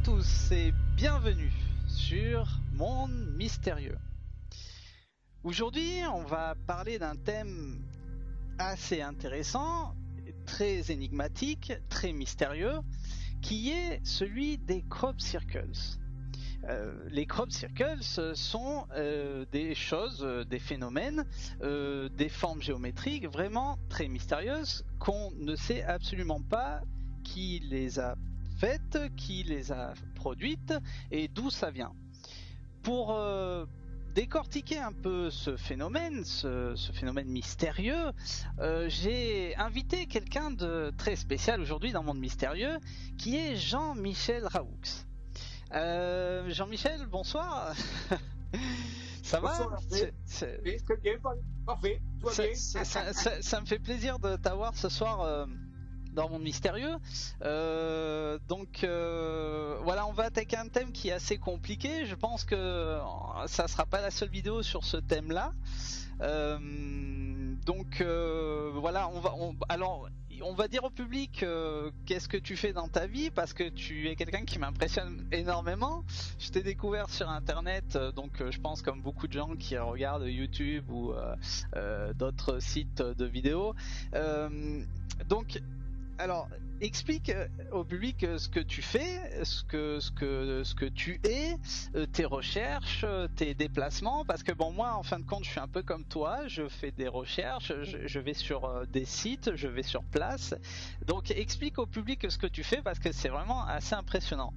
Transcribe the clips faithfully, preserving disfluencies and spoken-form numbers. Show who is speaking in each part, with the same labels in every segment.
Speaker 1: tous et bienvenue sur Monde Mystérieux. Aujourd'hui, on va parler d'un thème assez intéressant, très énigmatique, très mystérieux, qui est celui des crop circles. Euh, les crop circles sont euh, des choses, euh, des phénomènes, euh, des formes géométriques vraiment très mystérieuses qu'on ne sait absolument pas qui les a faites, qui les a produites et d'où ça vient. Pour euh, décortiquer un peu ce phénomène, ce, ce phénomène mystérieux, euh, j'ai invité quelqu'un de très spécial aujourd'hui dans Monde Mystérieux, qui est Jean-Michel Raoux. Euh, Jean-Michel, bonsoir. Ça
Speaker 2: bonsoir,
Speaker 1: va
Speaker 2: c'est, c'est... Oui, très bien, parfait, tout va bien.
Speaker 1: Ça, ça, ça, ça me fait plaisir de t'avoir ce soir euh, dans Monde Mystérieux. Euh, donc euh, voilà, on va attaquer un thème qui est assez compliqué. Je pense que ça sera pas la seule vidéo sur ce thème-là. Euh, donc euh, voilà, on va. On, alors. On va dire au public euh, qu'est-ce que tu fais dans ta vie, parce que tu es quelqu'un qui m'impressionne énormément. Je t'ai découvert sur internet, euh, donc euh, je pense comme beaucoup de gens qui regardent YouTube ou euh, euh, d'autres sites de vidéos. Euh, donc, alors explique au public ce que tu fais, ce que ce que ce que tu es, tes recherches, tes déplacements, parce que bon, moi en fin de compte je suis un peu comme toi, je fais des recherches, je, je vais sur des sites, je vais sur place. Donc explique au public ce que tu fais, parce que c'est vraiment assez impressionnant.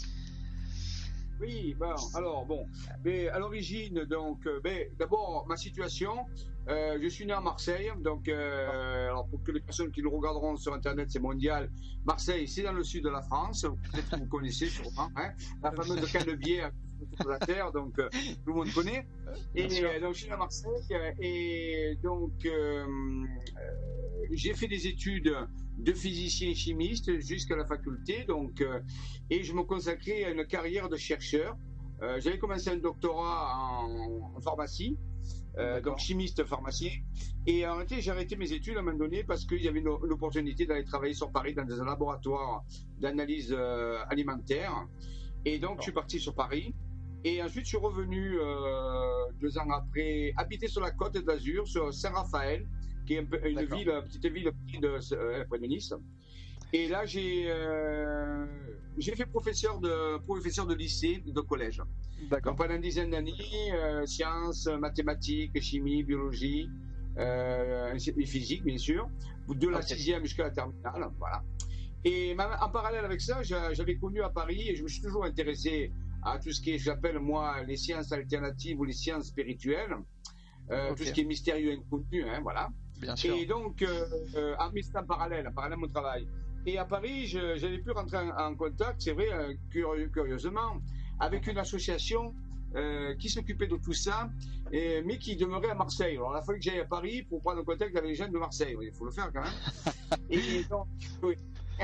Speaker 2: Oui, bon, alors bon, mais à l'origine, donc, ben, d'abord ma situation, euh, je suis né à Marseille, donc, euh, alors pour que les personnes qui le regarderont sur internet, c'est mondial. Marseille, c'est dans le sud de la France, peut-être que vous connaissez sûrement, hein, la fameuse Canebière de la terre, donc euh, tout le monde connaît. Et euh, donc je suis né à Marseille et donc euh, euh, j'ai fait des études de physicien chimiste jusqu'à la faculté, donc euh, et je me consacrais à une carrière de chercheur. Euh, j'avais commencé un doctorat en, en pharmacie, euh, donc chimiste pharmacien, et en réalité j'ai arrêté mes études à un moment donné parce qu'il y avait une, une opportunité d'aller travailler sur Paris dans un laboratoire d'analyse euh, alimentaire, et donc je suis parti sur Paris. Et ensuite, je suis revenu euh, deux ans après, habiter sur la côte d'Azur, sur Saint-Raphaël, qui est un peu, une ville, une petite ville près de, euh, près de Nice. Et là, j'ai euh, j'ai fait professeur de professeur de lycée, de collège. Donc pendant une dizaine d'années, euh, sciences, mathématiques, chimie, biologie, euh, et physique, bien sûr, de la okay. sixième jusqu'à la terminale, voilà. Et en parallèle avec ça, j'avais connu à Paris, et je me suis toujours intéressé à tout ce qui est, j'appelle moi, les sciences alternatives ou les sciences spirituelles, euh, okay. tout ce qui est mystérieux inconnu, hein, voilà.
Speaker 1: Bien sûr.
Speaker 2: Et donc, euh, euh, en en parallèle, en parallèle à mon travail. Et à Paris, j'avais pu rentrer en, en contact, c'est vrai, euh, curieux, curieusement, avec une association euh, qui s'occupait de tout ça, et, mais qui demeurait à Marseille. Alors, il a fallu que j'aille à Paris pour prendre contact avec les gens de Marseille. Il faut le faire quand même. Et donc, oui.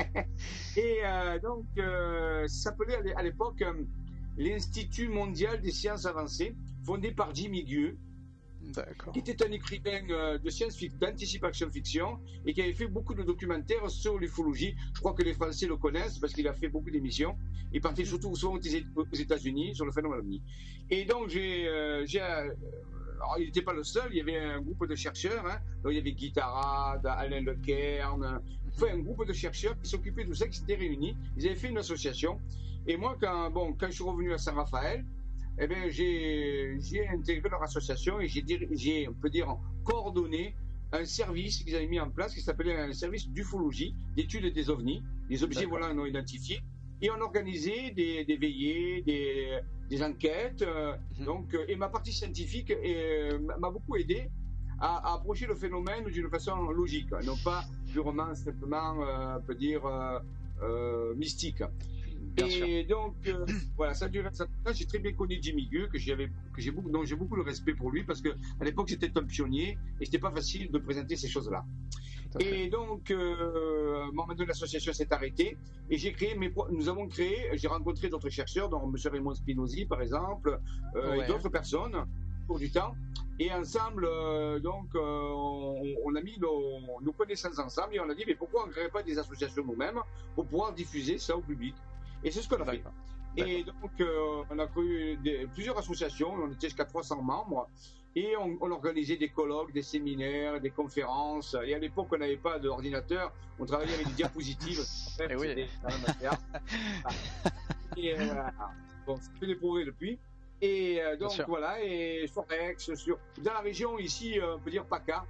Speaker 2: Et euh, donc, euh, ça s'appelait à l'époque euh, l'Institut mondial des sciences avancées, fondé par Jimmy Gueux, qui était un écrivain euh, de science-fiction, d'anticipation-fiction, et qui avait fait beaucoup de documentaires sur l'ufologie. Je crois que les Français le connaissent parce qu'il a fait beaucoup d'émissions. Il partait surtout souvent aux États-Unis sur le phénomène ovni. Et donc, j'ai, euh, j'ai euh, alors, il n'était pas le seul, il y avait un groupe de chercheurs, hein. Donc, il y avait Guy Tarade, Alain Lecairn, enfin, un groupe de chercheurs qui s'occupaient de tout ça, qui s'étaient réunis. Ils avaient fait une association. Et moi, quand, bon, quand je suis revenu à Saint-Raphaël, eh bien, j'ai, j'ai intégré leur association et j'ai, j'ai, on peut dire, coordonné un service qu'ils avaient mis en place qui s'appelait un service d'ufologie, d'études des ovnis, des objets volants non identifiés. Et on organisait des, des veillées, des, des enquêtes. Euh, mmh. Donc, et ma partie scientifique euh, m'a beaucoup aidé à, à approcher le phénomène d'une façon logique, non pas purement, simplement, euh, on peut dire, euh, euh, mystique. Bien et sûr. donc, euh, voilà, ça a duré. Ça, j'ai très bien connu Jimmy Gueux, que j'avais, que j'ai beaucoup, donc j'ai beaucoup de respect pour lui, parce que à l'époque c'était un pionnier et c'était pas facile de présenter ces choses-là. Et donc, euh, à un moment donné, l'association s'est arrêtée et j'ai créé mes, nous avons créé, j'ai rencontré d'autres chercheurs, dont M. Raymond Spinozzi, par exemple, euh, ouais. et d'autres personnes, au cours du temps. Et ensemble, euh, donc, euh, on, on a mis nos, nos connaissances ensemble et on a dit, mais pourquoi on ne créerait pas des associations nous-mêmes pour pouvoir diffuser ça au public? Et c'est ce qu'on a fait. Et donc, euh, on a créé des, plusieurs associations, on était jusqu'à trois cents membres, et on, on organisait des colloques, des séminaires, des conférences. Et à l'époque, on n'avait pas d'ordinateur, on travaillait avec des diapositives.
Speaker 1: Et oui.
Speaker 2: Et euh, bon, c'est des progrès depuis. Et euh, donc voilà, et Forex, sur, dans la région ici, euh, on peut dire PACA.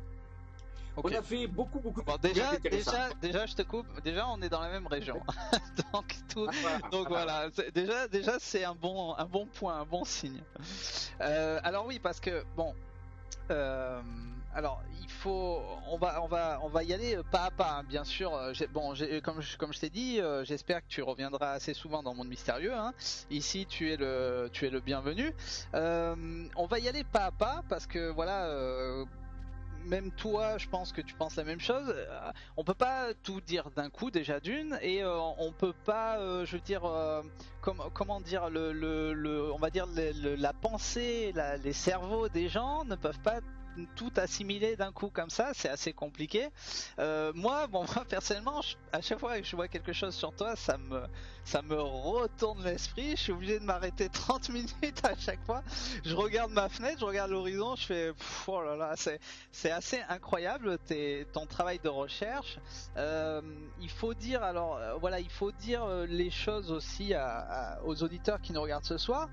Speaker 2: Okay. On a fait beaucoup, beaucoup de
Speaker 1: bon, déjà, déjà, déjà, je te coupe. Déjà, on est dans la même région, donc tout. Ah, voilà. Donc ah, voilà. Déjà, déjà, c'est un bon, un bon point, un bon signe. Euh, alors oui, parce que bon, euh, alors il faut, on va, on va, on va y aller pas à pas, hein, bien sûr. Bon, comme je, comme je t'ai dit, euh, j'espère que tu reviendras assez souvent dans Monde Mystérieux. Hein. Ici, tu es le, tu es le bienvenu. Euh, on va y aller pas à pas parce que voilà. Euh, Même toi, je pense que tu penses la même chose. Euh, on peut pas tout dire d'un coup déjà d'une, et euh, on peut pas, euh, je veux dire, euh, com comment dire, le, le, le, on va dire le, le, la pensée, la, les cerveaux des gens ne peuvent pas tout assimiler d'un coup comme ça, c'est assez compliqué. Euh, moi, bon, moi personnellement, je, à chaque fois que je vois quelque chose sur toi, ça me, ça me retourne l'esprit. Je suis obligé de m'arrêter trente minutes à chaque fois. Je regarde ma fenêtre, je regarde l'horizon, je fais, pff, oh là là, c'est, c'est assez incroyable tes, ton travail de recherche. Euh, il faut dire, alors, euh, voilà, il faut dire euh, les choses aussi à, à, aux auditeurs qui nous regardent ce soir.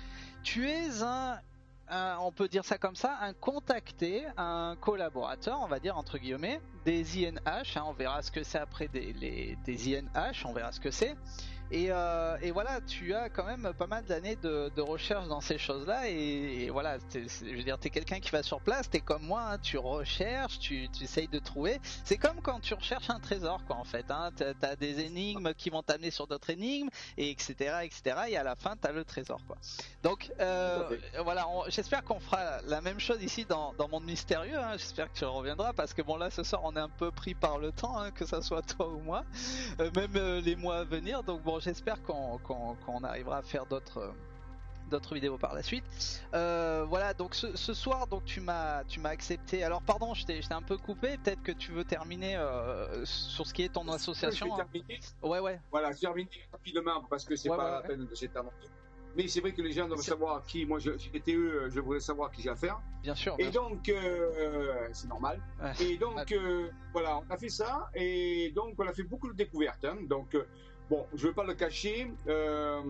Speaker 1: Tu es un Un, on peut dire ça comme ça, un contacté, un collaborateur, on va dire entre guillemets, des I N H, hein, on verra ce que c'est après des, les, des I N H, on verra ce que c'est. Et, euh, et voilà, tu as quand même pas mal d'années de, de recherche dans ces choses-là, et, et voilà, je veux dire, t'es quelqu'un qui va sur place, t'es comme moi, hein, tu recherches, tu, tu essayes de trouver. C'est comme quand tu recherches un trésor, quoi, en fait. Hein, t'as, t'as des énigmes qui vont t'amener sur d'autres énigmes, et etc., etc. Et à la fin, t'as le trésor, quoi. Donc euh, voilà, on, j'espère qu'on fera la même chose ici dans, dans Monde Mystérieux. Hein, j'espère que tu reviendras, parce que bon là, ce soir, on est un peu pris par le temps, hein, que ça soit toi ou moi, euh, même euh, les mois à venir. Donc bon. J'espère qu'on, qu'on, qu'on arrivera à faire d'autres, d'autres vidéos par la suite. Euh, voilà, donc ce, ce soir, donc tu m'as, tu m'as accepté. Alors pardon, je t'ai, je t'ai un peu coupé. Peut-être que tu veux terminer euh, sur ce qui est ton association.
Speaker 2: Je vais terminer.
Speaker 1: Hein. Ouais, ouais.
Speaker 2: Voilà, je termine rapidement parce que c'est ouais, pas ouais, la ouais. peine de s'étendre. Mais c'est vrai que les gens doivent c'est... savoir qui. Moi, je, si j'étais eux, je voudrais savoir qui j'ai affaire.
Speaker 1: Bien sûr.
Speaker 2: Et
Speaker 1: bien
Speaker 2: donc, euh, c'est normal. Ouais. Et donc, euh, voilà, on a fait ça. Et donc, on a fait beaucoup de découvertes. Hein. Donc, euh, bon, je ne vais pas le cacher. Euh,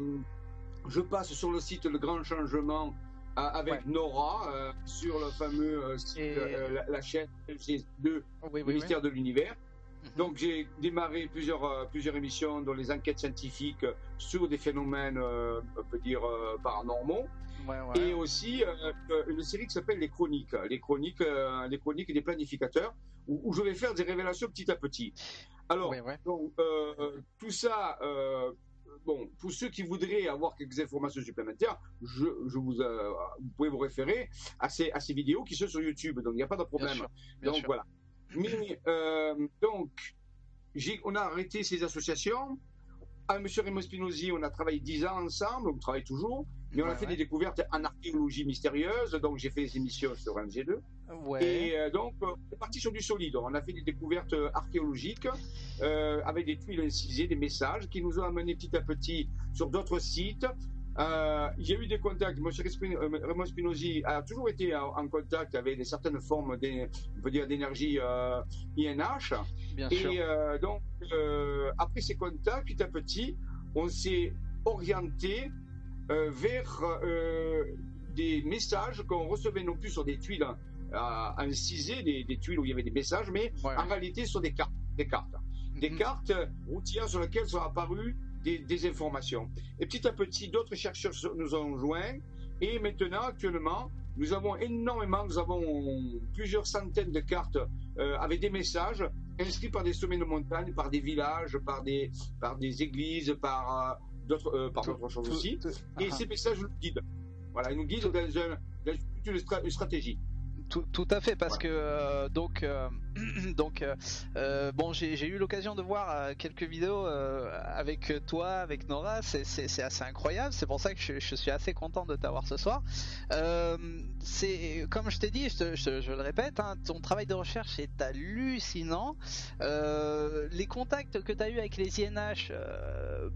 Speaker 2: je passe sur le site Le Grand Changement euh, avec ouais. Nora euh, sur le fameux euh, site, et... euh, la, la chaîne L G deux, oui, oui, Mystère oui. de l'Univers. Donc j'ai démarré plusieurs, euh, plusieurs émissions dans les enquêtes scientifiques sur des phénomènes, euh, on peut dire, euh, paranormaux. Ouais, ouais. Et aussi euh, une série qui s'appelle Les Chroniques, les Chroniques, euh, les Chroniques des planificateurs, où, où je vais faire des révélations petit à petit. Alors, ouais, ouais. Donc, euh, tout ça, euh, bon, pour ceux qui voudraient avoir quelques informations supplémentaires, je, je vous, euh, vous pouvez vous référer à ces, à ces vidéos qui sont sur YouTube, donc il n'y a pas de problème. Bien sûr, bien donc sûr. Voilà. Mais euh, donc, j'ai, on a arrêté ces associations. Avec M. Raymond Spinozzi, on a travaillé dix ans ensemble, on travaille toujours, mais on ouais, a fait ouais. des découvertes en archéologie mystérieuse, donc j'ai fait des émissions sur M G deux. Ouais. Et euh, donc, on est parti sur du solide. On a fait des découvertes archéologiques euh, avec des tuiles incisées, des messages qui nous ont amenés petit à petit sur d'autres sites. Euh, il y a eu des contacts. M. Raymond Spinozzi a toujours été en, en contact avec des certaines formes on peut dire, d'énergie euh, I N H. Bien et sûr. Euh, donc, euh, après ces contacts, petit à petit, on s'est orienté euh, vers euh, des messages qu'on recevait non plus sur des tuiles euh, incisées, des, des tuiles où il y avait des messages, mais ouais. en réalité sur des cartes. Des cartes, mm-hmm. des cartes routières sur lesquelles sont apparues Des, des informations. Et petit à petit, d'autres chercheurs nous ont joints. Et maintenant, actuellement, nous avons énormément, nous avons plusieurs centaines de cartes euh, avec des messages inscrits par des sommets de montagne, par des villages, par des, par des églises, par euh, d'autres, euh, par d'autres choses aussi. Tout, et uh-huh. ces messages nous guident. Voilà, ils nous guident dans, un, dans une, une stratégie.
Speaker 1: Tout, tout à fait, parce ouais. que euh, donc euh, donc euh, bon j'ai, j'ai eu l'occasion de voir euh, quelques vidéos euh, avec toi, avec Nora, c'est, c'est, c'est assez incroyable, c'est pour ça que je, je suis assez content de t'avoir ce soir. Euh, c'est comme je t'ai dit, je, te, je, je le répète, hein, ton travail de recherche est hallucinant. Euh, les contacts que tu as eu avec les I N H, euh,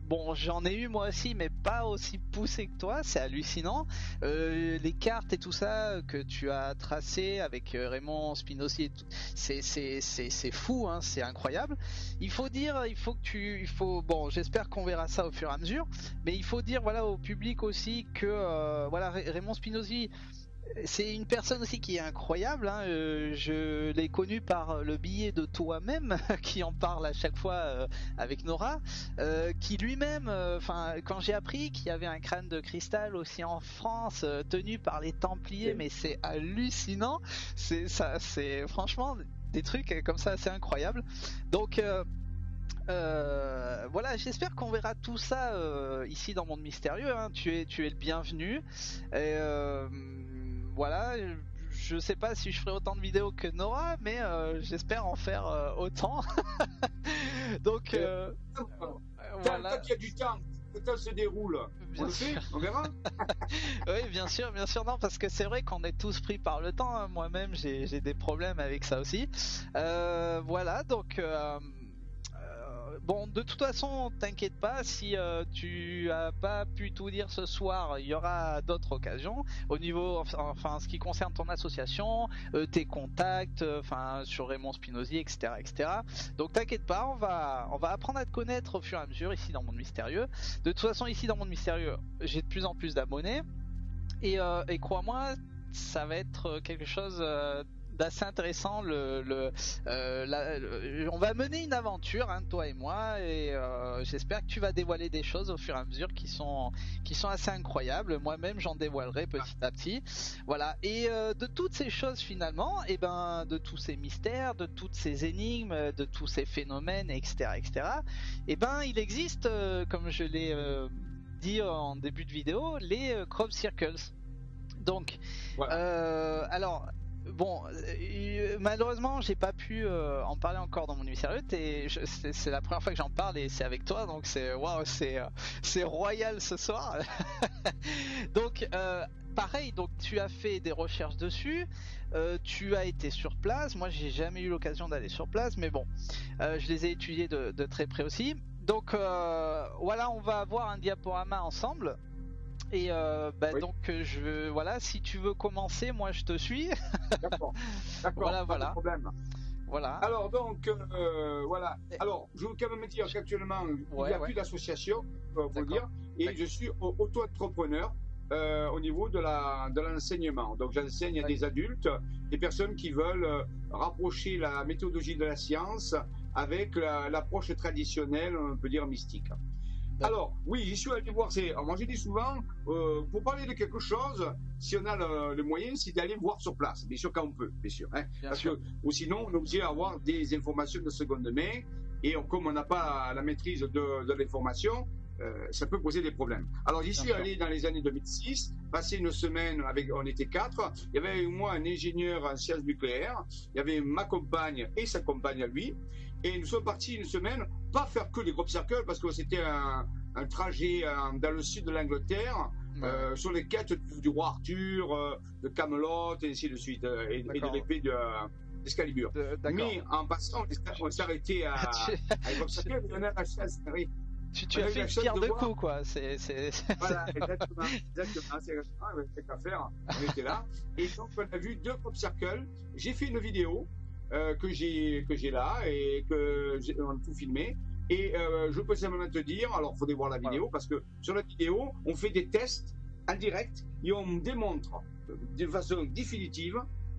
Speaker 1: bon, j'en ai eu moi aussi, mais pas aussi poussé que toi. C'est hallucinant. Euh, les cartes et tout ça que tu as tracé avec Raymond Spinozzi, c'est c'est c'est c'est fou, hein, c'est incroyable. Il faut dire, il faut que tu, il faut, bon, j'espère qu'on verra ça au fur et à mesure, mais il faut dire, voilà, au public aussi que, euh, voilà, Raymond Spinozzi. C'est une personne aussi qui est incroyable, hein. euh, je l'ai connu par le billet de toi-même qui en parle à chaque fois euh, avec Nora, euh, qui lui-même, enfin euh, quand j'ai appris qu'il y avait un crâne de cristal aussi en France euh, tenu par les Templiers, mais c'est hallucinant, c'est ça, c'est franchement des trucs comme ça assez incroyables. Donc euh, Euh, voilà, j'espère qu'on verra tout ça euh, ici dans Monde Mystérieux, hein. Tu es, tu es le bienvenu. Et euh, voilà, je sais pas si je ferai autant de vidéos que Nora, mais euh, j'espère en faire euh, autant. Donc euh,
Speaker 2: euh,
Speaker 1: voilà.
Speaker 2: Tant qu'il y a du temps, le temps se déroule.
Speaker 1: Bien
Speaker 2: on le
Speaker 1: sûr.
Speaker 2: fait, on verra.
Speaker 1: Oui, bien sûr, bien sûr, non, parce que c'est vrai qu'on est tous pris par le temps, hein. Moi-même, j'ai, j'ai des problèmes avec ça aussi. Euh, voilà, donc. Euh, Bon, de toute façon, t'inquiète pas, si euh, tu as pas pu tout dire ce soir, il y aura d'autres occasions au niveau, enfin, enfin ce qui concerne ton association, euh, tes contacts, euh, enfin sur Raymond Spinozzi, et cetera, et cetera. Donc t'inquiète pas, on va, on va apprendre à te connaître au fur et à mesure ici dans Monde Mystérieux. De toute façon, ici dans Monde Mystérieux, j'ai de plus en plus d'abonnés et, euh, et crois-moi, ça va être quelque chose euh, d'assez intéressant. Le, le, euh, la, le, on va mener une aventure, hein, toi et moi, et euh, j'espère que tu vas dévoiler des choses au fur et à mesure qui sont qui sont assez incroyables. Moi-même, j'en dévoilerai petit à petit. Voilà. Et euh, de toutes ces choses finalement, et ben de tous ces mystères, de toutes ces énigmes, de tous ces phénomènes, et cetera, et cetera. Et ben il existe, euh, comme je l'ai euh, dit en début de vidéo, les euh, crop circles. Donc, voilà. euh, alors. Bon, euh, malheureusement, j'ai pas pu euh, en parler encore dans Monde Mystérieux. C'est, c'est la première fois que j'en parle et c'est avec toi, donc c'est waouh, c'est c'est royal ce soir. Donc, euh, pareil, donc tu as fait des recherches dessus, euh, tu as été sur place. Moi, j'ai jamais eu l'occasion d'aller sur place, mais bon, euh, je les ai étudiés de, de très près aussi. Donc euh, voilà, on va avoir un diaporama ensemble. Et euh, bah oui. donc je voilà, si tu veux commencer, moi je te suis.
Speaker 2: D'accord, d'accord,
Speaker 1: voilà,
Speaker 2: pas
Speaker 1: voilà.
Speaker 2: de problème.
Speaker 1: Voilà.
Speaker 2: Alors donc euh, voilà. Alors je veux quand même dire qu'actuellement ouais, il n'y a ouais. plus d'association, pour vous dire, et d'accord. je suis auto-entrepreneur euh, au niveau de la de l'enseignement. Donc j'enseigne à des adultes, des personnes qui veulent euh, rapprocher la méthodologie de la science avec la, l'approche traditionnelle, on peut dire mystique. Alors, oui, j'y suis allé voir. C'est... Alors, moi, je dis souvent, euh, pour parler de quelque chose, si on a le, le moyen, c'est d'aller voir sur place. Bien sûr, quand on peut, bien sûr. Hein, bien parce sûr. Que, ou sinon, on est obligé d'avoir des informations de seconde main. Et on, comme on n'a pas la maîtrise de, de l'information, euh, ça peut poser des problèmes. Alors, j'y suis bien allé sûr. Dans les années deux mille six, passer une semaine avec, on était quatre. Il y avait avec moi un ingénieur en sciences nucléaires. Il y avait ma compagne et sa compagne à lui. Et nous sommes partis une semaine, pas faire que les crop circles, parce que c'était un, un trajet euh, dans le sud de l'Angleterre, ouais. euh, sur les quêtes du, du roi Arthur, euh, de Camelot, et ainsi de suite, euh, et, et de l'épée de, euh, d'Excalibur. De, Mais en passant, on s'est arrêté à, à les crop circles, et on a la chance, oui.
Speaker 1: Tu, tu as fait une pierre de, de coups, quoi. C'est, c'est,
Speaker 2: voilà, exactement. exactement. C'est, ah, c'est qu'à faire. On était là. Et donc, on a vu deux crop circles. J'ai fait une vidéo. Euh, que j'ai que j'ai là et que j'ai, on a tout filmé et euh, je peux simplement te dire, alors il faudrait voir la vidéo voilà. Parce que sur la vidéo on fait des tests en direct et on démontre de façon définitive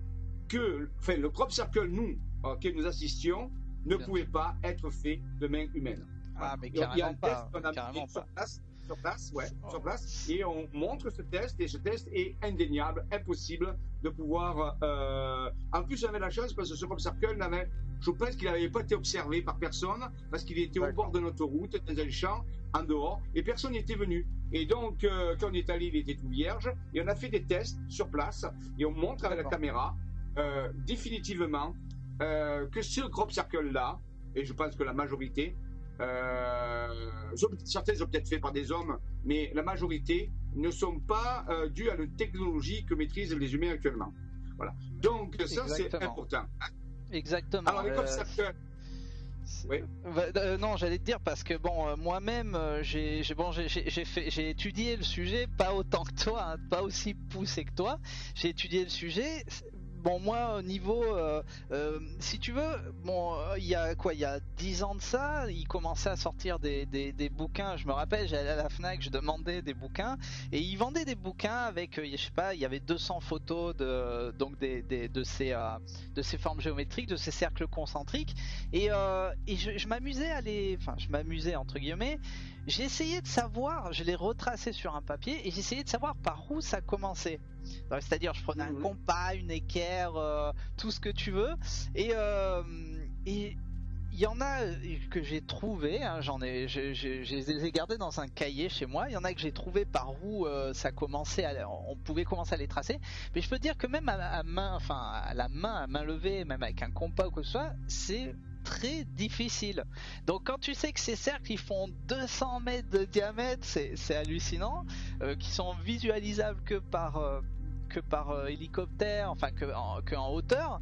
Speaker 2: que enfin, le crop circle nous auquel nous assistions ne Bien pouvait sûr. Pas être fait de main humaine.
Speaker 1: Ah mais carrément il y a un
Speaker 2: pas,
Speaker 1: test
Speaker 2: qu'on a
Speaker 1: carrément
Speaker 2: mis sur
Speaker 1: pas.
Speaker 2: place, sur place, ouais,
Speaker 1: oh.
Speaker 2: sur place, et on montre ce test, et ce test est indéniable, impossible de pouvoir. Euh... En plus, j'avais la chance parce que ce crop circle n'avait, je pense qu'il n'avait pas été observé par personne parce qu'il était D'accord. Au bord de notre route, dans un champ, en dehors, et personne n'était venu. Et donc, euh, quand on est allé, il était tout vierge, et on a fait des tests sur place, et on montre avec D'accord. La caméra euh, définitivement euh, que ce crop circle-là, et je pense que la majorité. Euh, certaines sont peut-être faites par des hommes, mais la majorité ne sont pas euh, dues à une technologie que maîtrisent les humains actuellement. Voilà. Donc ça, Exactement. C'est important.
Speaker 1: Exactement.
Speaker 2: Alors les crop circles, Oui.
Speaker 1: Euh, non, j'allais te dire parce que bon, euh, moi-même, euh, j'ai bon, j'ai fait, j'ai étudié le sujet, pas autant que toi, hein, pas aussi poussé que toi. J'ai étudié le sujet. Bon, moi, au niveau, euh, euh, si tu veux, bon, il y a quoi, il y a dix ans de ça, il commençait à sortir des, des, des bouquins. Je me rappelle, j'allais à la Fnac, je demandais des bouquins, et ils vendaient des bouquins avec, euh, je sais pas, il y avait deux cents photos de, donc des, des, de ces, euh, de ces formes géométriques, de ces cercles concentriques, et, euh, et je, je m'amusais à les, enfin, je m'amusais entre guillemets. J'ai essayé de savoir, je l'ai retracé sur un papier et j'ai essayé de savoir par où ça commençait. C'est-à-dire, je prenais un compas, une équerre, euh, tout ce que tu veux, et euh, et il y en a que j'ai trouvé, hein, j'en ai, je, je, je les ai gardés dans un cahier chez moi. Il y en a que j'ai trouvé par où euh, ça commençait, à, on pouvait commencer à les tracer. Mais je peux te dire que même à, à main, enfin à la main, à main levée, même avec un compas ou quoi que ce soit, c'est très difficile. Donc quand tu sais que ces cercles ils font deux cents mètres de diamètre, c'est hallucinant, euh, qui sont visualisables que par euh, que par euh, hélicoptère, enfin que en, que en hauteur,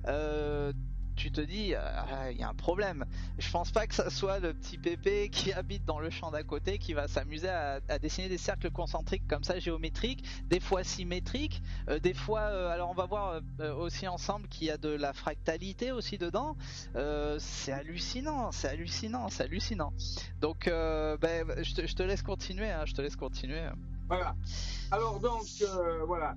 Speaker 1: euh, tu te dis il euh, y a un problème. Je pense pas que ça soit le petit pépé qui habite dans le champ d'à côté qui va s'amuser à, à dessiner des cercles concentriques comme ça, géométriques, des fois symétriques, euh, des fois euh, alors on va voir euh, aussi ensemble qu'il y a de la fractalité aussi dedans. Euh, c'est hallucinant, c'est hallucinant, c'est hallucinant. Donc euh, ben, je, te, je te laisse continuer, hein, je te laisse continuer.
Speaker 2: Voilà. Alors donc euh, voilà.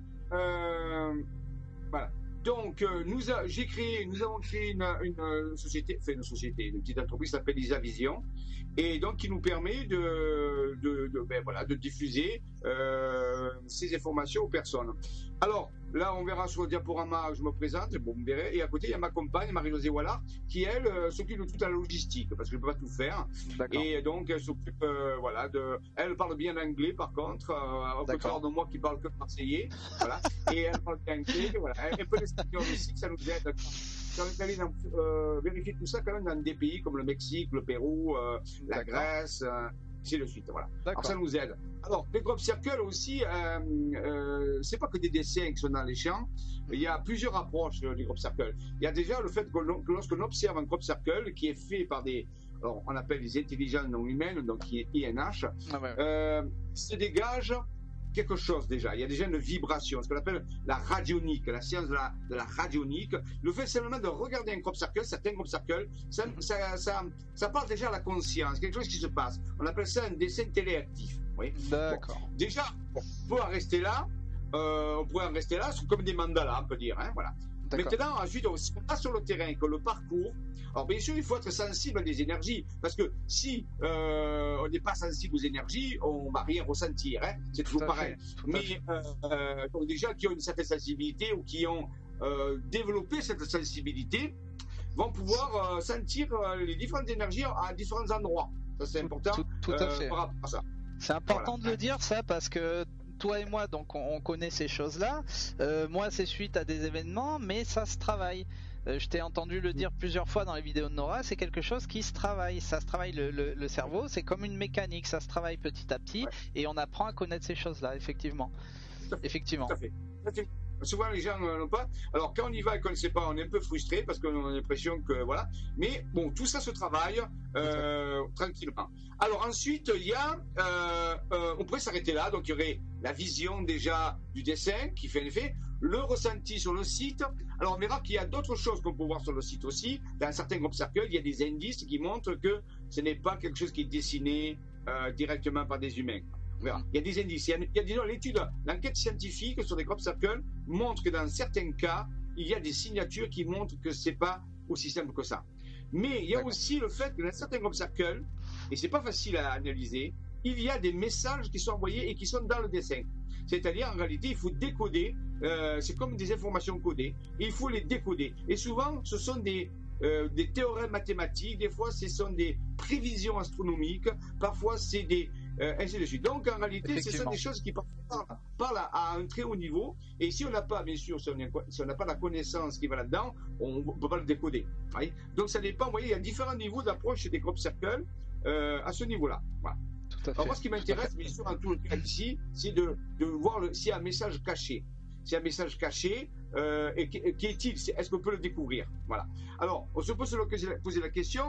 Speaker 2: Euh, voilà. Donc, euh, nous a, j'ai créé, nous avons créé une, une société, enfin une société, une petite entreprise qui s'appelle Isavision, et donc qui nous permet de, de, de ben voilà, de diffuser euh, ces informations aux personnes. Alors, là, on verra sur le diaporama, je me présente, bon, vous verrez, et à côté, il y a ma compagne, Marie-Josée Wallard, qui, elle, euh, s'occupe de toute la logistique, parce que je ne peux pas tout faire. Et donc, elle s'occupe, euh, voilà, de... Elle parle bien anglais, par contre, euh, au contraire de moi qui parle que marseillais, voilà. Et elle parle bien anglais, voilà. Elle peut l'espagnol aussi, ça nous aide. Quand on est allé dans, euh, vérifier tout ça, quand même, dans des pays comme le Mexique, le Pérou, euh, la Grèce, euh, ainsi de suite, voilà. Alors, ça nous aide. Alors, les crop circles aussi, euh, euh, c'est pas que des dessins qui sont dans les champs. Il y a plusieurs approches euh, des crop circles. Il y a déjà le fait que, que lorsqu'on observe un crop circle qui est fait par des, alors on appelle les intelligences non humaines, donc qui est I N H, ah ouais. euh, se dégage quelque chose déjà. Il y a déjà une vibration, ce qu'on appelle la radionique, la science de la, de la radionique. Le fait simplement de regarder un crop circle, certains crop circles, ça, ça, ça, ça parle déjà à la conscience, quelque chose qui se passe. On appelle ça un dessin téléactif. Oui.
Speaker 1: D'accord.
Speaker 2: Bon, déjà, bon, on peut en rester là. Euh, on pourrait en rester là, c'est comme des mandalas, on peut dire. Hein, voilà. Maintenant, ensuite, on se passe sur le terrain, que le parcours. Alors, bien sûr, il faut être sensible à des énergies, parce que si euh, on n'est pas sensible aux énergies, on ne va rien ressentir. Hein, c'est toujours pareil. Mais euh, euh, donc déjà, qui ont une certaine sensibilité ou qui ont euh, développé cette sensibilité, vont pouvoir euh, sentir euh, les différentes énergies à différents endroits. Ça, c'est important.
Speaker 1: Tout, tout, tout à fait.
Speaker 2: Euh, par rapport à ça.
Speaker 1: C'est important voilà. de le dire, ça, parce que toi et moi, donc, on, on connaît ces choses-là. Euh, moi, c'est suite à des événements, mais ça se travaille. Euh, je t'ai entendu le dire plusieurs fois dans les vidéos de Nora, c'est quelque chose qui se travaille. Ça se travaille, le, le, le cerveau, c'est comme une mécanique, ça se travaille petit à petit, ouais. Et on apprend à connaître ces choses-là, effectivement.
Speaker 2: Tout à fait.
Speaker 1: Effectivement.
Speaker 2: Tout à fait. Souvent les gens n'ont pas. Alors quand on y va et qu'on ne sait pas, on est un peu frustré parce qu'on a l'impression que voilà. Mais bon, tout ça se travaille euh, tranquillement. Alors ensuite, il y a, euh, euh, on pourrait s'arrêter là. Donc il y aurait la vision déjà du dessin qui fait un effet, le ressenti sur le site. Alors on verra qu'il y a d'autres choses qu'on peut voir sur le site aussi. Dans certains crop circles, il y a des indices qui montrent que ce n'est pas quelque chose qui est dessiné euh, directement par des humains. Il y a des indices. Il y a, disons, l'étude, l'enquête scientifique sur les crop circles montre que dans certains cas, il y a des signatures qui montrent que c'est pas aussi simple que ça. Mais il y a aussi le fait que dans certains crop circles, et c'est pas facile à analyser, il y a des messages qui sont envoyés et qui sont dans le dessin. C'est-à-dire, en réalité, il faut décoder, euh, c'est comme des informations codées, et il faut les décoder. Et souvent, ce sont des, euh, des théorèmes mathématiques, des fois, ce sont des prévisions astronomiques, parfois, c'est des... Euh, ainsi de suite. Donc en réalité, ce sont des choses qui parlent, parlent à, à un très haut niveau. Et si on n'a pas, bien sûr, si on si n'a pas la connaissance qui va là-dedans, on ne peut pas le décoder. Voyez. Donc ça dépend. Vous voyez, il y a différents niveaux d'approche des crop circles euh, à ce niveau-là. Voilà. Alors moi, ce qui m'intéresse, bien sûr, en tout le cas ici, c'est de, de voir s'il y a un message caché. S'il y a un message caché, euh, et qui est-il? Est-ce qu'on peut le découvrir? Voilà. Alors, on se pose poser la question.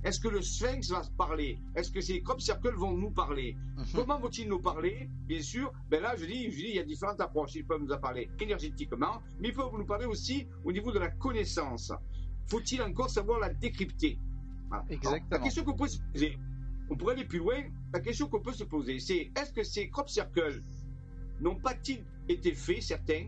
Speaker 2: est-ce que le Sphinx va parler? Est-ce que ces crop circles vont nous parler? Mm-hmm. Comment vont-ils nous parler? Bien sûr, ben là, je dis, je dis, il y a différentes approches. Ils peuvent nous en parler énergétiquement, mais ils peuvent nous parler aussi au niveau de la connaissance. Faut-il encore savoir la décrypter? Voilà.
Speaker 1: Exactement.
Speaker 2: Alors, la question qu'on peut se poser, on pourrait aller plus loin, la question qu'on peut se poser, c'est est-ce que ces crop circles n'ont pas-ils été faits, certains,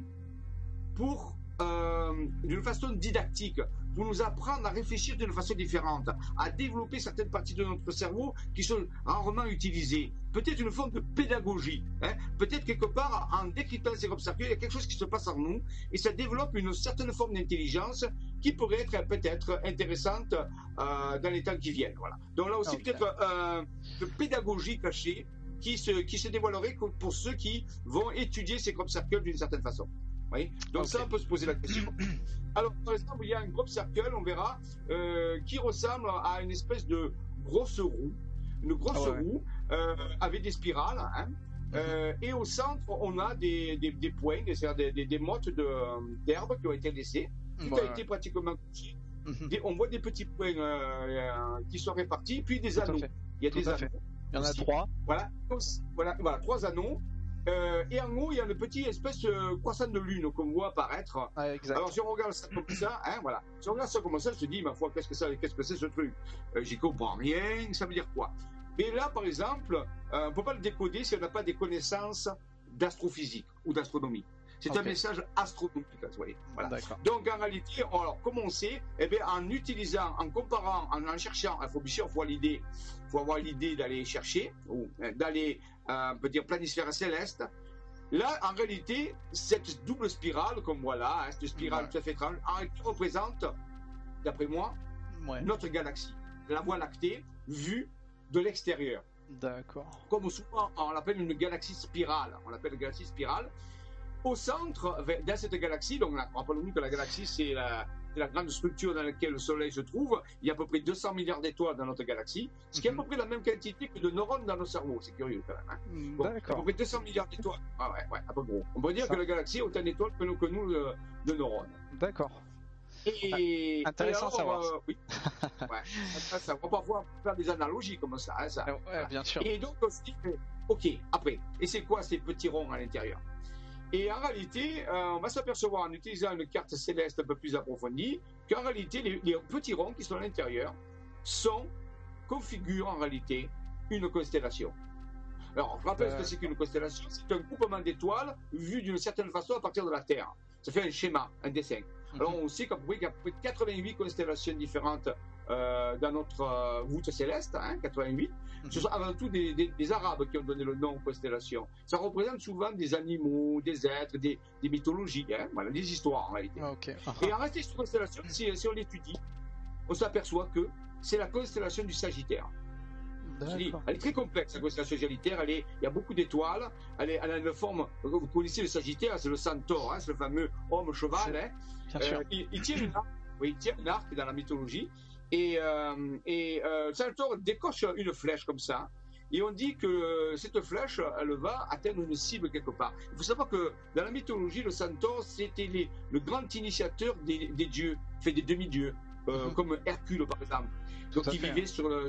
Speaker 2: pour, euh, d'une façon didactique, pour nous apprendre à réfléchir d'une façon différente, à développer certaines parties de notre cerveau qui sont rarement utilisées. Peut-être une forme de pédagogie. Hein? Peut-être quelque part, en décryptant ces crop circles, il y a quelque chose qui se passe en nous et ça développe une certaine forme d'intelligence qui pourrait être peut-être intéressante euh, dans les temps qui viennent. Voilà. Donc là aussi, okay. peut-être euh, de pédagogie cachée qui se, qui se dévoilerait pour ceux qui vont étudier ces crop circles d'une certaine façon. Oui. Donc okay. ça, on peut se poser la question. Alors, par exemple, il y a un crop circle, on verra, euh, qui ressemble à une espèce de grosse roue, une grosse oh, ouais. roue euh, avec des spirales, hein, mm-hmm. euh, et au centre, on a des, des, des points, c'est-à-dire des, des, des mottes d'herbe qui ont été laissées, tout ouais, a ouais. été pratiquement couché. Mm-hmm. On voit des petits points euh, euh, qui sont répartis, puis des tout anneaux. Il y a
Speaker 1: tout
Speaker 2: des anneaux.
Speaker 1: Fait. Il y en a
Speaker 2: aussi. trois. Voilà, voilà, voilà, trois anneaux. Euh, et en haut, il y a une petite espèce de croissant de lune qu'on voit apparaître.
Speaker 1: Ah,
Speaker 2: alors, si on regarde ça comme ça, hein, voilà. Si on regarde ça comme ça, je te dis, ma foi, qu'est-ce que ça, qu'est-ce que c'est ce truc? euh, J'y comprends rien, ça veut dire quoi? Et là, par exemple, euh, on ne peut pas le décoder si on n'a pas des connaissances d'astrophysique ou d'astronomie. C'est okay. un message astronomique, vous voyez. Voilà. Donc, en réalité, alors, comme on sait, eh bien, en utilisant, en comparant, en, en cherchant, il faut bien sûr avoir l'idée, il faut avoir l'idée d'aller chercher, ou d'aller, euh, on peut dire, planisphère céleste. Là, en réalité, cette double spirale, comme voilà, hein, cette spirale ouais. tout à fait étrange, représente, d'après moi, ouais. notre galaxie, la Voie lactée, vue de l'extérieur.
Speaker 1: D'accord.
Speaker 2: Comme souvent, on l'appelle une galaxie spirale. On l'appelle une galaxie spirale. Au centre, dans cette galaxie, donc rappelons-nous que la galaxie, c'est la, la grande structure dans laquelle le Soleil se trouve. Il y a à peu près deux cents milliards d'étoiles dans notre galaxie, ce qui est à peu près la même quantité que de neurones dans nos cerveaux. C'est curieux quand même. Hein. Bon, à peu près deux cents milliards d'étoiles. Ah ouais, ouais, à peu gros. On peut dire Ça. que la galaxie a autant d'étoiles que nous, que nous de, de neurones.
Speaker 1: D'accord.
Speaker 2: Et,
Speaker 1: intéressant
Speaker 2: et alors,
Speaker 1: à savoir.
Speaker 2: Euh, oui. ouais, ça, on va pouvoir faire des analogies comme ça. Hein, ça.
Speaker 1: Ouais, voilà. Bien sûr.
Speaker 2: Et donc, on se dit, ok, après, et c'est quoi ces petits ronds à l'intérieur? Et en réalité, euh, on va s'apercevoir en utilisant une carte céleste un peu plus approfondie qu'en réalité, les, les petits ronds qui sont à l'intérieur sont, configurent en réalité une constellation. Alors, on rappelle euh... ce que c'est qu'une constellation. C'est un groupement d'étoiles vu d'une certaine façon à partir de la Terre. Ça fait un schéma, un dessin. Mm-hmm. Alors, on sait qu'à peu près, qu'il y a à peu près quatre-vingt-huit constellations différentes euh, dans notre euh, voûte céleste, hein, quatre-vingt-huit. Mm-hmm. Ce sont avant tout des, des, des Arabes qui ont donné le nom constellation. Ça représente souvent des animaux, des êtres, des, des mythologies, hein, voilà, des histoires en réalité.
Speaker 1: Okay.
Speaker 2: Et en réalité, cette constellation, si, si on l'étudie, on s'aperçoit que c'est la constellation du Sagittaire. Dis, elle est très complexe, la constellation Sagittaire. Elle est, il y a beaucoup d'étoiles. Elle, est, elle a une forme. Vous connaissez le Sagittaire, c'est le centaure, hein, c'est le fameux homme-cheval. Hein. Euh, il, il tient une arc, oui, il tient une arc dans la mythologie. Et, euh, et euh, le centaure décoche une flèche comme ça. Et on dit que cette flèche, elle va atteindre une cible quelque part. Il faut savoir que dans la mythologie, le centaure, c'était les, le grand initiateur des, des dieux, fait des demi-dieux, euh, mm-hmm. comme Hercule par exemple. Donc il vivait sur le.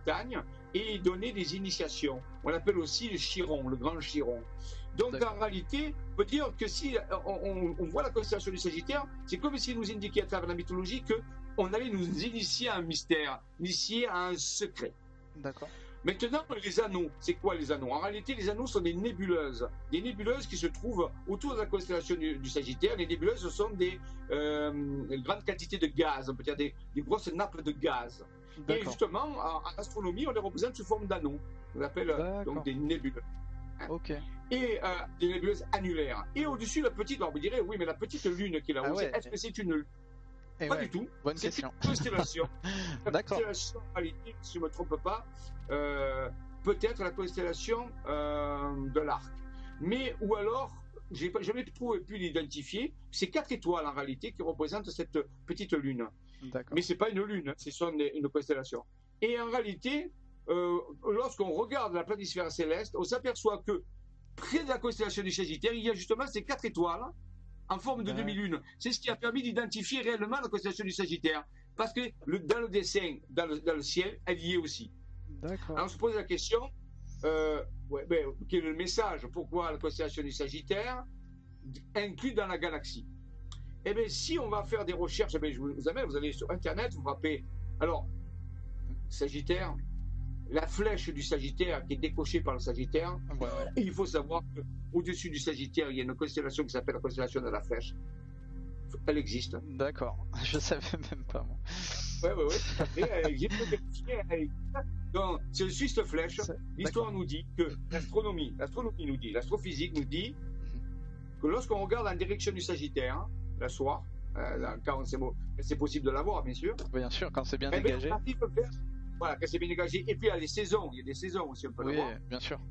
Speaker 2: Et il donnait des initiations. On l'appelle aussi le Chiron, le grand Chiron. Donc en réalité, on peut dire que si on, on, on voit la constellation du Sagittaire, c'est comme s'il nous indiquait à travers la mythologie qu'on allait nous initier à un mystère, initier à un secret.
Speaker 1: D'accord.
Speaker 2: Maintenant, les anneaux, c'est quoi les anneaux? En réalité, les anneaux sont des nébuleuses. Des nébuleuses qui se trouvent autour de la constellation du, du Sagittaire. Les nébuleuses, ce sont des euh, grandes quantités de gaz, on peut dire des, des grosses nappes de gaz. Et justement, en, en astronomie, on les représente sous forme d'anneaux. On appelle donc des nébuleuses. Hein.
Speaker 1: Ok.
Speaker 2: Et euh, des nébuleuses annulaires. Et au-dessus, la petite, alors vous direz, oui, mais la petite lune qui est là-haut, ah ouais. est-ce que c'est une lune?
Speaker 1: Et
Speaker 2: Pas
Speaker 1: ouais.
Speaker 2: du tout.
Speaker 1: Bonne
Speaker 2: c'est
Speaker 1: question.
Speaker 2: Une constellation. La
Speaker 1: D'accord.
Speaker 2: constellation, en réalité, si je ne me trompe pas, euh, peut-être la constellation euh, de l'Arc. Mais, ou alors, je n'ai jamais pu l'identifier, c'est quatre étoiles en réalité qui représentent cette petite lune. Mais ce n'est pas une lune, c'est une constellation. Et en réalité, euh, lorsqu'on regarde la planisphère céleste, on s'aperçoit que près de la constellation du Sagittaire, il y a justement ces quatre étoiles en forme de ouais. demi-lune. C'est ce qui a permis d'identifier réellement la constellation du Sagittaire. parce que le, dans le dessin, dans le, dans le ciel, elle y est aussi.
Speaker 3: D'accord.
Speaker 2: Alors on se pose la question, euh, ouais, ben, quel est le message? Pourquoi la constellation du Sagittaire inclus dans la galaxie? Eh bien, si on va faire des recherches, eh bien, je vous amène, vous allez sur Internet, vous frappez. Alors, Sagittaire, la flèche du Sagittaire qui est décochée par le Sagittaire,
Speaker 1: Ouais, ouais.
Speaker 2: et il faut savoir qu'au-dessus du Sagittaire, il y a une constellation qui s'appelle la constellation de la flèche. Elle existe.
Speaker 1: D'accord, je savais même pas moi.
Speaker 2: Oui, oui, oui, tout à fait. Elle existe. Elle existe. Donc, c'est le Suisse flèche.
Speaker 1: C'est-
Speaker 2: L'histoire
Speaker 1: d'accord.
Speaker 2: nous dit que l'astronomie, l'astronomie nous dit, l'astrophysique nous dit que lorsqu'on regarde en direction du Sagittaire, hein, le soir, euh, quand c'est bon, c'est possible de l'avoir, bien sûr.
Speaker 1: Bien sûr, quand c'est bien
Speaker 2: Eh bien,
Speaker 1: dégagé.
Speaker 2: on arrive vers- Voilà, quand c'est bien dégagé. Et puis, il y a les saisons. Il y a des saisons aussi, on peut
Speaker 1: Oui,
Speaker 2: le voir.
Speaker 1: bien sûr.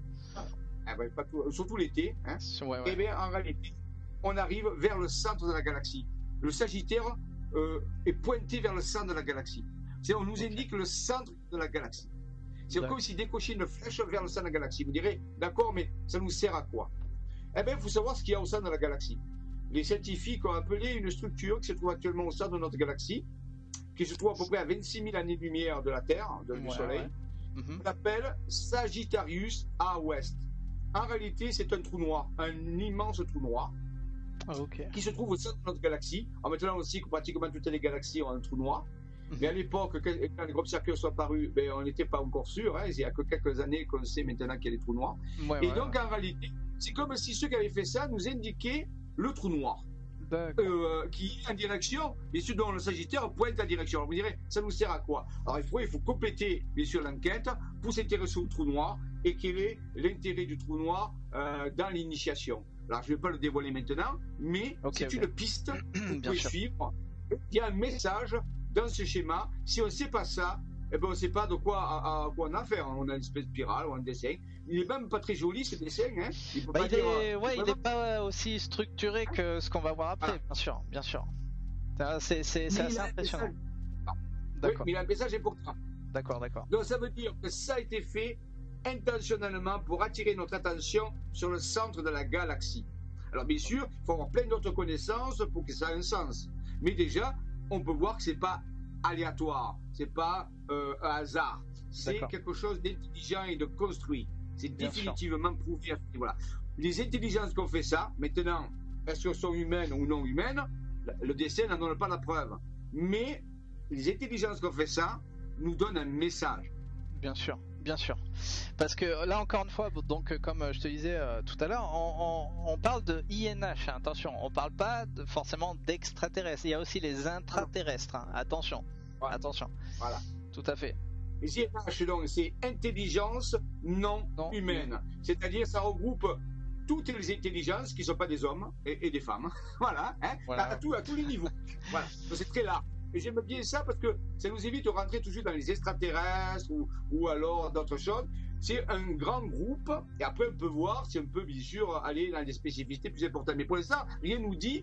Speaker 2: Ah ben, pas tout- surtout l'été. Hein.
Speaker 1: Ouais,
Speaker 2: Eh
Speaker 1: ouais.
Speaker 2: bien, en réalité, on arrive vers le centre de la galaxie. Le Sagittaire euh, est pointé vers le centre de la galaxie. C'est, on nous
Speaker 1: Ok.
Speaker 2: indique le centre de la galaxie. C'est
Speaker 1: D'accord.
Speaker 2: comme si décocher une flèche vers le centre de la galaxie. Vous direz, d'accord, mais ça nous sert à quoi? Eh bien, il faut savoir ce qu'il y a au centre de la galaxie. Les scientifiques ont appelé une structure qui se trouve actuellement au centre de notre galaxie, qui se trouve à peu près à vingt-six mille années-lumière de la Terre, de- du
Speaker 1: Ouais,
Speaker 2: Soleil.
Speaker 1: ouais. Mhm.
Speaker 2: On l'appelle Sagittarius A Ouest. En réalité, c'est un trou noir, un immense trou noir,
Speaker 1: Ah, ok.
Speaker 2: qui se trouve au centre de notre galaxie. En maintenant aussi que pratiquement toutes les galaxies ont un trou noir. Mais à l'époque, quand quand les observateurs sont apparus, ben, on n'était pas encore sûr. Hein. Il n'y a que quelques années qu'on sait maintenant qu'il y a des trous noirs.
Speaker 1: Ouais,
Speaker 2: Et
Speaker 1: ouais,
Speaker 2: donc,
Speaker 1: ouais.
Speaker 2: en réalité, c'est comme si ceux qui avaient fait ça nous indiquaient le trou noir,
Speaker 1: D'accord.
Speaker 2: euh, qui est en direction, et ceux dont le Sagittaire pointe en direction. Alors, vous direz, ça nous sert à quoi? Alors, il faut, il faut compléter, bien sûr, l'enquête pour s'intéresser au trou noir et quel est l'intérêt du trou noir euh, dans l'initiation. Alors, je ne vais pas le dévoiler maintenant, mais
Speaker 1: Ok,
Speaker 2: c'est
Speaker 1: ok.
Speaker 2: une piste que vous
Speaker 1: Bien
Speaker 2: pouvez
Speaker 1: sûr.
Speaker 2: suivre. Il y a un message dans ce schéma. Si on ne sait pas ça, eh ben on ne sait pas de quoi, à, à quoi on a affaire. On a une espèce de spirale ou un dessin. Il n'est même pas très joli ce dessin. Hein. Il peut
Speaker 1: Bah,
Speaker 2: pas
Speaker 1: il
Speaker 2: dire,
Speaker 1: est,
Speaker 2: euh,
Speaker 1: ouais, il
Speaker 2: vraiment-
Speaker 1: est pas aussi structuré que ce qu'on va voir après,
Speaker 2: Voilà.
Speaker 1: bien sûr, bien sûr. Ah, C'est, c'est, c'est
Speaker 2: Mais il
Speaker 1: assez
Speaker 2: a un
Speaker 1: impressionnant.
Speaker 2: message. Oui,
Speaker 1: D'accord,
Speaker 2: mais il a un message important.
Speaker 1: d'accord, d'accord.
Speaker 2: Donc ça veut dire que ça a été fait intentionnellement pour attirer notre attention sur le centre de la galaxie. Alors bien sûr, il faut avoir plein d'autres connaissances pour que ça ait un sens. Mais déjà, on peut voir que c'est pas aléatoire, c'est pas euh, un hasard. C'est
Speaker 1: D'accord.
Speaker 2: quelque chose d'intelligent et de construit. C'est
Speaker 1: Bien sûr.
Speaker 2: définitivement prouvé. Voilà. Les intelligences qui ont fait ça, maintenant, est-ce qu'elles sont humaines ou non humaines? Le dessin n'en donne pas la preuve. Mais les intelligences qui ont fait ça nous donnent un message.
Speaker 1: Bien sûr, bien sûr. Parce que là, encore une fois, donc euh, comme euh, je te disais euh, tout à l'heure, on, on- on parle de I N H, hein, attention, on parle pas de, forcément d'extraterrestres. Il y a aussi les intraterrestres, hein, attention,
Speaker 2: Voilà.
Speaker 1: attention.
Speaker 2: Voilà.
Speaker 1: Tout à fait.
Speaker 2: Les I N H, donc, c'est intelligence non,
Speaker 1: Non
Speaker 2: humaine. C'est-à-dire, ça regroupe toutes les intelligences qui ne sont pas des hommes et, et des femmes. Voilà, hein,
Speaker 1: Voilà.
Speaker 2: À, à tout- à tous les niveaux. Voilà. Donc, c'est très large. Et j'aime bien ça parce que ça nous évite de rentrer toujours dans les extraterrestres ou, ou alors d'autres choses. C'est un grand groupe et après on peut voir si on peut bien sûr aller dans des spécificités plus importantes. Mais pour l'instant, rien ne nous dit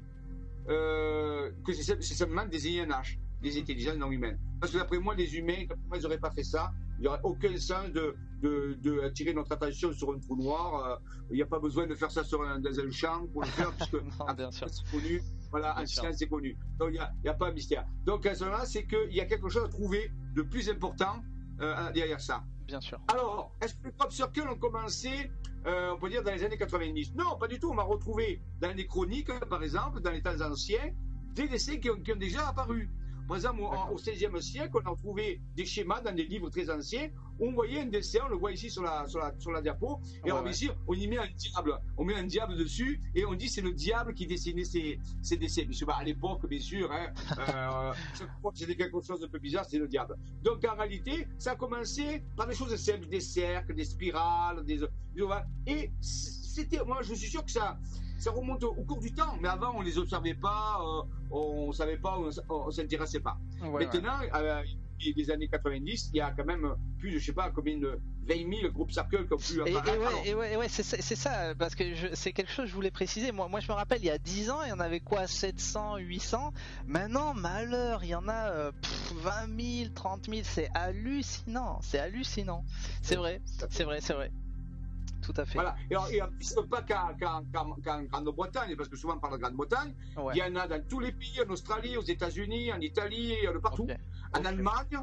Speaker 2: euh, que c'est c'est simplement des I N H, des intelligences non humaines. Parce que d'après moi, les humains, d'après moi, ils n'auraient pas fait ça. Il n'y aurait aucun sens de, de, de attirer notre attention sur un trou noir. Euh, Il n'y a pas besoin de faire ça sur un, dans un champ pour le faire, puisque
Speaker 1: Non, bien sûr.
Speaker 2: c'est connu. Voilà,
Speaker 1: Bien
Speaker 2: en
Speaker 1: sûr.
Speaker 2: science, c'est connu. Donc, il n'y a, il y a pas de mystère. Donc, à ce moment-là, c'est qu'il y a quelque chose à trouver de plus important euh, derrière ça.
Speaker 1: Bien sûr.
Speaker 2: Alors, est-ce que les crop circles ont commencé, euh, on peut dire, dans les années quatre-vingt-dix? Non, pas du tout. On m'a retrouvé dans les chroniques, par exemple, dans les temps anciens, des dessins qui ont, qui ont déjà apparu. Par exemple, au,
Speaker 1: D'accord.
Speaker 2: au seizième siècle, on a retrouvé des schémas dans des livres très anciens où on voyait un dessin, on le voit ici sur la, sur la, sur la diapo, et
Speaker 1: Ouais,
Speaker 2: on,
Speaker 1: ouais.
Speaker 2: ici, on y met un diable. On met un diable dessus, et on dit c'est le diable qui dessinait ces, ces dessins. Bien sûr, bah, à l'époque, bien sûr, hein, euh, chaque fois que c'était quelque chose de peu bizarre, c'est le diable. Donc en réalité, ça a commencé par des choses simples, des cercles, des spirales, des, des ovales. Et c'était, moi, je suis sûr que ça, ça remonte au, au cours du temps. Mais avant, on les observait pas, euh, on savait pas, on, on s'intéressait pas.
Speaker 1: Ouais, ouais.
Speaker 2: Maintenant, euh, des années quatre-vingt-dix, il y a quand même plus de, je sais pas, combien de vingt mille groupes circles qui ont pu
Speaker 1: Et, et
Speaker 2: apparaître.
Speaker 1: ouais,
Speaker 2: Alors,
Speaker 1: et ouais, et ouais, c'est ça, c'est ça, parce que je- c'est quelque chose que je voulais préciser. Moi, moi, je me rappelle, il y a dix ans, il y en avait quoi, sept cents, huit cents. Maintenant, malheur, il y en a euh, pff, vingt mille, trente mille. C'est hallucinant, c'est hallucinant. C'est vrai, c'est vrai, c'est vrai. tout à fait.
Speaker 2: Voilà. Et, alors, et ce n'est pas qu'en qu qu qu Grande-Bretagne, parce que souvent on parle de Grande-Bretagne, ouais. Il y en a dans tous les pays, en Australie, aux États-Unis, en Italie, de partout, okay. en okay. Allemagne.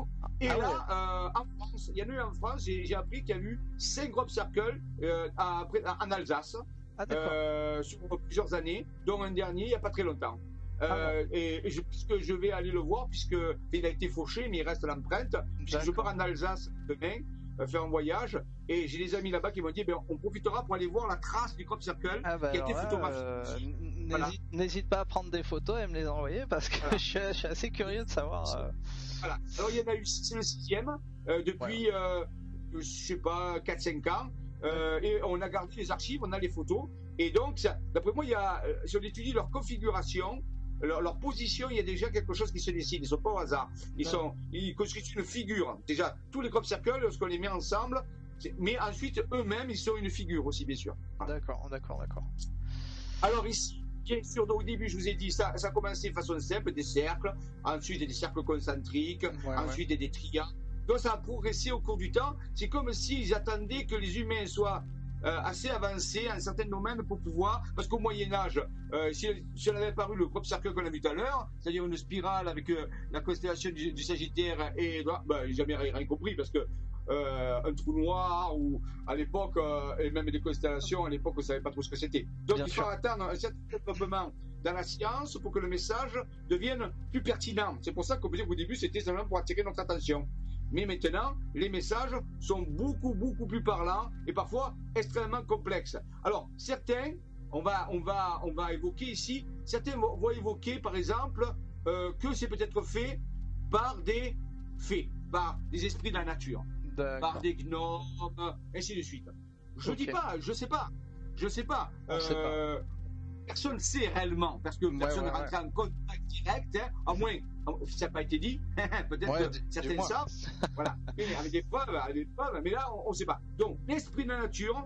Speaker 2: Et ah, là, ouais. euh, en France, il y en a eu en France, j'ai appris qu'il y a eu cinq crop circles euh, à, en Alsace ah, euh, sur plusieurs années, dont un dernier il n'y a pas très longtemps. Euh, ah, ouais. Et, et je pense que je vais aller le voir, puisqu'il a été fauché, mais il reste l'empreinte. Je pars en Alsace demain, euh, faire un voyage, et j'ai des amis là-bas qui m'ont dit ben, on profitera pour aller voir la trace du crop circle
Speaker 1: ah, bah, qui a été photographié. Euh, voilà. N'hésite pas à prendre des photos et me les envoyer, parce que voilà. je, suis, je suis assez curieux de savoir. Euh...
Speaker 2: Voilà. Alors, il y en a eu, c'est le sixième, euh, depuis, ouais. euh, je sais pas, quatre cinq ans. Euh, et on a gardé les archives, on a les photos. Et donc, d'après moi, il y a, si on étudie leur configuration, leur, leur position, il y a déjà quelque chose qui se décide. Ils ne sont pas au hasard. Ils, ouais. sont, ils constituent une figure. Déjà, tous les crop circles, lorsqu'on les met ensemble, mais ensuite, eux-mêmes, ils sont une figure aussi, bien sûr.
Speaker 1: Voilà. D'accord, d'accord, d'accord.
Speaker 2: Alors, ici, bien sûr, au début, je vous ai dit, ça, ça a commencé de façon simple, des cercles, ensuite des cercles concentriques, ouais, ensuite ouais. des triangles. Donc ça a progressé au cours du temps. C'est comme s'ils attendaient que les humains soient euh, assez avancés en certains domaines pour pouvoir, parce qu'au Moyen-Âge, euh, si, si on avait apparu le crop circle qu'on a vu tout à l'heure, c'est-à-dire une spirale avec euh, la constellation du, du Sagittaire et ben, j'ai jamais rien compris, parce que Euh, un trou noir, ou à l'époque, euh, et même des constellations, à l'époque, on ne savait pas trop ce que c'était. Donc, Bien il faut sûr. attendre un certain développement dans la science pour que le message devienne plus pertinent. C'est pour ça qu'on peut dire qu'au début, c'était simplement pour attirer notre attention. Mais maintenant, les messages sont beaucoup, beaucoup plus parlants et parfois extrêmement complexes. Alors, certains, on va, on va, on va évoquer ici, certains vont évoquer, par exemple, euh, que c'est peut-être fait par des fées, par des esprits de la nature. Par des gnomes, ainsi de suite. Je ne okay. dis pas, je ne sais pas. Je ne sais pas. Euh, sait pas. Personne ne sait réellement, parce que ouais, personne n'est ouais, rentré ouais. en contact direct, hein, à moins, ça n'a pas été dit, peut-être ouais, que certains savent. Voilà. Mais avec des preuves, avec des preuves, mais là, on ne sait pas. Donc, l'esprit de la nature,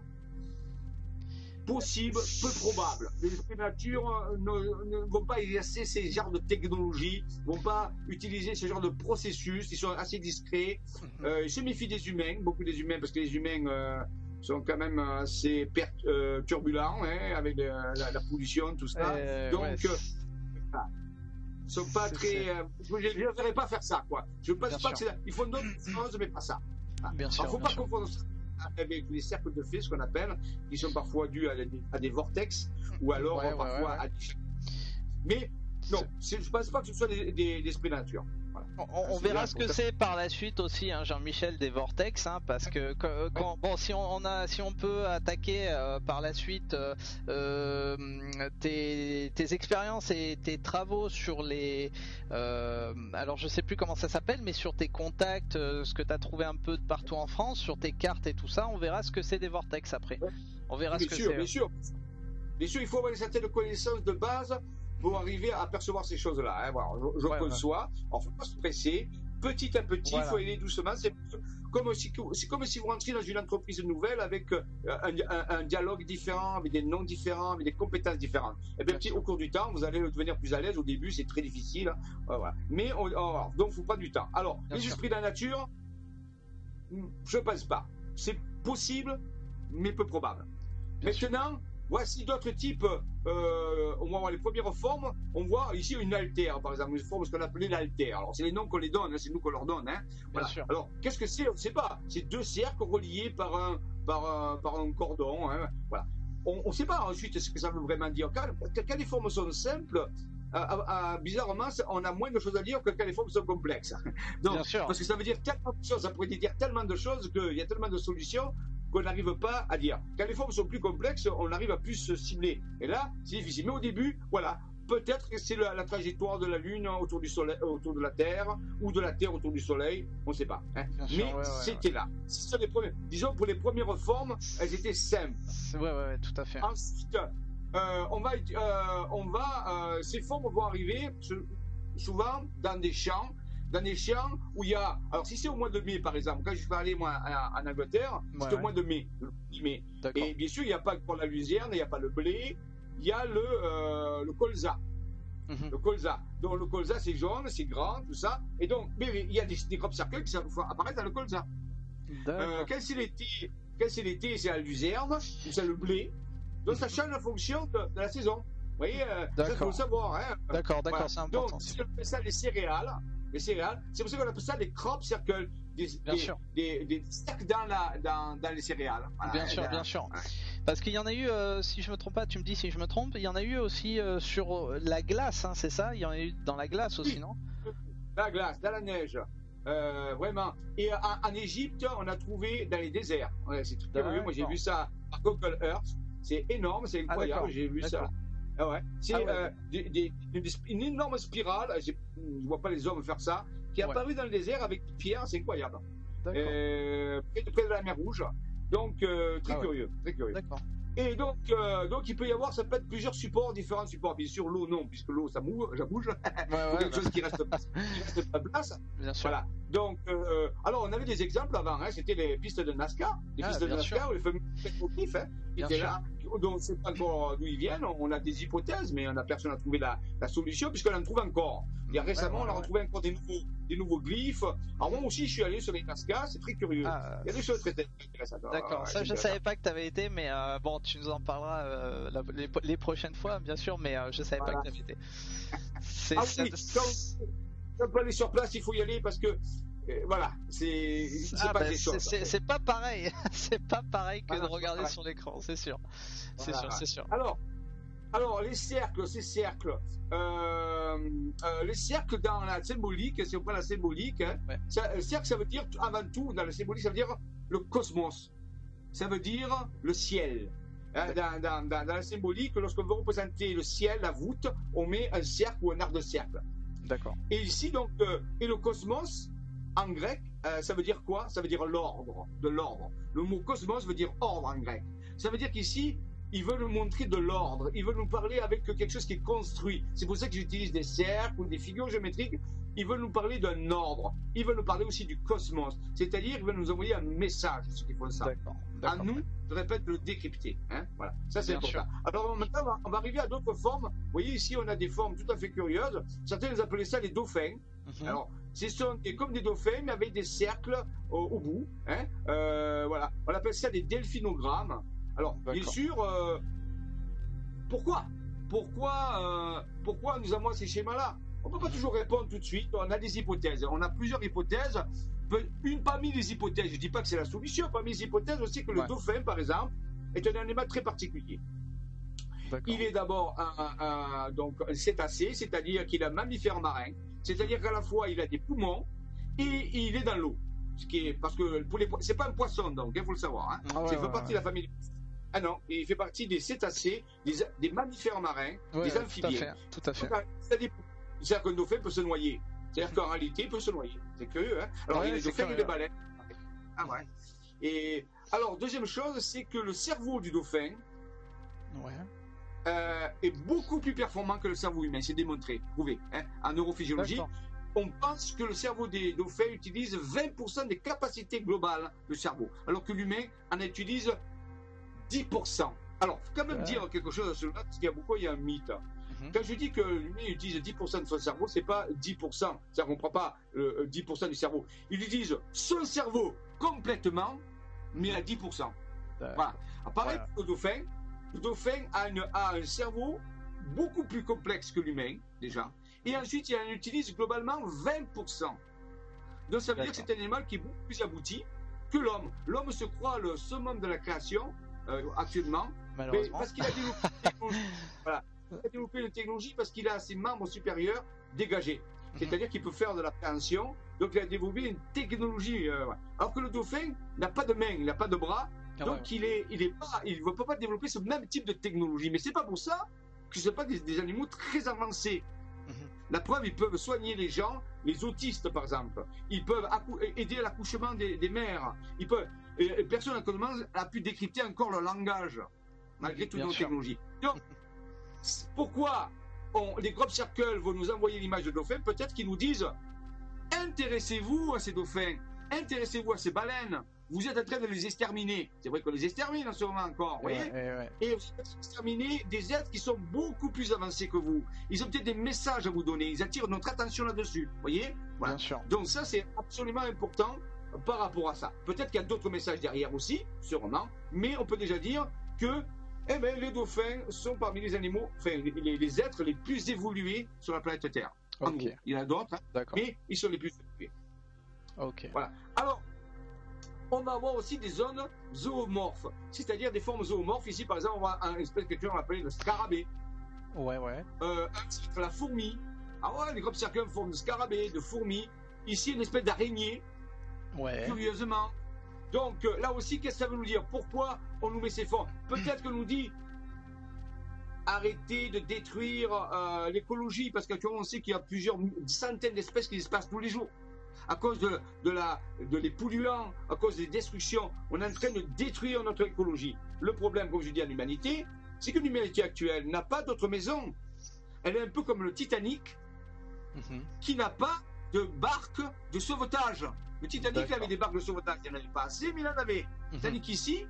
Speaker 2: possible, peu probable. Les esprits de la nature ne, ne vont pas exercer ces genres de technologies, ne vont pas utiliser ce genre de processus, ils sont assez discrets. Euh, ils se méfient des humains, beaucoup des humains, parce que les humains euh, sont quand même assez euh, turbulents, hein, avec de, la, la pollution, tout ça. Euh, Donc, ouais. euh, ils ne sont pas très... Euh, je ne leur ferai pas faire ça, quoi. Je ne pense Bien pas sûr. que c'est... Ils font d'autres choses, mais pas ça.
Speaker 1: Bien sûr.
Speaker 2: Il ne faut pas confondre ça avec les cercles de fées, ce qu'on appelle, qui sont parfois dus à des, à des vortex, ou alors ouais, parfois ouais, ouais. à des... Mais non, je ne pense pas que ce soit des, des, des esprits de nature. Voilà.
Speaker 1: On, on verra ce que c'est par la suite aussi, hein, Jean-Michel, des vortex, hein, parce que quand, quand, bon, si on, on a, si on peut attaquer euh, par la suite euh, euh, tes, tes expériences et tes travaux sur les, euh, alors je sais plus comment ça s'appelle, mais sur tes contacts, euh, ce que tu as trouvé un peu de partout en France, sur tes cartes et tout ça, on verra ce que c'est des vortex après. On verra
Speaker 2: bien
Speaker 1: ce que
Speaker 2: sûr,
Speaker 1: c'est.
Speaker 2: Bien sûr, bien sûr, il faut avoir une certaine connaissance de base pour arriver à percevoir ces choses-là. Hein. Voilà, je je ouais, conçois. Ouais. Alors, faut pas se presser. Petit à petit, il voilà. faut aller doucement. C'est comme si, c'est comme si vous rentriez dans une entreprise nouvelle avec un, un, un dialogue différent, avec des noms différents, avec des compétences différentes. Et bien, petit, au cours du temps, vous allez devenir plus à l'aise. Au début, c'est très difficile. Hein. Voilà. Mais on, on, donc, il faut pas du temps. Alors, bien les sûr. esprits de la nature, je ne pense pas. C'est possible, mais peu probable. Bien Maintenant. Sûr. Voici d'autres types, euh, on va voir les premières formes, on voit ici une altère, par exemple, une forme, ce qu'on appelait l'altère. Alors, c'est les noms qu'on les donne, hein, c'est nous qu'on leur donne. Hein. Voilà. Bien sûr. Alors, qu'est-ce que c'est? On ne sait pas. C'est deux cercles reliés par un, par un, par un cordon. Hein. Voilà. On ne sait pas ensuite ce que ça veut vraiment dire. Quand, quand les formes sont simples, euh, euh, bizarrement, on a moins de choses à dire que quand les formes sont complexes. Donc, Bien sûr. Parce que ça veut dire tellement de choses, ça pourrait dire tellement de choses qu'il y a tellement de solutions qu'on n'arrive pas à dire. Quand les formes sont plus complexes, on arrive à plus se cibler. Et là, c'est difficile. Mais au début, voilà, peut-être que c'est la, la trajectoire de la Lune autour du Soleil, autour de la Terre, ou de la Terre autour du Soleil, on ne sait pas. Hein. Mais sûr, ouais, ouais, c'était ouais. là. C'est les premiers, disons, pour les premières formes, elles étaient simples.
Speaker 1: Oui, ouais, ouais, tout à fait.
Speaker 2: Ensuite, euh, on va, euh, on va euh, ces formes vont arriver souvent dans des champs, dans des champs où il y a... Alors, si c'est au mois de mai, par exemple, quand je suis allé, moi, en Angleterre, ouais, c'est ouais. au mois de mai. mai. Et bien sûr, il n'y a pas pour la luzerne, il n'y a pas le blé, il y a le, euh, le colza. Mm-hmm. Le colza. Donc, le colza, c'est jaune, c'est grand, tout ça. Et donc, mais, il y a des, des crop circles qui apparaissent dans le colza. Euh, quand c'est l'été, Quand c'est l'été, c'est la luzerne, ou c'est le blé. Donc ça change en fonction de, de la saison. Vous voyez, euh, ça il faut le savoir. Hein.
Speaker 1: D'accord, d'accord,
Speaker 2: voilà.
Speaker 1: c'est important.
Speaker 2: Donc, si on appelle ça les céréales, les céréales, c'est pour ça qu'on appelle ça les crop circles, des,
Speaker 1: bien
Speaker 2: des,
Speaker 1: sûr.
Speaker 2: des, des cercles dans, la, dans, dans les céréales. Voilà,
Speaker 1: bien sûr,
Speaker 2: là,
Speaker 1: bien sûr.
Speaker 2: voilà.
Speaker 1: Parce qu'il y en a eu, euh, si je me trompe pas, tu me dis si je me trompe, il y en a eu aussi euh, sur la glace, hein, c'est ça? Il y en a eu dans la glace aussi,
Speaker 2: oui.
Speaker 1: non?
Speaker 2: La glace, dans la neige. Euh, vraiment. Et en, en Égypte, on a trouvé dans les déserts. Ouais, c'est très curieux. Moi, j'ai vu ça par Google Earth. C'est énorme, c'est incroyable. Ah, j'ai vu ça. Ah ouais. C'est ah ouais, euh, des, des, des, une énorme spirale. Je ne vois pas les hommes faire ça. Qui est ouais. apparue dans le désert avec des pierres. C'est incroyable. Euh, près, de, près de la mer Rouge. Donc, euh, très ah curieux. Ouais. Très curieux. D'accord. Et donc, euh, donc, il peut y avoir, ça peut être plusieurs supports, différents supports. Bien sûr, l'eau, non, puisque l'eau, ça bouge, ça bouge. Ouais, ouais, quelque ouais. chose qui reste, qui reste pas place.
Speaker 1: Bien sûr.
Speaker 2: Voilà. Donc, euh, alors, on avait des exemples avant, hein, c'était les pistes de NASCAR, les ah, pistes de NASCAR, sûr. Les fameux pétrofifs, hein, qui étaient sûr. Là. Donc, on ne sait pas encore d'où ils viennent, on a des hypothèses, mais on a personne à trouver la, la solution, puisqu'on en trouve encore. Il y a récemment, ouais, ouais, on a retrouvé ouais. encore des nouveaux, des nouveaux glyphes. Alors, moi aussi, je suis allé sur les NASCAR, c'est très curieux. Ah, il y a des choses très intéressantes.
Speaker 1: D'accord, ça, je ne savais pas que tu avais été, mais euh, bon, tu nous en parleras euh, la, les, les prochaines fois, bien sûr, mais euh, je ne savais voilà. pas que tu avais été.
Speaker 2: C'est, ah oui, ça... quand, quand on peut aller sur place, il faut y aller parce que euh, voilà, c'est
Speaker 1: ah, pas ben, des choses. C'est, c'est pas pareil, c'est pas pareil que voilà, de regarder sur l'écran, c'est sûr. C'est voilà. sûr, c'est sûr.
Speaker 2: Alors, alors les cercles, ces cercles, euh, euh, les cercles dans la symbolique, si on prend la symbolique, hein, ouais. ça, le cercle, ça veut dire avant tout dans la symbolique, ça veut dire le cosmos, ça veut dire le ciel. Hein, dans, dans, dans, dans la symbolique, lorsqu'on veut représenter le ciel, la voûte, on met un cercle ou un arc de cercle.
Speaker 1: D'accord.
Speaker 2: Et ici, donc, euh, et le cosmos, en grec, euh, ça veut dire quoi? Ça veut dire l'ordre, de l'ordre. Le mot cosmos veut dire ordre en grec. Ça veut dire qu'ici, ils veulent nous montrer de l'ordre, ils veulent nous parler avec quelque chose qui est construit. C'est pour ça que j'utilise des cercles ou des figures géométriques. Ils veulent nous parler d'un ordre. Ils veulent nous parler aussi du cosmos. C'est-à-dire qu'ils veulent nous envoyer un message, ce qu'il faut ça. D'accord. À nous, je répète, le décrypter. Hein, voilà. Ça, c'est important. Alors maintenant, on va, on va arriver à d'autres formes. Vous voyez, ici, on a des formes tout à fait curieuses. Certains les appelaient ça les dauphins. Mm-hmm. Alors, ce sont des, comme des dauphins, mais avec des cercles au, au bout. Hein, euh, voilà. On appelle ça des delphinogrammes. Alors, d'accord. Bien sûr, euh, pourquoi pourquoi, euh, pourquoi nous avons ces schémas-là? On ne peut pas toujours répondre tout de suite. On a des hypothèses. On a plusieurs hypothèses. Une parmi les hypothèses, je ne dis pas que c'est la solution, parmi les hypothèses aussi que le ouais. dauphin, par exemple, est un animal très particulier. D'accord. Il est d'abord un, un, donc, un cétacé, c'est-à-dire qu'il est un mammifère marin, c'est-à-dire qu'à la fois il a des poumons et il est dans l'eau. Ce qui est, parce que pour les, c'est pas un poisson, donc il faut le savoir. Hein. Ah ouais, il fait ouais, partie ouais. de la famille. Ah non, il fait partie des cétacés, des, des mammifères marins, ouais, des amphibiens.
Speaker 1: Tout à fait. Tout à fait.
Speaker 2: C'est-à-dire qu'un dauphin peut se noyer. C'est-à-dire qu'en réalité, il peut se noyer. C'est curieux, hein? Alors, ouais, il y a des dauphins et des baleines. Ah ouais. Et alors, deuxième chose, c'est que le cerveau du dauphin ouais. euh, est beaucoup plus performant que le cerveau humain. C'est démontré, prouvé. Hein? En neurophysiologie, d'accord. On pense que le cerveau des dauphins utilise vingt pour cent des capacités globales du cerveau, alors que l'humain en utilise dix pour cent. Alors, il faut quand même ouais. dire quelque chose sur ça, parce qu'il y a beaucoup, il y a un mythe. Quand je dis que l'humain utilise dix pour cent de son cerveau, c'est pas dix pour cent. C'est-à-dire qu'on ne prend pas euh, dix pour cent du cerveau. Il utilise son cerveau complètement, mais à dix pour cent. Euh, voilà. Pareil voilà. Pour le dauphin. Le dauphin a, une, a un cerveau beaucoup plus complexe que l'humain, déjà. Et ensuite, il en utilise globalement vingt pour cent. Donc ça veut D'accord. dire que c'est un animal qui est beaucoup plus abouti que l'homme. L'homme se croit le summum de la création, euh, actuellement, mais parce qu'il a développé voilà. Il a développé une technologie parce qu'il a ses membres supérieurs dégagés. C'est-à-dire qu'il peut faire de la préhension. Donc il a développé une technologie. Euh, ouais. Alors que le dauphin n'a pas de main, il n'a pas de bras. Ah donc ouais. il est, il est pas, il ne peut pas développer ce même type de technologie. Mais c'est pas pour ça que ce ne sont pas des, des animaux très avancés. Mm-hmm. La preuve, ils peuvent soigner les gens, les autistes par exemple. Ils peuvent aider à l'accouchement des, des mères. Ils peuvent. Et personne actuellement a pu décrypter encore le langage malgré toutes nos technologies. Donc pourquoi on, les crop circles vont nous envoyer l'image de dauphins? Peut-être qu'ils nous disent intéressez-vous à ces dauphins, intéressez-vous à ces baleines, vous êtes en train de les exterminer. C'est vrai qu'on les extermine en ce moment encore, vous voyez, ouais, ouais. Et vous êtes exterminer des êtres qui sont beaucoup plus avancés que vous. Ils ont peut-être des messages à vous donner, ils attirent notre attention là-dessus, vous voyez, voilà. Bien sûr. Donc ça c'est absolument important par rapport à ça. Peut-être qu'il y a d'autres messages derrière aussi, sûrement, mais on peut déjà dire que eh ben, les dauphins sont parmi les animaux, enfin les, les, les êtres les plus évolués sur la planète Terre. En
Speaker 1: Ok.
Speaker 2: gros, il y en a d'autres, hein, mais ils sont les plus évolués.
Speaker 1: Ok.
Speaker 2: Voilà. Alors, on va avoir aussi des zones zoomorphes, c'est-à-dire des formes zoomorphes. Ici, par exemple, on va un espèce que tu as appelé le scarabée.
Speaker 1: Ouais, ouais.
Speaker 2: Euh, la fourmi. Ah ouais, les groupes circulaires en forme de scarabée, de fourmi. Ici, une espèce d'araignée.
Speaker 1: Ouais.
Speaker 2: Curieusement. Donc euh, là aussi, qu'est-ce que ça veut nous dire? Pourquoi on nous met ces formes? Peut-être que nous dit arrêtez de détruire euh, l'écologie, parce qu'actuellement on sait qu'il y a plusieurs centaines d'espèces qui disparaissent tous les jours. À cause de, de, la, de les polluants, à cause des destructions, on est en train de détruire notre écologie. Le problème, comme je dis à l'humanité, c'est que l'humanité actuelle n'a pas d'autre maison. Elle est un peu comme le Titanic, mm-hmm. qui n'a pas de barque de sauvetage. Le Titanic avait des barques de sauvetage, il n'y en avait pas assez, mais il en avait. Mm-hmm. Tandis qu'ici,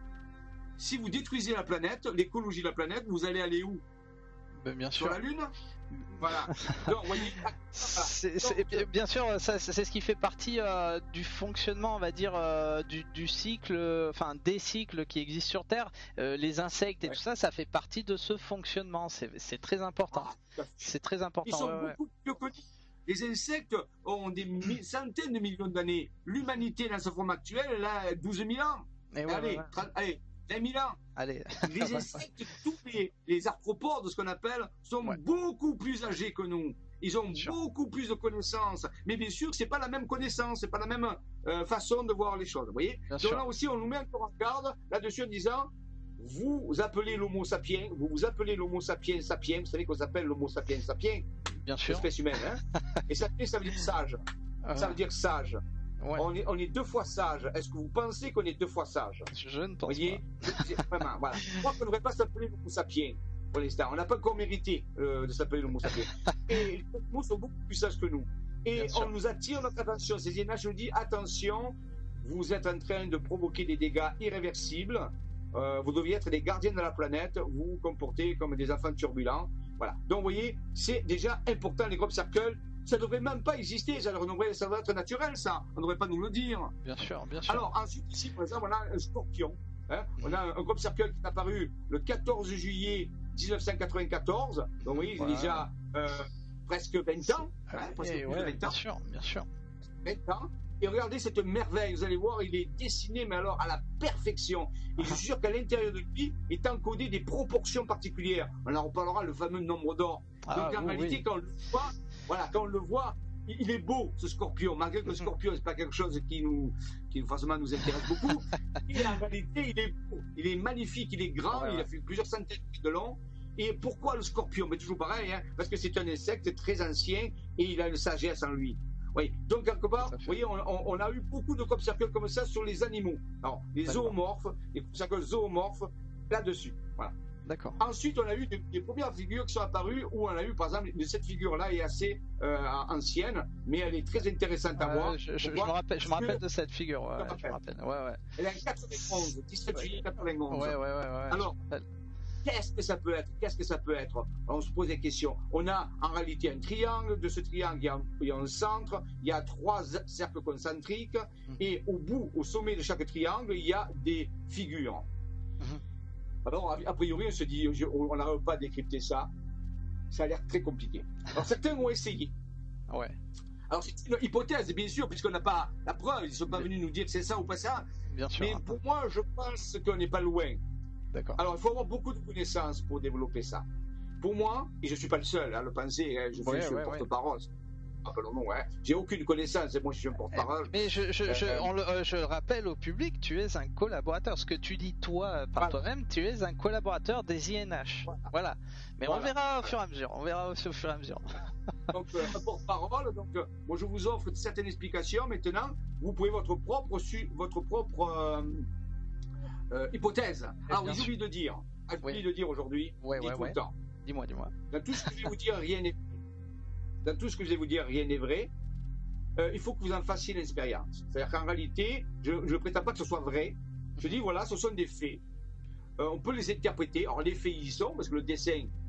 Speaker 2: si vous détruisez la planète, l'écologie de la planète, vous allez aller où?
Speaker 1: Ben, bien
Speaker 2: Sur
Speaker 1: sûr.
Speaker 2: la Lune. Voilà. Donc, voyez,
Speaker 1: c'est, c'est, Donc, bien sûr, ça, c'est ce qui fait partie euh, du fonctionnement, on va dire, euh, du, du cycle, enfin des cycles qui existent sur Terre. Euh, les insectes et ouais. tout ça, ça fait partie de ce fonctionnement. C'est, c'est très important. Ah, c'est très important.
Speaker 2: Ils sont
Speaker 1: ouais,
Speaker 2: beaucoup plus connus. Les insectes ont des centaines de millions d'années. L'humanité, dans sa forme actuelle, elle a douze mille ans. Et ouais, allez, ouais, ouais. trente, allez, vingt mille ans.
Speaker 1: Allez.
Speaker 2: Les insectes, tous les, les arthropodes, ce qu'on appelle, sont ouais. beaucoup plus âgés que nous. Ils ont sure. beaucoup plus de connaissances. Mais bien sûr, c'est pas la même connaissance, c'est pas la même euh, façon de voir les choses. Vous voyez? Bien Donc sûr. Là aussi, on nous met encore en garde là-dessus en disant, vous appelez l'homo sapiens, vous vous appelez l'homo sapiens sapiens, vous savez qu'on s'appelle l'homo sapiens sapiens.
Speaker 1: Bien sûr.
Speaker 2: Espèce humaine, hein? Et sapiens, ça veut dire sage. Euh... Ça veut dire sage. Ouais. On, est, on est deux fois sage. Est-ce que vous pensez qu'on est deux fois sage?
Speaker 1: Je ne pense
Speaker 2: voyez
Speaker 1: pas.
Speaker 2: Vraiment, voilà. Je crois qu'on ne devrait pas s'appeler l'homo sapiens pour l'instant. On n'a pas encore mérité euh, de s'appeler l'homo sapiens. Et les homo sont beaucoup plus sages que nous. Et on nous attire notre attention. Ces images nous disent attention, vous êtes en train de provoquer des dégâts irréversibles. Euh, vous deviez être des gardiens de la planète. Vous vous comportez comme des enfants turbulents. Voilà. Donc, vous voyez, c'est déjà important, les crop circles. Ça ne devrait même pas exister, ça devrait, ça devrait être naturel, ça. On ne devrait pas nous le dire.
Speaker 1: Bien sûr, bien sûr.
Speaker 2: Alors, ensuite, ici, par exemple, on a un scorpion. Hein. Mmh. On a un, un crop circle qui est apparu le quatorze juillet mille neuf cent quatre-vingt-quatorze. Donc, vous voyez, il ouais. a déjà euh, presque vingt ans. Hein, presque
Speaker 1: plus ouais, de vingt bien ans. Sûr, bien sûr.
Speaker 2: vingt ans. Et regardez cette merveille, vous allez voir, il est dessiné, mais alors à la perfection. Et je suis sûr qu'à l'intérieur de lui est encodé des proportions particulières. On en reparlera, le fameux nombre d'or. Ah, Donc, en oui, réalité, oui. quand on le voit, voilà, quand on le voit, il est beau, ce scorpion. Malgré que le scorpion, c'est pas quelque chose qui nous, qui forcément nous intéresse beaucoup. Et en réalité, il est beau, il est magnifique, il est grand, ouais, il ouais. a fait plusieurs centaines de long. Et pourquoi le scorpion? Mais toujours pareil, hein, parce que c'est un insecte très ancien et il a une sagesse en lui. Oui, donc quelque part, vous voyez, on, on, on a eu beaucoup de crop circles comme ça sur les animaux. Alors, les D'accord. zoomorphes, les crop circles zoomorphes, là-dessus. Voilà.
Speaker 1: D'accord.
Speaker 2: Ensuite, on a eu des, des premières figures qui sont apparues où on a eu, par exemple, cette figure-là est assez euh, ancienne, mais elle est très intéressante à euh, voir.
Speaker 1: Je, je, je me rappelle, je me rappelle de cette figure. Ouais, je me rappelle. Ouais, ouais.
Speaker 2: Elle est en quatre-vingt-onze, dix-sept juillet quatre-vingt-onze.
Speaker 1: Ouais, ouais, ouais, ouais.
Speaker 2: Alors, qu'est-ce que ça peut être? Qu'est-ce que ça peut être? Alors, on se pose des questions. On a en réalité un triangle. De ce triangle, il y a un, il y a un centre. Il y a trois cercles concentriques. Mmh. Et au bout, au sommet de chaque triangle, il y a des figures. Mmh. Alors, a priori, on se dit, on n'arrive pas à décrypter ça. Ça a l'air très compliqué. Alors, certains ont essayé.
Speaker 1: Ouais.
Speaker 2: Alors, c'est une hypothèse, bien sûr, puisqu'on n'a pas la preuve. Ils ne sont pas venus nous dire que c'est ça ou pas ça.
Speaker 1: Bien sûr.
Speaker 2: Mais pour moi, je pense qu'on n'est pas loin.
Speaker 1: D'accord.
Speaker 2: Alors, il faut avoir beaucoup de connaissances pour développer ça. Pour moi, et je ne suis pas le seul à le penser, hein, je
Speaker 1: ouais,
Speaker 2: suis
Speaker 1: ouais,
Speaker 2: un porte-parole. Ouais. Rappelons-nous, hein. J'ai aucune connaissance, et moi je suis un porte-parole.
Speaker 1: Mais je, je, je, on le, euh, je rappelle au public, tu es un collaborateur. Ce que tu dis toi par voilà. toi-même, tu es un collaborateur des I N H. Voilà. voilà. Mais voilà. on verra au fur et à mesure. On verra au fur et à mesure.
Speaker 2: Donc, euh, un porte-parole. Donc, euh, moi je vous offre certaines explications. Maintenant, vous pouvez votre propre, votre propre euh, euh, hypothèse. Alors, j'ai oublié de dire, j'ai oublié oui. de dire aujourd'hui,
Speaker 1: ouais,
Speaker 2: dis
Speaker 1: ouais,
Speaker 2: tout
Speaker 1: ouais.
Speaker 2: le temps.
Speaker 1: Dis-moi, dis-moi.
Speaker 2: Dans tout ce que je vais vous dire, rien n'est Dans tout ce que je vais vous dire, rien n'est vrai. Euh, il faut que vous en fassiez l'expérience. C'est-à-dire qu'en réalité, je ne prétends pas que ce soit vrai. Je dis, voilà, ce sont des faits. Euh, on peut les interpréter. Alors, les faits, ils y sont, parce que le dessin,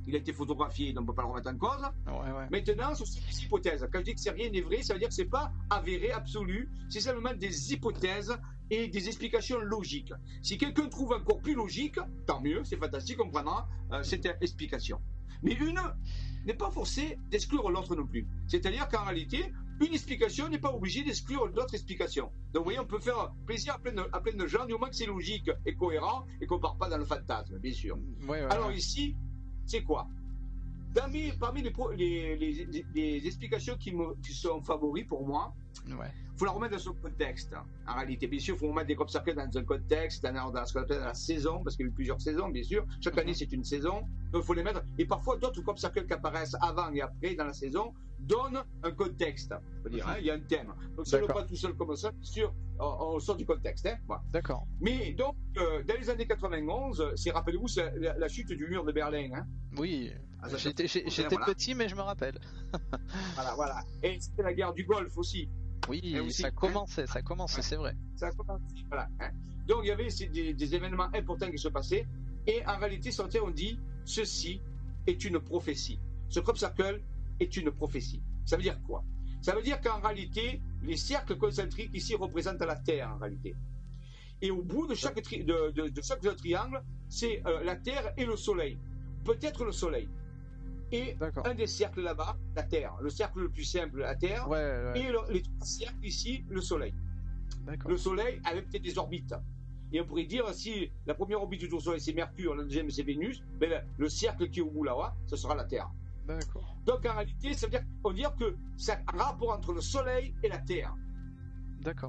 Speaker 2: il a été photographié, donc on ne peut pas le remettre en cause.
Speaker 1: Ouais, ouais.
Speaker 2: Maintenant, ce sont des hypothèses. Quand je dis que c'est rien n'est vrai, ça veut dire que ce n'est pas avéré, absolu, c'est simplement des hypothèses et des explications logiques. Si quelqu'un trouve encore plus logique, tant mieux, c'est fantastique, on prendra euh, cette explication. Mais une n'est pas forcée d'exclure l'autre non plus. C'est-à-dire qu'en réalité, une explication n'est pas obligée d'exclure d'autres explications. Donc vous voyez, on peut faire plaisir à plein de, à plein de gens, du moment que c'est logique et cohérent et qu'on ne part pas dans le fantasme, bien sûr.
Speaker 1: Ouais, ouais,
Speaker 2: Alors
Speaker 1: ouais.
Speaker 2: ici, c'est quoi? Dans mes, Parmi les, les, les, les, les explications qui, me, qui sont favoris pour moi, il
Speaker 1: Ouais.
Speaker 2: faut la remettre dans son contexte. En réalité, bien sûr, il faut remettre des crop circles dans un contexte, dans, dans ce qu'on appelle la saison, parce qu'il y a eu plusieurs saisons, bien sûr. Chaque année, c'est une saison. Donc, il faut les mettre. Et parfois, d'autres crop circles qui apparaissent avant et après dans la saison donnent un contexte. Je veux dire, hein, il y a un thème. Donc, si on ne le pas tout seul comme ça, bien sûr, on, on sort du contexte. Hein, voilà.
Speaker 1: D'accord.
Speaker 2: Mais donc, euh, dans les années quatre-vingt-onze, c'est, rappelez-vous, c'est la, la chute du mur de Berlin. Hein.
Speaker 1: Oui,
Speaker 2: Ah, ça,
Speaker 1: j'étais,
Speaker 2: ça,
Speaker 1: j'étais
Speaker 2: voilà.
Speaker 1: petit, mais je me rappelle.
Speaker 2: Voilà, voilà. Et c'était la guerre du Golfe aussi.
Speaker 1: Oui,
Speaker 2: aussi,
Speaker 1: ça
Speaker 2: hein.
Speaker 1: commençait, ça commençait,
Speaker 2: Ouais.
Speaker 1: c'est vrai.
Speaker 2: Ça a commencé, voilà. Hein. Donc il y avait des, des événements importants qui se passaient, et en réalité, certains ont dit ceci est une prophétie. Ce crop circle est une prophétie. Ça veut dire quoi? Ça veut dire qu'en réalité, les cercles concentriques ici représentent la Terre en réalité. Et au bout de chaque, tri de, de, de chaque triangle, c'est euh, la Terre et le Soleil. Peut-être le Soleil. Et un des cercles là-bas, la Terre. Le cercle le plus simple, la Terre.
Speaker 1: Ouais, ouais.
Speaker 2: Et le, les trois cercles ici, le Soleil. Le Soleil avec peut-être des orbites. Et on pourrait dire, si la première orbite du Soleil c'est Mercure, la deuxième c'est Vénus, ben le, le cercle qui est au bout là-bas, ce sera la Terre.
Speaker 1: D'accord.
Speaker 2: Donc en réalité, ça veut dire, on veut dire que c'est un rapport entre le Soleil et la Terre.
Speaker 1: D'accord.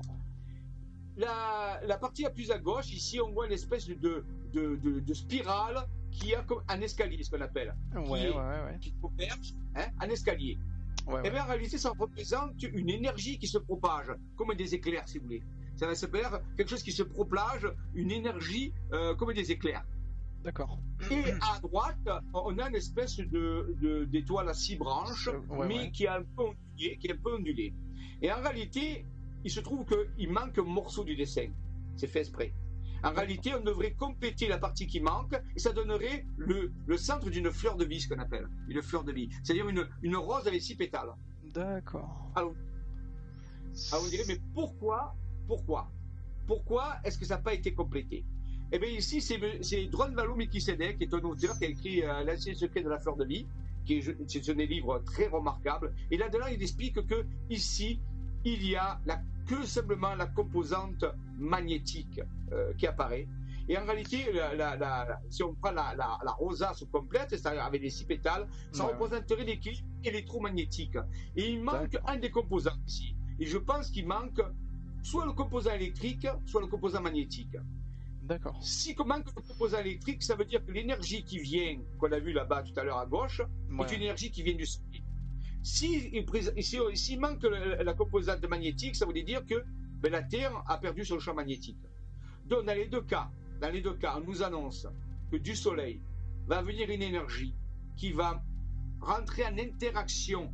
Speaker 2: La, la partie la plus à gauche, ici, on voit une espèce de, de, de, de spirale qui a comme un escalier, ce qu'on appelle.
Speaker 1: Ouais,
Speaker 2: qui
Speaker 1: ouais,
Speaker 2: est,
Speaker 1: ouais.
Speaker 2: Qui converge, hein, un escalier.
Speaker 1: Ouais,
Speaker 2: Et
Speaker 1: ouais.
Speaker 2: bien en réalité, ça représente une énergie qui se propage, comme des éclairs, si vous voulez. Ça va se faire quelque chose qui se propage, une énergie euh, comme des éclairs.
Speaker 1: D'accord.
Speaker 2: Et à droite, on a une espèce de, de, d'étoile à six branches,
Speaker 1: Euh, ouais,
Speaker 2: mais
Speaker 1: ouais.
Speaker 2: qui, est un peu ondulée, qui est un peu ondulée. Et en réalité, il se trouve qu'il manque un morceau du dessin. C'est fait exprès. En réalité, on devrait compléter la partie qui manque, et ça donnerait le, le centre d'une fleur de vie, ce qu'on appelle une fleur de vie. C'est-à-dire une, une rose avec six pétales.
Speaker 1: D'accord.
Speaker 2: Alors, alors vous direz, mais pourquoi Pourquoi Pourquoi est-ce que ça n'a pas été complété? Eh bien ici, c'est, c'est Drunvalo Melchizedek, qui est un auteur qui a écrit euh, L'ancien secret de la fleur de vie, qui est, c'est un des livres très remarquable. Et là-dedans, il explique que ici, il y a la, que simplement la composante magnétique euh, qui apparaît. Et en réalité, la, la, la, si on prend la, la, la rosace complète, c'est-à-dire avec les six pétales, ça
Speaker 1: Ouais,
Speaker 2: représenterait l'équilibre électromagnétique. Et il manque
Speaker 1: D'accord.
Speaker 2: un des composants ici. Et je pense qu'il manque soit le composant électrique, soit le composant magnétique.
Speaker 1: D'accord.
Speaker 2: Si il manque le composant électrique, ça veut dire que l'énergie qui vient, qu'on a vu là-bas tout à l'heure à gauche,
Speaker 1: Ouais.
Speaker 2: est une énergie qui vient du Soleil. S'il si, si manque la, la composante magnétique, ça veut dire que ben, la Terre a perdu son champ magnétique. Donc dans les deux cas, dans les deux cas, on nous annonce que du Soleil va venir une énergie qui va rentrer en interaction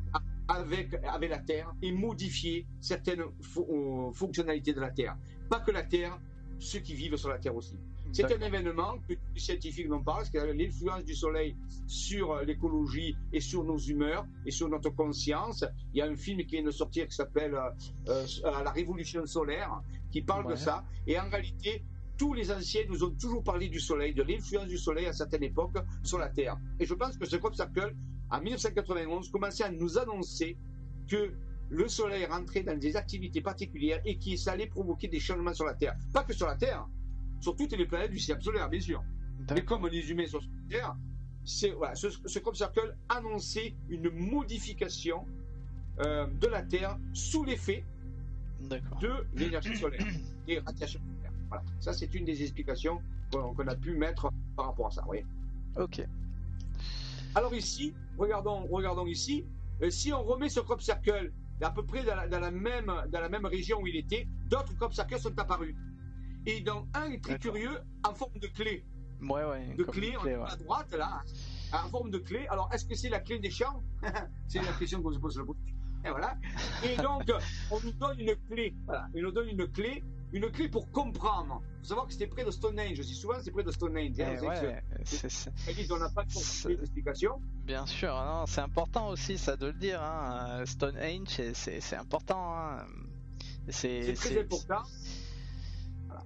Speaker 2: avec, avec la Terre et modifier certaines fo fonctionnalités de la Terre. Pas que la Terre, ceux qui vivent sur la Terre aussi. C'est un événement que les scientifiques n'en parlent, parce que l'influence du Soleil sur l'écologie et sur nos humeurs et sur notre conscience. Il y a un film qui vient de sortir qui s'appelle euh, La Révolution solaire, qui parle ouais. de ça. Et en réalité, tous les anciens nous ont toujours parlé du Soleil, de l'influence du Soleil à certaines époques sur la Terre. Et je pense que ce crop circle, en mille neuf cent quatre-vingt-onze, commençait à nous annoncer que le Soleil rentrait dans des activités particulières et que ça allait provoquer des changements sur la Terre. Pas que sur la Terre, sur toutes les planètes du système solaire, bien sûr. Mais comme les humains sont sur la Terre, c'est, voilà, ce, ce crop circle annonçait une modification euh, de la Terre sous l'effet de l'énergie solaire, des radiations solaires. Voilà. Ça, c'est une des explications qu'on, qu'on a pu mettre par rapport à ça. Vous voyez.
Speaker 1: Ok.
Speaker 2: Alors ici, regardons, regardons ici, euh, si on remet ce crop circle à peu près dans la, dans la, même, dans la même région où il était, d'autres crop circles sont apparus. Et dans un très curieux, en forme de clé.
Speaker 1: Ouais, ouais.
Speaker 2: De clé, on
Speaker 1: clé,
Speaker 2: est
Speaker 1: ouais.
Speaker 2: à droite, là, en forme de clé. Alors, est-ce que c'est la clé des champs? C'est la question qu'on se pose le coup. Et voilà. Et donc, on nous donne une clé. Voilà. On nous donne une clé une clé pour comprendre. Il faut savoir que c'était près de Stonehenge. Je dis souvent, c'est près de Stonehenge.
Speaker 1: Eh
Speaker 2: Hein,
Speaker 1: ouais, c'est- c'est-
Speaker 2: on n'a pas d'explication.
Speaker 1: Bien sûr, non, c'est important aussi ça de le dire. Hein. Stonehenge, c'est- c'est c'est important. Hein.
Speaker 2: C'est très
Speaker 1: c'est-
Speaker 2: important. Voilà.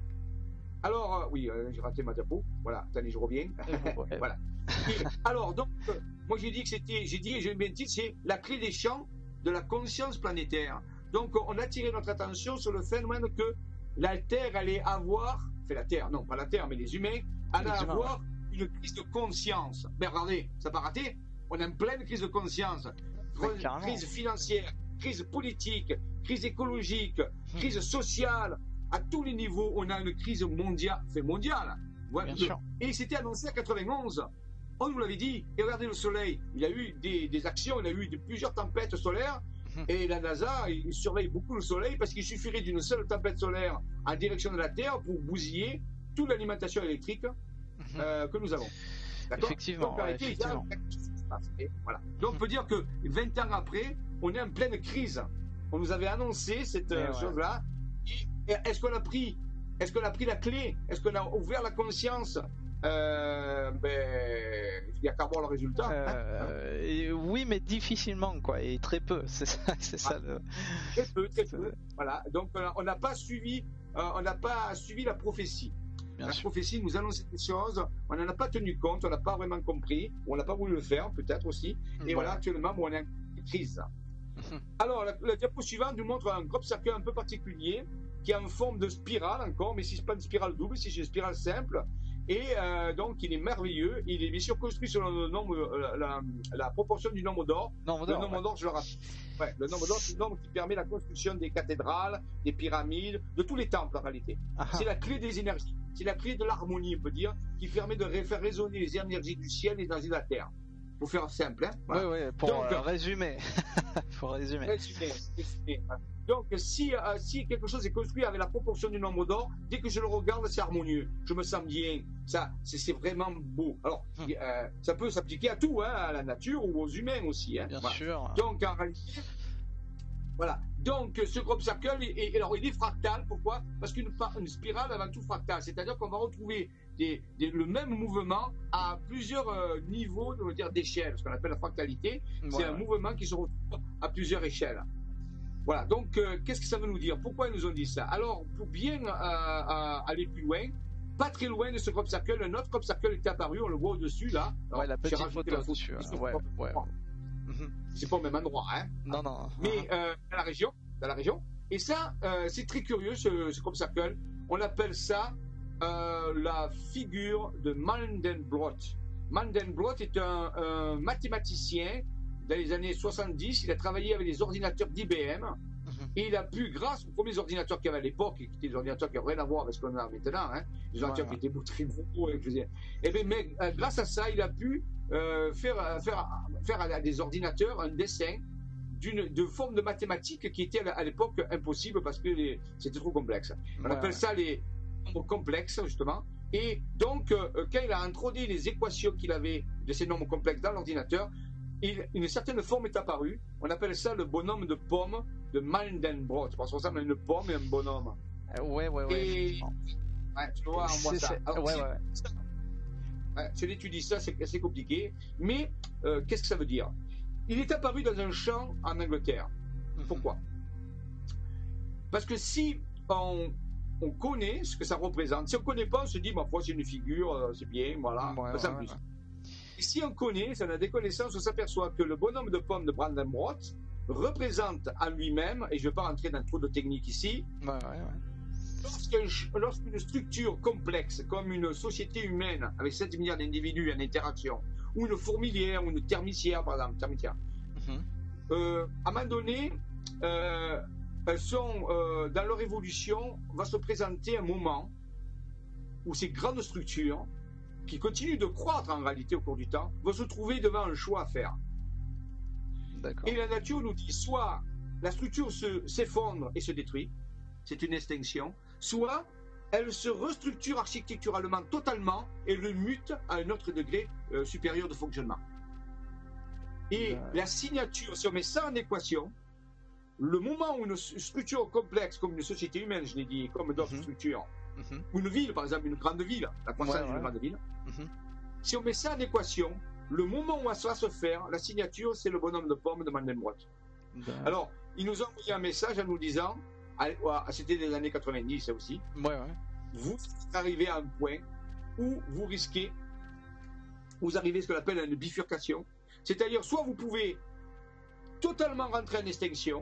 Speaker 2: Alors, euh, oui, euh, j'ai raté ma diapo. Voilà, attendez, je reviens.
Speaker 1: Ouais.
Speaker 2: Voilà. Et, alors, donc, euh, moi j'ai dit que c'était, j'ai dit, j'ai bien le titre, c'est la clé des champs de la conscience planétaire. Donc, on a tiré notre attention sur le phénomène que la Terre allait avoir, enfin la Terre, non pas la Terre, mais les humains, allaient
Speaker 1: Les humains,
Speaker 2: avoir une crise de conscience. Ben regardez, ça n'a pas raté. On est en pleine crise de conscience.
Speaker 1: Ouais, carrément.
Speaker 2: Crise financière, crise politique, crise écologique, crise sociale. À tous les niveaux, on a une crise mondiale, enfin mondiale. Ouais,
Speaker 1: Bien
Speaker 2: le-
Speaker 1: sûr.
Speaker 2: Et c'était annoncé en quatre-vingt-onze. On nous l'avait dit. Et regardez le Soleil. Il y a eu des, des actions, il y a eu de, plusieurs tempêtes solaires.
Speaker 1: Mhm.
Speaker 2: Et la NASA, il surveille beaucoup le Soleil parce qu'il suffirait d'une seule tempête solaire en direction de la Terre pour bousiller toute l'alimentation électrique
Speaker 1: Mhm.
Speaker 2: euh, que nous avons. D'accord.
Speaker 1: Effectivement,
Speaker 2: Donc, en
Speaker 1: ouais,
Speaker 2: réalité, il y a
Speaker 1: effectivement.
Speaker 2: quelque chose qui se passe. Et voilà. Donc, on peut dire que vingt ans après, on est en pleine crise. On nous avait annoncé cette
Speaker 1: Mais
Speaker 2: euh,
Speaker 1: ouais.
Speaker 2: chose-là. Et Est-ce qu'on a pris, est-ce qu'on a pris la clé? Est-ce qu'on a ouvert la conscience? Euh, ben, il y a qu'à voir le résultat. hein.
Speaker 1: Euh, et oui, mais difficilement, quoi, et très peu. C'est ça, c'est ça. Le...
Speaker 2: Très peu, très peu. Voilà. Donc, euh, on n'a pas suivi, euh, on n'a pas suivi la prophétie.
Speaker 1: Bien
Speaker 2: La
Speaker 1: sûr.
Speaker 2: prophétie nous annonce des choses, on n'en a pas tenu compte, on n'a pas vraiment compris, on n'a pas voulu le faire, peut-être aussi. Et
Speaker 1: Ouais.
Speaker 2: voilà, actuellement, bon, on est en crise.
Speaker 1: Mhm.
Speaker 2: Alors, la, la diapo suivante nous montre un crop circle un peu particulier, qui est en forme de spirale encore, mais si ce n'est pas une spirale double, si c'est une spirale simple. Et euh, donc, il est merveilleux. Il est bien sûr construit selon le nombre, la, la, la proportion du nombre d'or.
Speaker 1: Non,
Speaker 2: Le
Speaker 1: non,
Speaker 2: nombre
Speaker 1: ouais.
Speaker 2: d'or, je le rappelle. Ouais, le nombre d'or, c'est le nombre qui permet la construction des cathédrales, des pyramides, de tous les temples en réalité.
Speaker 1: Ah,
Speaker 2: C'est la clé des énergies. C'est la clé de l'harmonie, on peut dire, qui permet de ré- faire résonner les énergies du ciel et les énergies de la terre. Pour faire simple, hein.
Speaker 1: ouais,
Speaker 2: Voilà.
Speaker 1: ouais, pour
Speaker 2: Donc,
Speaker 1: euh, résumer. pour résumer.
Speaker 2: Résumé, résumé, voilà. Donc, si, euh, si quelque chose est construit avec la proportion du nombre d'or, dès que je le regarde, c'est harmonieux. Je me sens bien. Ça, c'est c'est vraiment beau. Alors,
Speaker 1: Hum.
Speaker 2: euh, ça peut s'appliquer à tout, hein, à la nature ou aux humains aussi. Hein.
Speaker 1: Bien
Speaker 2: Voilà.
Speaker 1: sûr.
Speaker 2: Donc, en réalité, voilà. Donc, ce crop circle, est, est- alors, il est fractal. Pourquoi? Parce qu'une pa- une spirale avant tout fractale. C'est-à-dire qu'on va retrouver des, des- le même mouvement à plusieurs euh, niveaux, on va dire, d'échelle. Ce qu'on appelle la fractalité. C'est
Speaker 1: Ouais,
Speaker 2: un
Speaker 1: ouais.
Speaker 2: mouvement qui se retrouve à plusieurs échelles. Voilà. Donc, euh, qu'est-ce que ça veut nous dire? Pourquoi ils nous ont dit ça? Alors, pour bien euh, euh, aller plus loin, pas très loin de ce crop circle, un autre crop circle est apparu. On le voit au-dessus, là. Alors,
Speaker 1: Ouais, la
Speaker 2: j'ai
Speaker 1: petite
Speaker 2: rajouté
Speaker 1: photo
Speaker 2: la
Speaker 1: dessus.
Speaker 2: photo.
Speaker 1: Ouais, ouais. Mhm.
Speaker 2: C'est pas au même endroit, hein.
Speaker 1: Non, non.
Speaker 2: Mais euh, dans la région, dans la région. Et ça, euh, c'est très curieux, ce, ce crop circle. On appelle ça euh, la figure de Mandelbrot. Mandelbrot est un, un mathématicien dans les années soixante-dix. Il a travaillé avec les ordinateurs d'I B M.
Speaker 1: Mhm.
Speaker 2: Et il a pu, grâce aux premiers ordinateurs qu'il y avait à l'époque, qui étaient des ordinateurs qui n'ont rien à voir avec ce qu'on a maintenant, hein, des ordinateurs
Speaker 1: Ouais,
Speaker 2: qui étaient beaucoup très gros, et, et bien, mais euh, grâce à ça, il a pu euh, faire, faire, faire à des ordinateurs un dessin d'une de forme de mathématiques qui était à l'époque impossible parce que les- c'était trop complexe. On
Speaker 1: Ouais,
Speaker 2: appelle
Speaker 1: ouais.
Speaker 2: ça les nombres complexes, justement. Et donc, euh, quand il a introduit les équations qu'il avait de ces nombres complexes dans l'ordinateur, il- une certaine forme est apparue. On appelle ça le bonhomme de pomme de Mandelbrot. Parce que ça ressemble à une pomme et un bonhomme.
Speaker 1: Euh, Ouais, ouais, ouais.
Speaker 2: Et-
Speaker 1: effectivement.
Speaker 2: Ouais, tu vois, on voit
Speaker 1: C'est-
Speaker 2: ça.
Speaker 1: c'est-
Speaker 2: Alors,
Speaker 1: ouais,
Speaker 2: si-
Speaker 1: ouais.
Speaker 2: Ouais, si on étudie ça, c'est assez compliqué. Mais euh, qu'est-ce que ça veut dire? Il est apparu dans un champ en Angleterre.
Speaker 1: Mhm.
Speaker 2: Pourquoi? Parce que si on, on connaît ce que ça représente, si on ne connaît pas, on se dit, ma foi, c'est une figure, euh, c'est bien, voilà,
Speaker 1: Ouais,
Speaker 2: pas ça
Speaker 1: ouais,
Speaker 2: plus.
Speaker 1: ouais.
Speaker 2: Et si on connaît, si on a des connaissances, on s'aperçoit que le bonhomme de pomme de Brandenbrot représente en lui-même, et je ne vais pas rentrer dans trop de techniques ici,
Speaker 1: Ouais, ouais, ouais.
Speaker 2: lorsqu'un- lorsqu'une structure complexe, comme une société humaine, avec sept milliards d'individus en interaction, ou une fourmilière, ou une termitière, par exemple, termitière,
Speaker 1: Mhm.
Speaker 2: euh, à un moment donné, euh, elles sont, euh, dans leur évolution, va se présenter un moment où ces grandes structures, qui continuent de croître en réalité au cours du temps, vont se trouver devant un choix à faire.
Speaker 1: D'accord.
Speaker 2: Et la nature nous dit, soit la structure se- s'effondre et se détruit, c'est une extinction, soit elle se restructure architecturalement totalement et le mute à un autre degré euh, supérieur de fonctionnement. Et
Speaker 1: Ouais.
Speaker 2: la signature, si on met ça en équation, le moment où une structure complexe, comme une société humaine, je l'ai dit, comme d'autres
Speaker 1: Mhm.
Speaker 2: structures,
Speaker 1: Mhm.
Speaker 2: ou une ville, par exemple, une grande ville, la croissance
Speaker 1: Ouais,
Speaker 2: d'une
Speaker 1: ouais.
Speaker 2: grande ville,
Speaker 1: Mhm.
Speaker 2: si on met ça en équation, le moment où ça va se faire, la signature, c'est le bonhomme de pomme de Mandelbrot.
Speaker 1: D'accord.
Speaker 2: Alors, il nous a envoyé un message en nous disant, à- à- c'était des années quatre-vingt-dix, ça aussi,
Speaker 1: Ouais, ouais.
Speaker 2: vous arrivez à un point où vous risquez, vous arrivez à ce qu'on appelle une bifurcation. C'est-à-dire, soit vous pouvez totalement rentrer en extinction,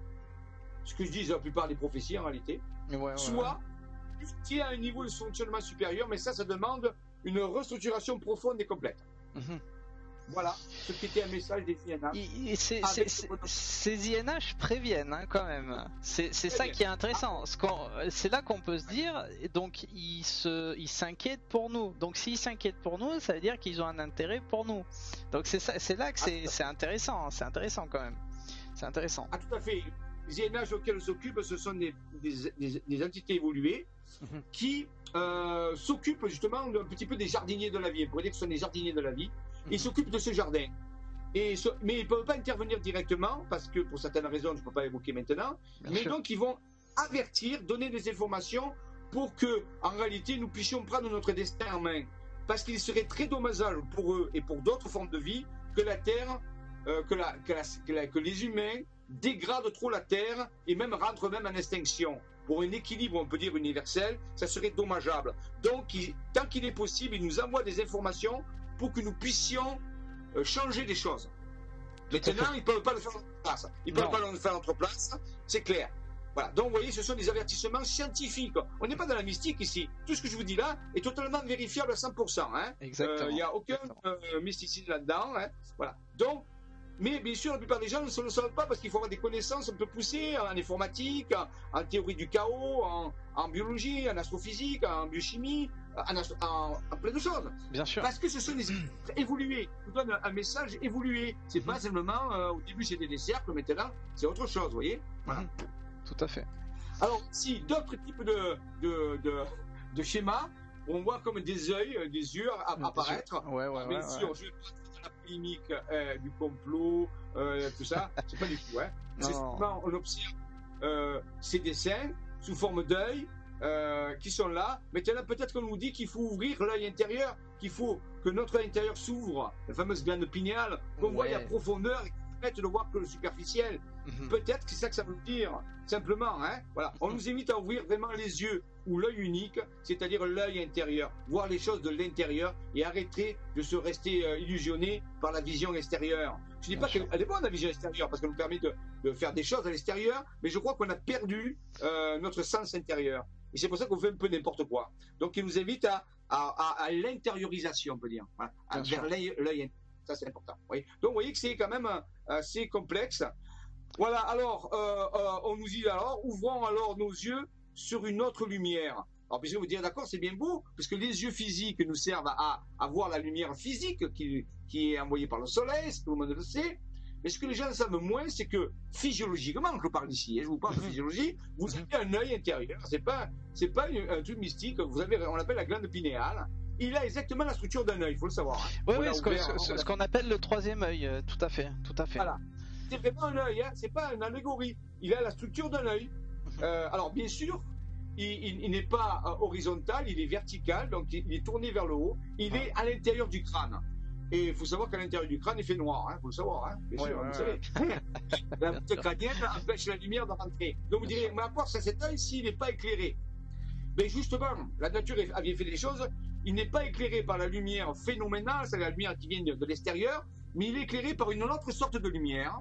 Speaker 2: ce que je dis la plupart des prophéties en réalité,
Speaker 1: Ouais, ouais,
Speaker 2: soit qui à un niveau de fonctionnement supérieur, mais ça, ça demande une restructuration profonde et complète.
Speaker 1: ouais. Mhm.
Speaker 2: Voilà ce qui était un message des I N H.
Speaker 1: Et- et c'est-
Speaker 2: Avec
Speaker 1: c'est-
Speaker 2: le bonhomme.
Speaker 1: c'est- Ces I N H préviennent hein, quand même. C'est c'est ça
Speaker 2: Préviennent.
Speaker 1: qui est intéressant. Ce qu'on- C'est là qu'on peut se dire, et donc ils se, ils s'inquiètent pour nous. Donc s'ils s'inquiètent pour nous, ça veut dire qu'ils ont un intérêt pour nous. Donc c'est ça, c'est là que c'est c'est intéressant. C'est intéressant quand même. C'est intéressant.
Speaker 2: Ah, tout à fait. Les I N H auxquels on s'occupe, ce sont des, des, des- des entités évoluées
Speaker 1: Mhm.
Speaker 2: qui euh, s'occupent justement un petit peu des jardiniers de la vie. On pourrait dire que ce sont des jardiniers de la vie. Ils
Speaker 1: Mhm.
Speaker 2: s'occupent de ce jardin. Et ce- mais ils ne peuvent pas intervenir directement, parce que pour certaines raisons, je ne peux pas évoquer maintenant.
Speaker 1: Bien
Speaker 2: mais
Speaker 1: sûr.
Speaker 2: donc, ils vont avertir, donner des informations pour que, en réalité, nous puissions prendre notre destin en main. Parce qu'il serait très dommageable pour eux et pour d'autres formes de vie que la Terre, euh, que, la, que, la, que, la, que les humains dégradent trop la Terre et même rentrent même en extinction. Pour un équilibre, on peut dire universel, ça serait dommageable. Donc, il, tant qu'il est possible, ils nous envoient des informations pour que nous puissions euh, changer des choses.
Speaker 1: Tout à
Speaker 2: Maintenant,
Speaker 1: fait.
Speaker 2: ils ne peuvent pas le faire à notre place. Ils ne peuvent
Speaker 1: Non.
Speaker 2: pas le faire à notre place, c'est clair. Voilà. Donc, vous voyez, ce sont des avertissements scientifiques. On n'est pas dans la mystique ici. Tout ce que je vous dis là est totalement vérifiable à cent pour cent. Hein.
Speaker 1: Exactement.
Speaker 2: Il n'y a aucun
Speaker 1: Exactement.
Speaker 2: euh, mysticisme là-dedans. Hein. Voilà. Donc, mais bien sûr, la plupart des gens ne se le savent pas parce qu'il faut avoir des connaissances un peu poussées en informatique, en, en théorie du chaos, en, en biologie, en astrophysique, en biochimie, en, astro- en- en plein de choses.
Speaker 1: Bien sûr.
Speaker 2: Parce que ce sont des évolués. Je vous donne un, un message évolué. C'est pas simplement, euh, au début c'était des cercles, maintenant c'est autre chose, vous voyez. Voilà.
Speaker 1: Mhm. Tout à fait.
Speaker 2: Alors, si d'autres types de, de, de, de schémas, on voit comme des yeux, euh, des yeux a-
Speaker 1: Des
Speaker 2: apparaître.
Speaker 1: Ouais, ouais,
Speaker 2: Bien
Speaker 1: ouais,
Speaker 2: sûr,
Speaker 1: ouais.
Speaker 2: je ne vais pas dans la polémique euh, du complot, euh, tout ça, c'est pas du tout. Hein.
Speaker 1: Non,
Speaker 2: C'est
Speaker 1: non.
Speaker 2: simplement, on observe euh, ces dessins sous forme d'œil euh, qui sont là. Maintenant, peut-être qu'on nous dit qu'il faut ouvrir l'œil intérieur, qu'il faut que notre œil intérieur s'ouvre, la fameuse glande pinéale, qu'on voit
Speaker 1: Ouais.
Speaker 2: la profondeur et qu'on permette de voir que le superficiel.
Speaker 1: Mhm.
Speaker 2: Peut-être que c'est ça que ça veut dire, simplement. Hein. Voilà. On nous invite à ouvrir vraiment les yeux ou l'œil unique, c'est-à-dire l'œil intérieur, voir les choses de l'intérieur et arrêter de se rester euh, illusionné par la vision extérieure. Je ne dis
Speaker 1: Bien
Speaker 2: pas
Speaker 1: sûr.
Speaker 2: qu'elle est bonne la vision extérieure parce qu'elle nous permet de, de faire des choses à l'extérieur, mais je crois qu'on a perdu euh, notre sens intérieur. Et c'est pour ça qu'on fait un peu n'importe quoi. Donc il nous invite à, à, à, à l'intériorisation, on peut dire, voilà, à,
Speaker 1: Bien
Speaker 2: vers
Speaker 1: sûr.
Speaker 2: l'œil l'œil intérieur. Ça c'est important. Vous voyez. Donc vous voyez que c'est quand même euh, assez complexe. Voilà, alors, euh, euh, on nous dit alors, ouvrons alors nos yeux sur une autre lumière. Alors, puis je vais vous dire, d'accord, c'est bien beau, parce que les yeux physiques nous servent à, à voir la lumière physique qui, qui est envoyée par le soleil, tout le monde le sait. Mais ce que les gens savent moins, c'est que physiologiquement, je parle ici, hein, je vous parle de physiologie, vous
Speaker 1: Mhm.
Speaker 2: avez un œil intérieur, c'est pas, c'est pas une- un truc mystique, vous avez, on l'appelle la glande pinéale. Il a exactement la structure d'un œil, il faut le savoir. Hein.
Speaker 1: Oui,
Speaker 2: On
Speaker 1: oui,
Speaker 2: l'a
Speaker 1: ce qu'on
Speaker 2: ouvert,
Speaker 1: ce-
Speaker 2: on l'a-
Speaker 1: ce qu'on appelle le troisième œil, euh, tout à fait, tout à fait.
Speaker 2: Voilà. C'est vraiment un œil, hein. C'est pas une allégorie. Il a la structure d'un œil. Euh, alors, bien sûr, il, il- il n'est pas euh, horizontal, il est vertical, donc il, il est tourné vers le haut. Il
Speaker 1: Ah.
Speaker 2: est à l'intérieur du crâne. Et il faut savoir qu'à l'intérieur du crâne, il fait noir, il faut le savoir, hein. Bien
Speaker 1: Ouais,
Speaker 2: sûr,
Speaker 1: ouais,
Speaker 2: vous
Speaker 1: ouais.
Speaker 2: savez. La
Speaker 1: Bien
Speaker 2: voûte
Speaker 1: sûr.
Speaker 2: crânienne empêche la lumière de rentrer. Donc vous
Speaker 1: Bien
Speaker 2: direz,
Speaker 1: sûr.
Speaker 2: mais à quoi ça cet œil s'il n'est pas éclairé? Mais justement, la nature a bien fait des choses. Il n'est pas éclairé par la lumière phénoménale, c'est la lumière qui vient de, de l'extérieur, mais il est éclairé par une autre sorte de lumière,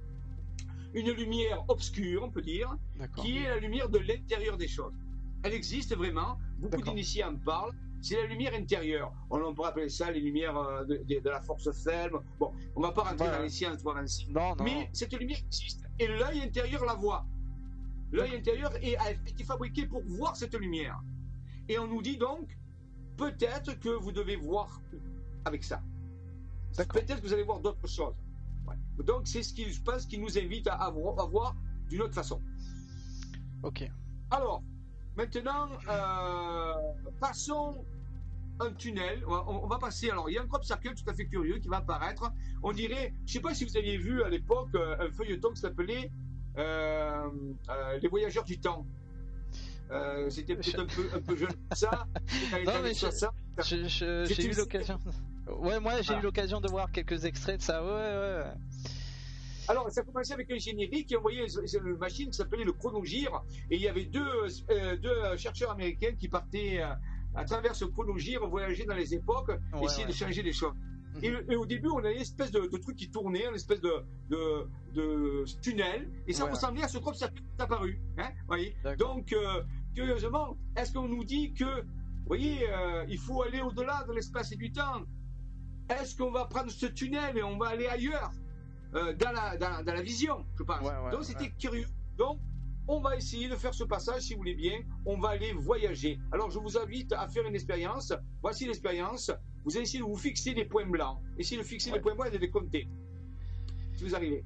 Speaker 2: une lumière obscure, on peut dire,
Speaker 1: D'accord.
Speaker 2: qui est la lumière de l'intérieur des choses. Elle existe vraiment, beaucoup
Speaker 1: D'accord.
Speaker 2: d'initiés en parlent, c'est la lumière intérieure. On pourrait appeler ça les lumières euh, de, de- de la force faible. Bon, on ne va pas rentrer
Speaker 1: Ouais.
Speaker 2: dans les sciences pour ainsi.
Speaker 1: Non, non.
Speaker 2: Mais cette lumière existe et l'œil intérieur la voit. L'œil intérieur est, a été fabriqué pour voir cette lumière. Et on nous dit donc, peut-être que vous devez voir avec ça.
Speaker 1: D'accord.
Speaker 2: Peut-être que vous allez voir d'autres choses. Ouais. Donc c'est ce qui, je pense, qui nous invite à, avoir- à voir d'une autre façon.
Speaker 1: Ok.
Speaker 2: Alors, maintenant, euh, passons un tunnel. On va, on va passer. Alors, il y a un crop circle tout à fait curieux qui va apparaître. On dirait, je ne sais pas si vous aviez vu à l'époque euh, un feuilleton qui s'appelait euh, euh, les voyageurs du temps. Euh, C'était peut-être un peu, un peu jeune pour ça.
Speaker 1: Non, mais je, ça. je, je, j'ai eu l'occasion. Ouais, moi j'ai voilà. eu l'occasion de voir quelques extraits de ça. Ouais, ouais.
Speaker 2: Alors, ça commençait avec un générique qui envoyait une machine qui s'appelait le chronogire. Et il y avait deux, euh, deux chercheurs américains qui partaient euh, à travers ce chronogire, voyager dans les époques, ouais, essayer ouais. de changer les choses. Et, et au début, on avait une espèce de, de truc qui tournait, une espèce de, de, de tunnel, et ça ouais. ressemblait à ce crop circle qui est apparu. Hein, voyez. Donc, euh, curieusement, est-ce qu'on nous dit que, vous voyez, euh, il faut aller au-delà de l'espace et du temps? Est-ce qu'on va prendre ce tunnel et on va aller ailleurs, euh, dans, la, dans, dans la vision, je pense. Ouais, ouais, Donc, c'était ouais. curieux. Donc, on va essayer de faire ce passage, si vous voulez bien. On va aller voyager. Alors, je vous invite à faire une expérience. Voici l'expérience. Vous allez essayer de vous fixer des points blancs. Essayez de fixer ouais. les points blancs et de les compter. Si vous arrivez.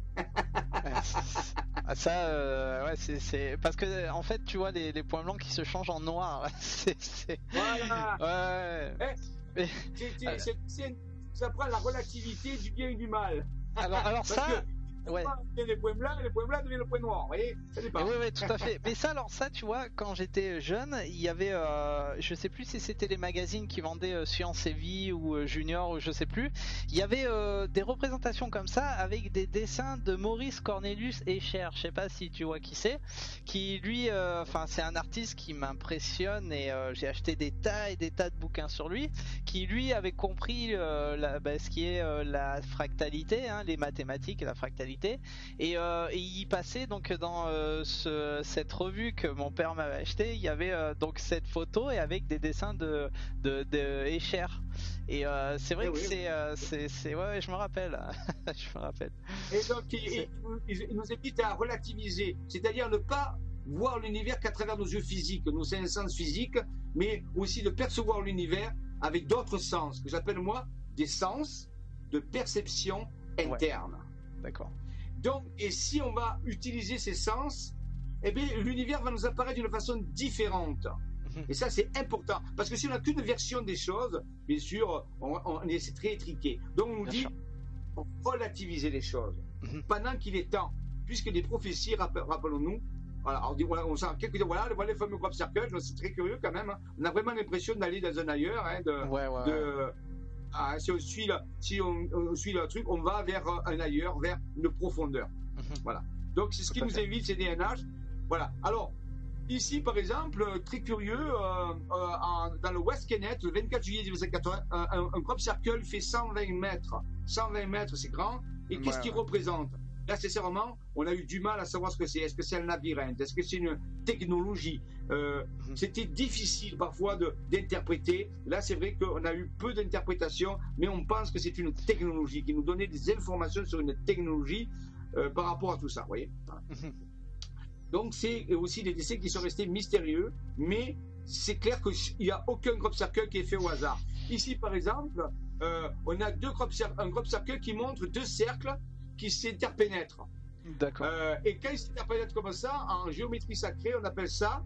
Speaker 1: Ça, euh, ouais, c'est parce que en fait, tu vois les, les points blancs qui se changent en noir. c'est
Speaker 2: voilà.
Speaker 1: Ouais.
Speaker 2: Eh, Mais... c'est, c'est, ça prend la relativité du bien et du mal.
Speaker 1: Alors, alors ça. Que...
Speaker 2: Ouais. Les points blancs, les points blancs deviennent le point noir, vous voyez, ça dépend.
Speaker 1: Oui, oui, tout à fait. Mais ça, alors ça, tu vois, quand j'étais jeune, il y avait, euh, je sais plus si c'était les magazines qui vendaient euh, Science et Vie ou euh, Junior ou je sais plus. Il y avait euh, des représentations comme ça avec des dessins de Maurice Cornelius Escher. Je sais pas si tu vois qui c'est. Qui lui, enfin, euh, c'est un artiste qui m'impressionne et euh, j'ai acheté des tas et des tas de bouquins sur lui. Qui lui avait compris euh, la, bah, ce qui est euh, la fractalité, hein, les mathématiques et la fractalité. Et, euh, et il passait donc dans euh, ce, cette revue que mon père m'avait acheté, il y avait euh, donc cette photo et avec des dessins de, de, de Escher. Et euh, c'est vrai et que oui, c'est, euh, c'est, c'est, ouais, ouais, je me rappelle, je me rappelle.
Speaker 2: Et donc il, il, il nous invite à relativiser, c'est-à-dire ne pas voir l'univers qu'à travers nos yeux physiques, nos cinq sens physiques, mais aussi de percevoir l'univers avec d'autres sens, que j'appelle moi des sens de perception interne.
Speaker 1: Ouais. D'accord.
Speaker 2: Donc, et si on va utiliser ces sens, eh bien, l'univers va nous apparaître d'une façon différente. Mmh. Et ça, c'est important. Parce que si on n'a qu'une version des choses, bien sûr, on, on est très étriqué. Donc, on nous bien dit, on relativiser les choses. Mmh. Pendant qu'il est temps. Puisque les prophéties, rappelons-nous, voilà, on dit, voilà, on sent quelques, voilà, voilà les fameux crop circles, c'est très curieux quand même. Hein. On a vraiment l'impression d'aller dans un ailleurs, hein, de,
Speaker 1: ouais, ouais,
Speaker 2: de
Speaker 1: ouais.
Speaker 2: Ah, si on suit le, si on, on suit le truc, on va vers un ailleurs, vers une profondeur. Mmh. Voilà. Donc c'est ce qui nous invite, ces D N H. Voilà. Alors ici, par exemple, très curieux, euh, euh, en, dans le West Kenneth, le vingt-quatre juillet mille neuf cent quatre-vingts, un, un, un crop circle fait cent vingt mètres. cent vingt mètres, c'est grand. Et qu'est-ce ouais, qu'il ouais. représente? Là, sincèrement, on a eu du mal à savoir ce que c'est. Est-ce que c'est un labyrinthe? Est-ce que c'est une technologie? euh, mmh. C'était difficile parfois d'interpréter. Là, c'est vrai qu'on a eu peu d'interprétations, mais on pense que c'est une technologie qui nous donnait des informations sur une technologie euh, par rapport à tout ça. Vous voyez, voilà. Mmh. Donc, c'est aussi des décès qui sont restés mystérieux, mais c'est clair qu'il n'y a aucun crop circle qui est fait au hasard. Ici, par exemple, euh, on a deux crop un crop circle qui montre deux cercles qui s'interpénètrent.
Speaker 1: D'accord.
Speaker 2: Euh, et quand ils s'interpénètrent comme ça, en géométrie sacrée, on appelle ça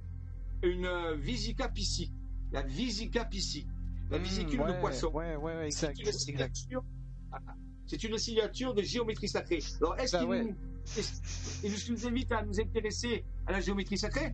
Speaker 2: une euh, vesica pisci. La vesica pisci. La mmh, vésicule
Speaker 1: ouais,
Speaker 2: de poisson.
Speaker 1: Ouais, ouais, ouais, exact.
Speaker 2: C'est une signature, c'est une signature de géométrie sacrée. Alors, est-ce bah, qu'il ouais. nous, est-ce, est-ce qu'il nous invite à nous intéresser à la géométrie sacrée?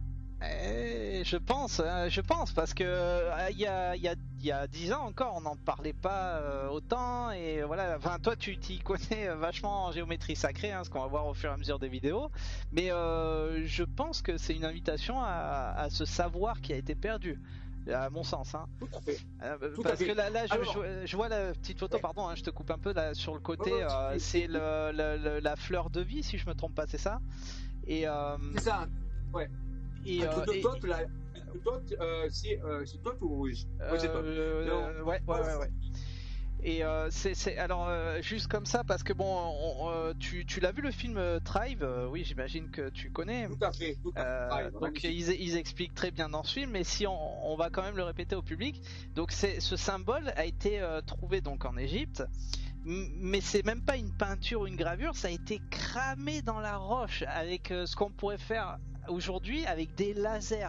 Speaker 1: Eh, je pense, hein, je pense, parce que il euh, y a il y a il y a dix ans encore, on n'en parlait pas euh, autant et voilà. Enfin, toi, tu t'y connais vachement en géométrie sacrée, hein, ce qu'on va voir au fur et à mesure des vidéos. Mais euh, je pense que c'est une invitation à, à ce savoir qui a été perdu, à mon sens. Hein.
Speaker 2: Tout à fait.
Speaker 1: Euh,
Speaker 2: Tout
Speaker 1: parce
Speaker 2: à fait.
Speaker 1: que là, là, je,
Speaker 2: Alors,
Speaker 1: je, je vois la petite photo. Ouais. Pardon, hein, je te coupe un peu là sur le côté.
Speaker 2: Ouais, ouais,
Speaker 1: euh, c'est le, le, le, la fleur de vie, si je me trompe pas, c'est ça. Et euh,
Speaker 2: c'est ça. Ouais.
Speaker 1: Et,
Speaker 2: euh,
Speaker 1: et,
Speaker 2: Tot, la, tot, euh, c'est euh, Tot ou rouge?
Speaker 1: euh, euh, ouais, ouais, ouais, ouais. Et euh, c'est alors euh, juste comme ça parce que bon, on, euh, tu, tu l'as vu le film euh, Thrive, euh, oui, j'imagine que tu connais.
Speaker 2: Tout à fait. Tout à fait.
Speaker 1: Euh, donc ils, ils expliquent très bien dans ce film, mais si on, on va quand même le répéter au public. Donc c'est ce symbole a été euh, trouvé donc en Égypte. Mais c'est même pas une peinture ou une gravure, ça a été cramé dans la roche avec euh, ce qu'on pourrait faire aujourd'hui avec des lasers.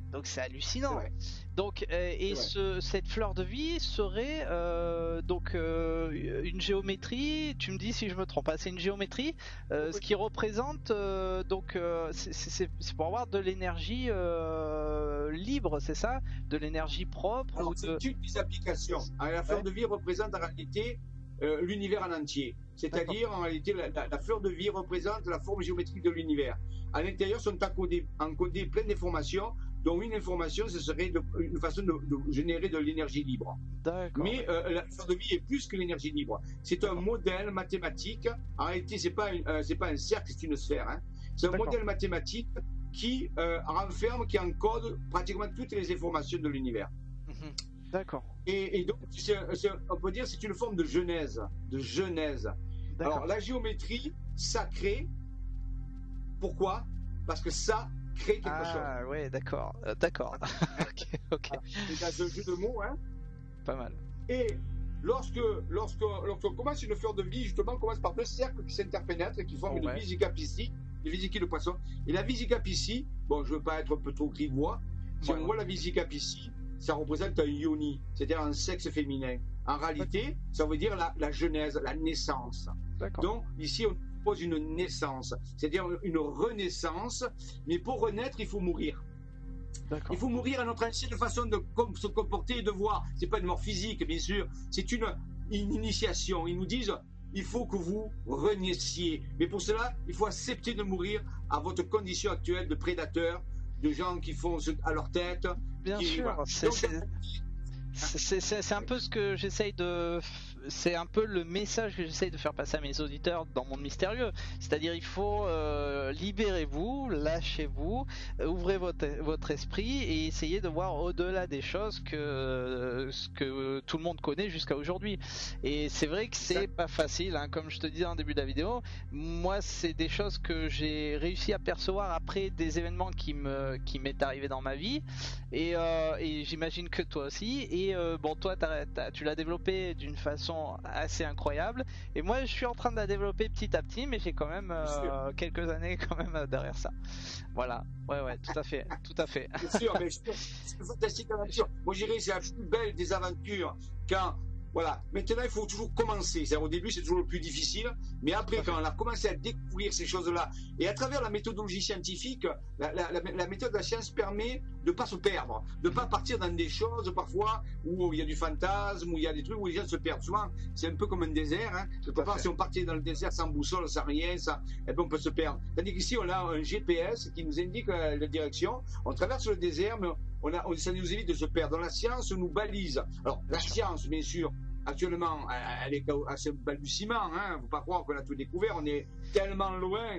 Speaker 1: Donc c'est hallucinant. Donc euh, et ce, cette fleur de vie serait euh, donc euh, une géométrie. Tu me dis si je me trompe pas. C'est une géométrie, euh, oui. Ce qui représente euh, donc euh, c'est pour avoir de l'énergie euh, libre, c'est ça, de l'énergie propre.
Speaker 2: Alors,
Speaker 1: ou
Speaker 2: c'est
Speaker 1: de...
Speaker 2: une des applications. La fleur ouais. de vie représente en réalité euh, l'univers en entier. C'est-à-dire en réalité la, la, la fleur de vie représente la forme géométrique de l'univers. À l'intérieur sont encodées, encodées plein d'informations. Donc une information, ce serait de, une façon de, de générer de l'énergie libre. Mais euh, la fleur de vie est plus que l'énergie libre. C'est un modèle mathématique. En réalité, c'est pas une, euh, c'est pas un cercle, c'est une sphère. Hein. C'est un modèle mathématique qui euh, renferme, qui encode pratiquement toutes les informations de l'univers.
Speaker 1: Mmh. D'accord.
Speaker 2: Et, et donc, c'est, c'est, on peut dire, c'est une forme de genèse, de genèse. Alors la géométrie, ça crée. Pourquoi? Parce que ça crée quelque
Speaker 1: ah,
Speaker 2: chose.
Speaker 1: Ah ouais, d'accord, euh, d'accord. ok, ok.
Speaker 2: C'est un jeu de mots, hein.
Speaker 1: Pas mal.
Speaker 2: Et lorsque, lorsque, lorsqu'on commence une fleur de vie, justement, on commence par deux cercles qui s'interpénètrent et qui forment oh, une ouais. Vesica piscis, une vésicule de poisson. Et la Vesica piscis, bon, je veux pas être un peu trop grivois, si ouais, on ouais. voit la Vesica piscis, ça représente un yoni, c'est-à-dire un sexe féminin. En réalité, ça veut dire la, la genèse, la naissance. Donc, ici, on pose une naissance, c'est-à-dire une renaissance, mais pour renaître, il faut mourir. Il faut mourir à notre ancienne façon de se comporter et de voir. C'est pas une mort physique, bien sûr, c'est une, une initiation. Ils nous disent, il faut que vous renaissiez. Mais pour cela, il faut accepter de mourir à votre condition actuelle de prédateur, de gens qui font à leur tête.
Speaker 1: Bien
Speaker 2: qui,
Speaker 1: sûr,
Speaker 2: voilà.
Speaker 1: c'est un peu ce que j'essaye de... C'est un peu le message que j'essaye de faire passer à mes auditeurs dans Monde Mystérieux. C'est-à-dire, il faut euh, libérez-vous, lâchez-vous, euh, ouvrez votre, votre esprit et essayez de voir au-delà des choses que, euh, ce que tout le monde connaît jusqu'à aujourd'hui. Et c'est vrai que c'est pas facile, hein, comme je te disais en début de la vidéo. Moi, c'est des choses que j'ai réussi à percevoir après des événements qui me, qui m'est arrivé dans ma vie. Et, euh, et j'imagine que toi aussi. Et euh, bon, toi, t'as, t'as, tu l'as développé d'une façon assez incroyable et moi je suis en train de la développer petit à petit, mais j'ai quand même euh, quelques années quand même derrière ça. Voilà, ouais ouais, tout à fait, tout à fait.
Speaker 2: Bien sûr, mais c'est une fantastique aventure. Moi je dirais c'est la plus belle des aventures quand voilà. Maintenant, il faut toujours commencer. Au début, c'est toujours le plus difficile. Mais après, quand on a commencé à découvrir ces choses-là, et à travers la méthodologie scientifique, la, la, la, la méthode de la science permet de ne pas se perdre, de ne pas partir dans des choses parfois où il y a du fantasme, où il y a des trucs où les gens se perdent. Souvent, c'est un peu comme un désert. Hein. Quelque part, si on partait dans le désert sans boussole, sans rien, ça, eh bien, on peut se perdre. Tandis qu'ici, on a un G P S qui nous indique la, la direction. On traverse le désert, mais on a, on, ça nous évite de se perdre. Donc, la science nous balise. Alors, la science, bien sûr, actuellement, elle est assez balbutiement, hein. Faut pas croire qu'on a tout découvert, on est tellement loin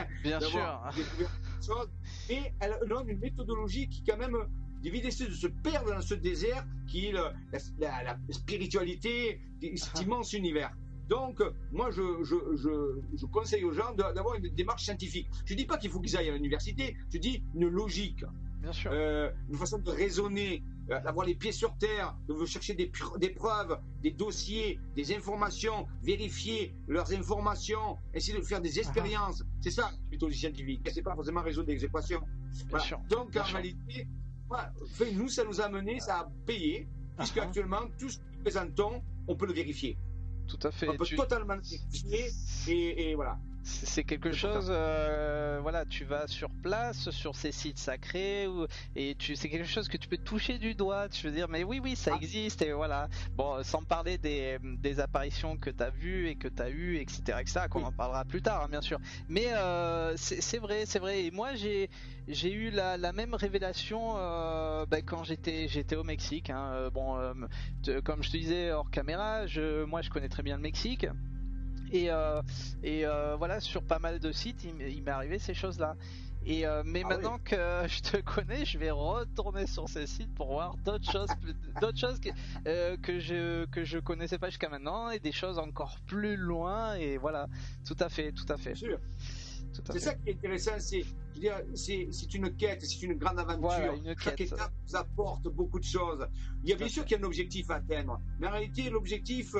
Speaker 2: d'avoir découvert des choses. Mais elle donne une méthodologie qui quand même évite d'essayer de se perdre dans ce désert qui est le, la, la, la spiritualité de cet immense univers. Donc, moi, je, je, je, je conseille aux gens d'avoir une démarche scientifique. Je dis pas qu'il faut qu'ils aillent à l'université, je dis une logique.
Speaker 1: Bien sûr.
Speaker 2: Euh, une façon de raisonner, euh, d'avoir les pieds sur terre, de chercher des, des preuves, des dossiers, des informations, vérifier leurs informations, essayer de faire des expériences. Uh-huh. C'est ça, la méthode scientifique. C'est pas forcément résoudre des équations. Voilà. Donc, Bien en sûr. réalité, voilà, nous, ça nous a mené, ça a payé, puisque uh-huh. actuellement, tout ce que nous présentons, on peut le vérifier.
Speaker 1: Tout à fait.
Speaker 2: On peut
Speaker 1: tu...
Speaker 2: totalement le vérifier, et, et voilà.
Speaker 1: C'est quelque chose, euh, voilà, tu vas sur place, sur ces sites sacrés, ou, et tu, c'est quelque chose que tu peux toucher du doigt, tu veux dire, mais oui, oui, ça existe, et voilà. Bon, sans parler des, des apparitions que tu as vues et que tu as eues, et cetera, et cetera, qu'on oui. en parlera plus tard, hein, bien sûr. Mais euh, c'est vrai, c'est vrai, et moi, j'ai j'ai eu la, la même révélation euh, bah, quand j'étais j'étais au Mexique. Hein. Bon, euh, te, comme je te disais hors caméra, je, moi, je connais très bien le Mexique. Et, euh, et euh, voilà, sur pas mal de sites, il, il m'est arrivé ces choses-là. Et euh, mais ah maintenant oui. que je te connais, je vais retourner sur ces sites pour voir d'autres choses, d'autres choses que, euh, que je que je connaissais pas jusqu'à maintenant, et des choses encore plus loin. Et voilà, tout à fait, tout à fait.
Speaker 2: Bien sûr. C'est ça qui est intéressant, c'est, je veux dire, c'est, c'est une quête, c'est une grande aventure.
Speaker 1: Voilà, une
Speaker 2: Chaque
Speaker 1: quête.
Speaker 2: étape nous apporte beaucoup de choses. Il y a bien sûr qu'il y a un objectif à atteindre, mais en réalité, l'objectif,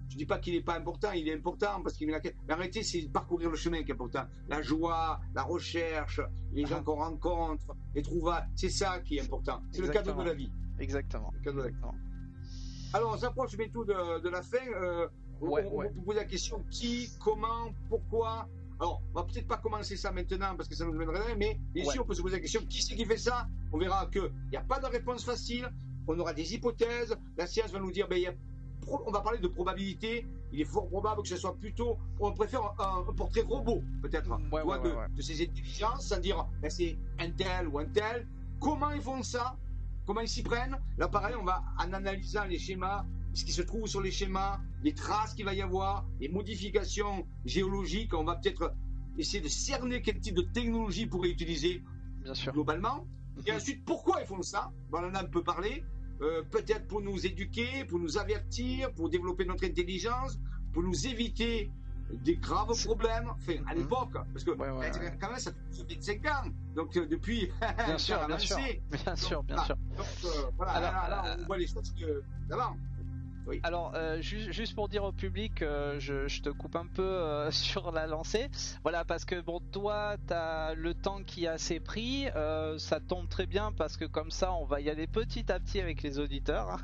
Speaker 2: Je dis pas qu'il n'est pas important, il est important parce qu'il est. Mais en réalité, c'est parcourir le chemin qui est important. La joie, la recherche, les gens qu'on rencontre, les trouvailles, c'est ça qui est important. C'est le cadeau de la vie.
Speaker 1: Exactement.
Speaker 2: Le cadeau de la vie.
Speaker 1: Exactement.
Speaker 2: Alors, on s'approche bientôt de, de la fin. Euh,
Speaker 1: ouais,
Speaker 2: on,
Speaker 1: ouais.
Speaker 2: on vous pose la question qui, comment, pourquoi. Alors, on va peut-être pas commencer ça maintenant parce que ça nous mènerait rien, mais bien ouais. sûr, on peut se poser la question qui c'est qui fait ça. On verra qu'il n'y a pas de réponse facile. On aura des hypothèses. La science va nous dire, ben, il y a, on va parler de probabilité. Il est fort probable que ce soit plutôt, on préfère un, un portrait robot, peut-être,
Speaker 1: ouais, ouais,
Speaker 2: de,
Speaker 1: ouais, ouais.
Speaker 2: de ces intelligences, sans dire, ben, c'est un tel ou un tel. Comment ils font ça? Comment ils s'y prennent? Là, pareil, on va, en analysant les schémas, ce qui se trouve sur les schémas, les traces qu'il va y avoir, les modifications géologiques, on va peut-être essayer de cerner quel type de technologie pourrait utiliser
Speaker 1: Bien sûr.
Speaker 2: globalement. Et ensuite, pourquoi ils font ça? On en a un peu parlé. Euh, peut-être pour nous éduquer, pour nous avertir, pour développer notre intelligence, pour nous éviter des graves problèmes. Enfin, à l'époque, parce que
Speaker 1: ouais, ouais, ouais.
Speaker 2: quand même, ça fait vingt-cinq ans. Donc, euh, depuis,
Speaker 1: bien sûr, bien sûr, bien sûr, bien sûr.
Speaker 2: Donc, euh, voilà, alors, là, là, là, on voit les choses que d'avant. Oui.
Speaker 1: Alors, euh, juste, juste pour dire au public, euh, je, je te coupe un peu euh, sur la lancée. Voilà, parce que bon, toi, tu as le temps qui a assez pris. Euh, ça tombe très bien parce que comme ça, on va y aller petit à petit avec les auditeurs.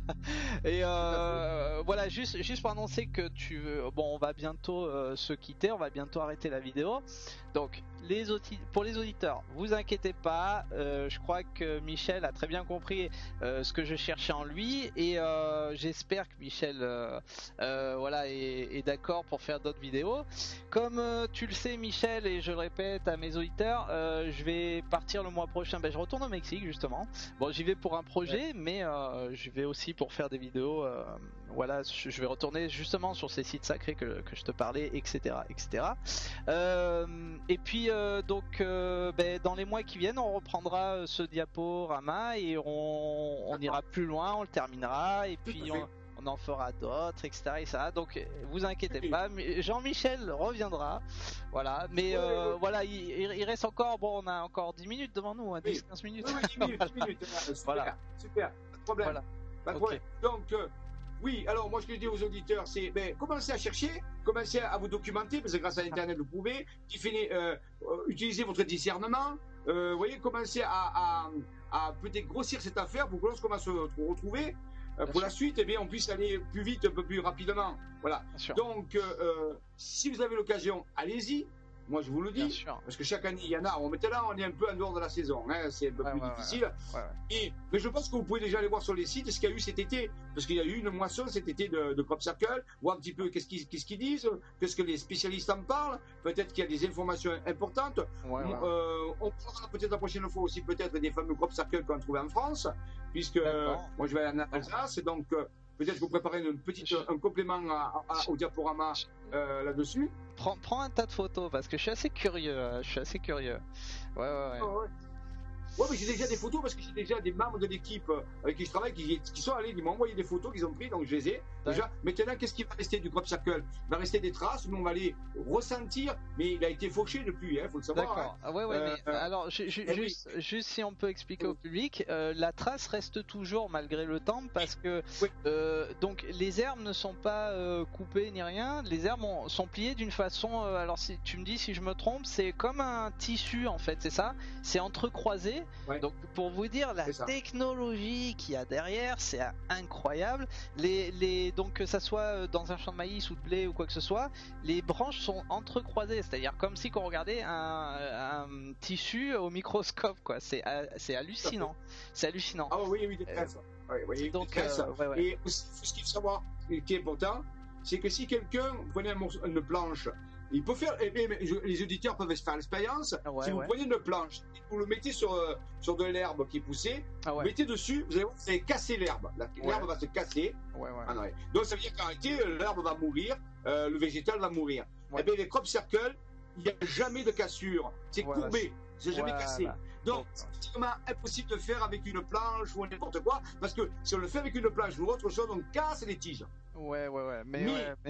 Speaker 1: Et euh, voilà, juste, juste pour annoncer que tu, bon, on va bientôt euh, se quitter, on va bientôt arrêter la vidéo. Donc, les pour les auditeurs, vous inquiétez pas. Euh, je crois que Michel a très bien compris euh, ce que je cherchais en lui, et euh, j'espère que Michel, euh, euh, voilà, est, est d'accord pour faire d'autres vidéos. Comme euh, tu le sais, Michel, et je le répète à mes auditeurs, euh, je vais partir le mois prochain. Ben, je retourne au Mexique justement. Bon, j'y vais pour un projet, ouais. mais euh, je vais aussi pour faire des vidéos. Euh, voilà, je vais retourner justement sur ces sites sacrés que, que je te parlais, et cetera, et cetera. Euh, et puis euh, donc, euh, ben, dans les mois qui viennent, on reprendra ce diaporama et on, on ira plus loin, on le terminera, et puis on, on en fera d'autres, et cetera, et cetera. Donc, vous inquiétez pas, Jean-Michel reviendra. Voilà, mais euh, voilà, il, il reste encore, bon, on a encore dix minutes devant nous, hein, dix à quinze minutes.
Speaker 2: Oui, oui, dix minutes, dix minutes. Super,
Speaker 1: voilà.
Speaker 2: Super, pas de problème.
Speaker 1: Voilà.
Speaker 2: Pas de
Speaker 1: okay.
Speaker 2: problème. Donc, euh, oui, alors moi je le dis aux auditeurs, c'est ben, commencez à chercher, commencez à vous documenter, parce que grâce à Internet vous pouvez, euh, euh, utiliser votre discernement, euh, vous voyez, commencez à, à, à peut-être grossir cette affaire pour que lorsqu'on va se retrouver, euh, pour la suite, eh bien, on puisse aller plus vite, un peu plus rapidement. Voilà. Donc, euh, si vous avez l'occasion, allez-y. Moi, je vous le dis, parce que chaque année, il y en a. On mettait là, on est un peu en dehors de la saison. Hein, c'est un peu ouais, plus ouais, difficile. Ouais, ouais. Et, mais je pense que vous pouvez déjà aller voir sur les sites ce qu'il y a eu cet été. Parce qu'il y a eu une moisson cet été de, de Crop Circle. Voir un petit peu qu'est-ce qu'ils, qu'est-ce qu'ils disent, qu'est-ce que les spécialistes en parlent. Peut-être qu'il y a des informations importantes. Ouais, ouais. Euh, on prendra peut-être la prochaine fois aussi peut-être des fameux Crop Circle qu'on a trouvé en France. Puisque euh, moi, je vais aller en Alsace. Donc, euh, peut-être vous préparez une petite, un complément à, à, au diaporama euh, là-dessus.
Speaker 1: Prends, prends un tas de photos parce que je suis assez curieux. Je suis assez curieux. Ouais, ouais, ouais.
Speaker 2: Oh, ouais. Ouais, mais j'ai déjà des photos parce que j'ai déjà des membres de l'équipe avec qui je travaille qui, qui sont allés, ils m'ont envoyé des photos qu'ils ont pris, donc je les ai. Déjà, maintenant, qu'est-ce qui va rester du Crop Circle? Il va rester des traces, mais on va les ressentir. Mais il a été fauché depuis, il hein, faut le savoir.
Speaker 1: D'accord.
Speaker 2: Hein.
Speaker 1: Ah ouais, ouais,
Speaker 2: euh,
Speaker 1: mais euh, alors, ju ju juste, oui. juste si on peut expliquer oui. au public, euh, la trace reste toujours malgré le temps parce que oui. euh, donc les herbes ne sont pas euh, coupées ni rien. Les herbes ont, sont pliées d'une façon. Euh, alors, si tu me dis si je me trompe, c'est comme un tissu en fait, c'est ça? C'est entrecroisé. Ouais. Donc pour vous dire la technologie qu'il y a derrière, c'est incroyable. Les, les, donc que ça soit dans un champ de maïs ou de blé ou quoi que ce soit, les branches sont entrecroisées, c'est-à-dire comme si on regardait un, un tissu au microscope, quoi. C'est c'est hallucinant. C'est hallucinant.
Speaker 2: Ah oui, oui, des traces. Euh, oui, oui,
Speaker 1: donc,
Speaker 2: des traces.
Speaker 1: Euh, ouais, ouais.
Speaker 2: Et ce qu'il faut savoir, qui est important, c'est que si quelqu'un prenait un morceau, une planche, il peut faire, les auditeurs peuvent faire l'expérience. Ouais, si vous ouais. prenez une planche, vous le mettez sur, sur de l'herbe qui est poussée, ah ouais. vous mettez dessus, vous allez voir, vous allez casser l'herbe. L'herbe ouais. va se casser. Ouais, ouais. Ah non, donc ça veut dire qu'en réalité, l'herbe va mourir, euh, le végétal va mourir. Ouais. Et bien les crop circles, il n'y a jamais de cassure. C'est voilà. courbé, c'est jamais voilà. cassé. Donc c'est vraiment impossible de faire avec une planche ou n'importe quoi, parce que si on le fait avec une planche ou autre chose, on casse les tiges.
Speaker 1: Ouais, ouais, ouais. Mais, mais, ouais, mais...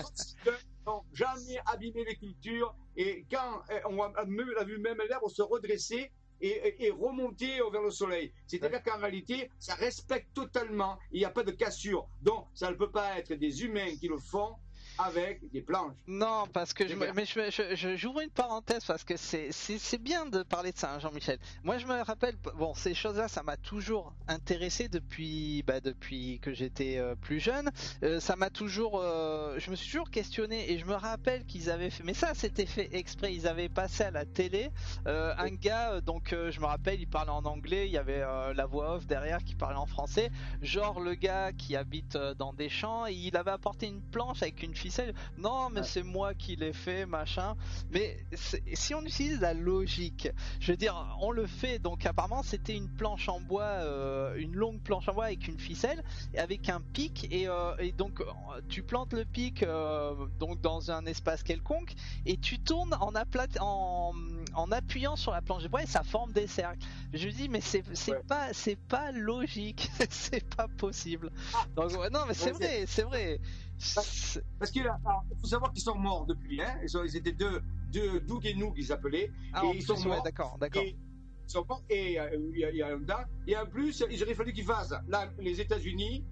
Speaker 2: n'ont jamais abîmé les cultures et quand on a vu même l'herbe se redresser et, et, et remonter vers le soleil. C'est-à-dire qu'en réalité, ça respecte totalement, il n'y a pas de cassure. Donc, ça ne peut pas être des humains qui le font avec des planches.
Speaker 1: Non, parce que je, me, mais je, je, je, j'ouvre une parenthèse parce que c'est, c'est, c'est bien de parler de ça, hein, Jean-Michel. Moi, je me rappelle, bon, ces choses-là, ça m'a toujours intéressé depuis, bah, depuis que j'étais euh, plus jeune. Euh, ça m'a toujours, euh, je me suis toujours questionné et je me rappelle qu'ils avaient fait, mais ça, c'était fait exprès. Ils avaient passé à la télé euh, un gars, donc euh, je me rappelle, il parlait en anglais, il y avait euh, la voix off derrière qui parlait en français. Genre le gars qui habite euh, dans des champs, et il avait apporté une planche avec une ficelle. Non, mais ouais. c'est moi qui l'ai fait, machin. Mais si on utilise la logique, je veux dire, on le fait. Donc apparemment, c'était une planche en bois, euh, une longue planche en bois avec une ficelle et avec un pic. Et, euh, et donc tu plantes le pic euh, donc dans un espace quelconque et tu tournes en, aplat... en, en appuyant sur la planche de bois et ça forme des cercles. Je me dis, mais c'est c'est ouais. pas c'est pas logique, c'est pas possible. Donc ouais, non, mais c'est ouais, vrai, c'est vrai.
Speaker 2: Parce, parce qu'il faut savoir qu'ils sont morts depuis, hein. Ils, sont, ils étaient deux, deux Doug et nous qu'ils s'appelaient.
Speaker 1: Ah, et ils sont morts. Ouais, d'accord, d'accord.
Speaker 2: Et, ils sont morts et euh, il y a, il y a un temps. Et en plus, il aurait fallu qu'ils fassent là, les États-Unis,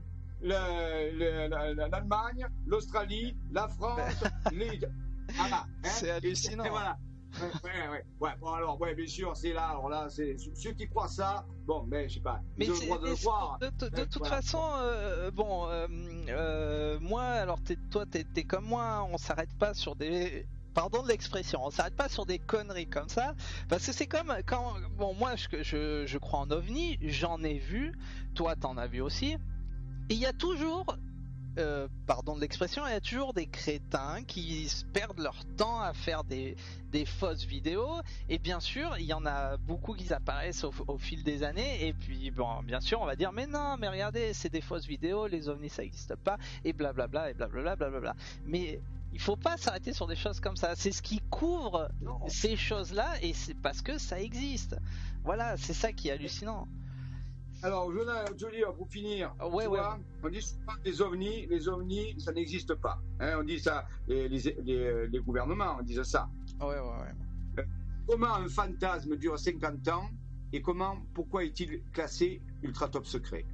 Speaker 2: l'Allemagne, l'Australie, la France, les. Voilà, hein.
Speaker 1: C'est hallucinant.
Speaker 2: Et, et voilà. Ouais, ouais, ouais, ouais. Bon alors, ouais, bien sûr, c'est là. Alors là, c'est ceux qui croient ça. Bon, mais je sais pas.
Speaker 1: Mais
Speaker 2: ils ont le droit de le croire.
Speaker 1: De, de, de, de toute voilà. façon, euh, bon, euh, euh, moi, alors t'es, toi, t'es, t'es comme moi. On s'arrête pas sur des. Pardon de l'expression, on s'arrête pas sur des conneries comme ça, parce que c'est comme quand, bon, moi, je, je, je crois en ovni, j'en ai vu, toi, t'en as vu aussi, et il y a toujours. Euh, pardon de l'expression, il y a toujours des crétins qui perdent leur temps à faire des, des fausses vidéos et bien sûr il y en a beaucoup qui apparaissent au, au fil des années et puis bon bien sûr on va dire mais non mais regardez c'est des fausses vidéos, les ovnis ça n'existe pas et blablabla et blablabla blablabla. Mais il faut pas s'arrêter sur des choses comme ça, c'est ce qui couvre non. ces choses là et c'est parce que ça existe, voilà, c'est ça qui est hallucinant.
Speaker 2: Alors, je dis pour finir,
Speaker 1: ouais, ouais.
Speaker 2: vois, on dit souvent les ovnis, les ovnis, ça n'existe pas. Hein, on dit ça, les, les, les, les gouvernements disent ça.
Speaker 1: Ouais, ouais, ouais.
Speaker 2: Comment un fantasme dure cinquante ans et comment, pourquoi est-il classé ultra top secret?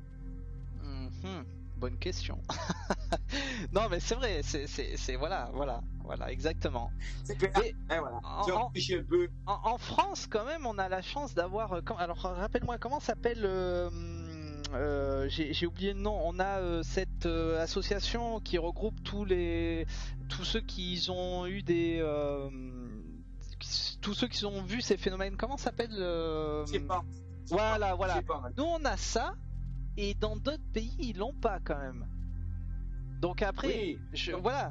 Speaker 1: Mm-hmm. Bonne question. Non, mais c'est vrai, c'est, c'est, c'est voilà, voilà, voilà, exactement.
Speaker 2: C'est clair. Et, et voilà. En, en, un peu.
Speaker 1: En, en France, quand même, on a la chance d'avoir. Alors, rappelle-moi, comment s'appelle euh, euh, j'ai, j'ai oublié le nom. On a euh, cette euh, association qui regroupe tous les, tous ceux qui ont eu des, euh, tous ceux qui ont vu ces phénomènes. Comment s'appelle euh...
Speaker 2: Je sais pas.
Speaker 1: Voilà, voilà.
Speaker 2: Je sais pas,
Speaker 1: nous, on a ça. Et dans d'autres pays, ils l'ont pas quand même. Donc après,
Speaker 2: oui.
Speaker 1: je, voilà.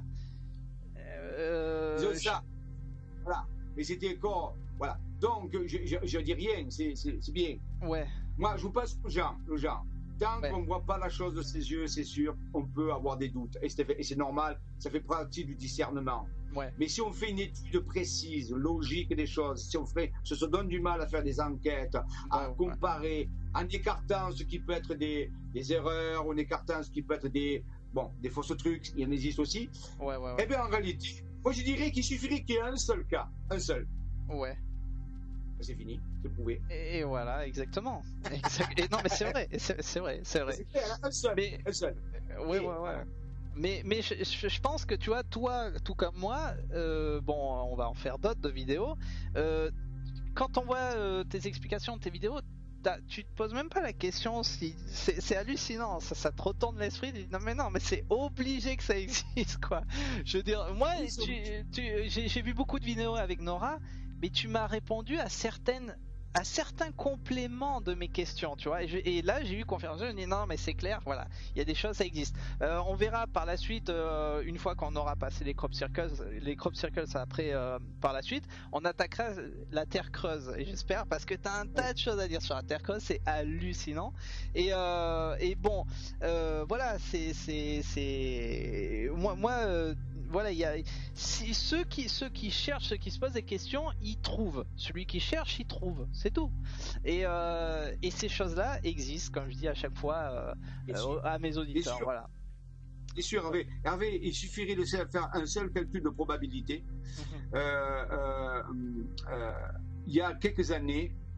Speaker 2: Euh, je, ça. Je... Voilà. Mais c'était encore, voilà. Donc je, je, je dis rien, c'est, c'est, c'est bien.
Speaker 1: Ouais.
Speaker 2: Moi, je vous passe aux gens, aux gens. Tant ouais. qu'on ne voit pas la chose de ses yeux, c'est sûr, on peut avoir des doutes. Et c'est, et c'est normal, ça fait partie du discernement.
Speaker 1: Ouais.
Speaker 2: Mais si on fait une étude précise, logique des choses, si on fait, se, se donne du mal à faire des enquêtes, à ouais, comparer, ouais. en écartant ce qui peut être des, des erreurs, en écartant ce qui peut être des, bon, des fausses trucs, il y en existe aussi.
Speaker 1: Ouais, ouais, ouais.
Speaker 2: Eh bien, en réalité, moi je dirais qu'il suffirait qu'il y ait un seul cas, un seul.
Speaker 1: Ouais.
Speaker 2: C'est fini, c'est prouvé.
Speaker 1: Et voilà, exactement. Exact. Et non, mais c'est vrai, c'est, c'est vrai, c'est vrai.
Speaker 2: C'est clair, un seul,
Speaker 1: mais,
Speaker 2: un seul.
Speaker 1: Ouais, ouais, ouais. Mais, mais je, je pense que tu vois, toi, tout comme moi, euh, bon, on va en faire d'autres de vidéos. Euh, quand on voit euh, tes explications, tes vidéos, tu te poses même pas la question si c'est, c'est hallucinant, ça, ça te retourne l'esprit. Tu dis, non mais non, mais c'est obligé que ça existe, quoi. Je veux dire, moi, tu, tu, j'ai, j'ai vu beaucoup de vidéos avec Nora, mais tu m'as répondu à certaines. à certains compléments de mes questions, tu vois, et, je, et là j'ai eu confiance, je me dis non mais c'est clair, voilà, il y a des choses, ça existe. Euh, on verra par la suite, euh, une fois qu'on aura passé les crop circles, les crop circles après, euh, par la suite, on attaquera la Terre creuse, et j'espère, parce que t'as un tas de choses à dire sur la Terre creuse, c'est hallucinant, et, euh, et bon, euh, voilà, c'est, c'est, c'est, moi, moi euh, voilà, il y a si, ceux qui ceux qui cherchent, ceux qui se posent des questions, ils trouvent. Celui qui cherche, il trouve. C'est tout. Et euh, et ces choses-là existent, comme je dis à chaque fois euh, euh, à mes auditeurs. Voilà.
Speaker 2: Bien sûr, Hervé. Hervé, il suffirait de faire un seul calcul de probabilité. Mm-hmm. euh, euh, euh, il y a quelques années,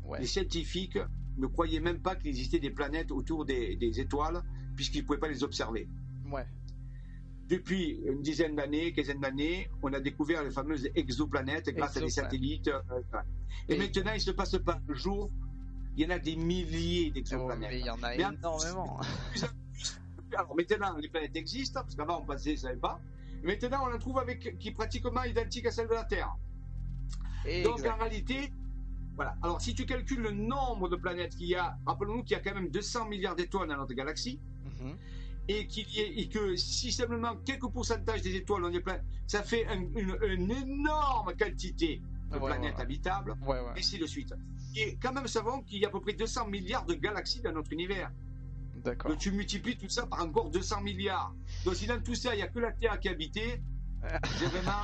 Speaker 1: Ouais.
Speaker 2: Les scientifiques ne croyaient même pas qu'il existait des planètes autour des, des étoiles, puisqu'ils ne pouvaient pas les observer.
Speaker 1: Ouais.
Speaker 2: Depuis une dizaine d'années, quinzaine d'années, on a découvert les fameuses exoplanètes grâce Exo, à des satellites. Euh, et, et maintenant, il ne se passe pas un jour, il y en a des milliers d'exoplanètes.
Speaker 1: Oh, mais il y en a mais énormément.
Speaker 2: Alors maintenant, les planètes existent, parce qu'avant on pensait, ne savait pas. Maintenant, on en trouve avec, qui est pratiquement identique à celle de la Terre. Exact. Donc en réalité, voilà. Alors si tu calcules le nombre de planètes qu'il y a, rappelons-nous qu'il y a quand même deux cents milliards d'étoiles dans notre galaxie, mm-hmm. et, qu'il y ait, et que si seulement quelques pourcentages des étoiles ont des planètes, ça fait un, une, une énorme quantité de ouais, planètes ouais, habitables,
Speaker 1: ouais, ouais.
Speaker 2: et ainsi de suite. Et quand même, savons qu'il y a à peu près deux cents milliards de galaxies dans notre univers.
Speaker 1: D'accord.
Speaker 2: Donc tu multiplies tout ça par encore deux cents milliards. Donc si dans tout ça, il n'y a que la Terre qui est habitée, j'ai vraiment...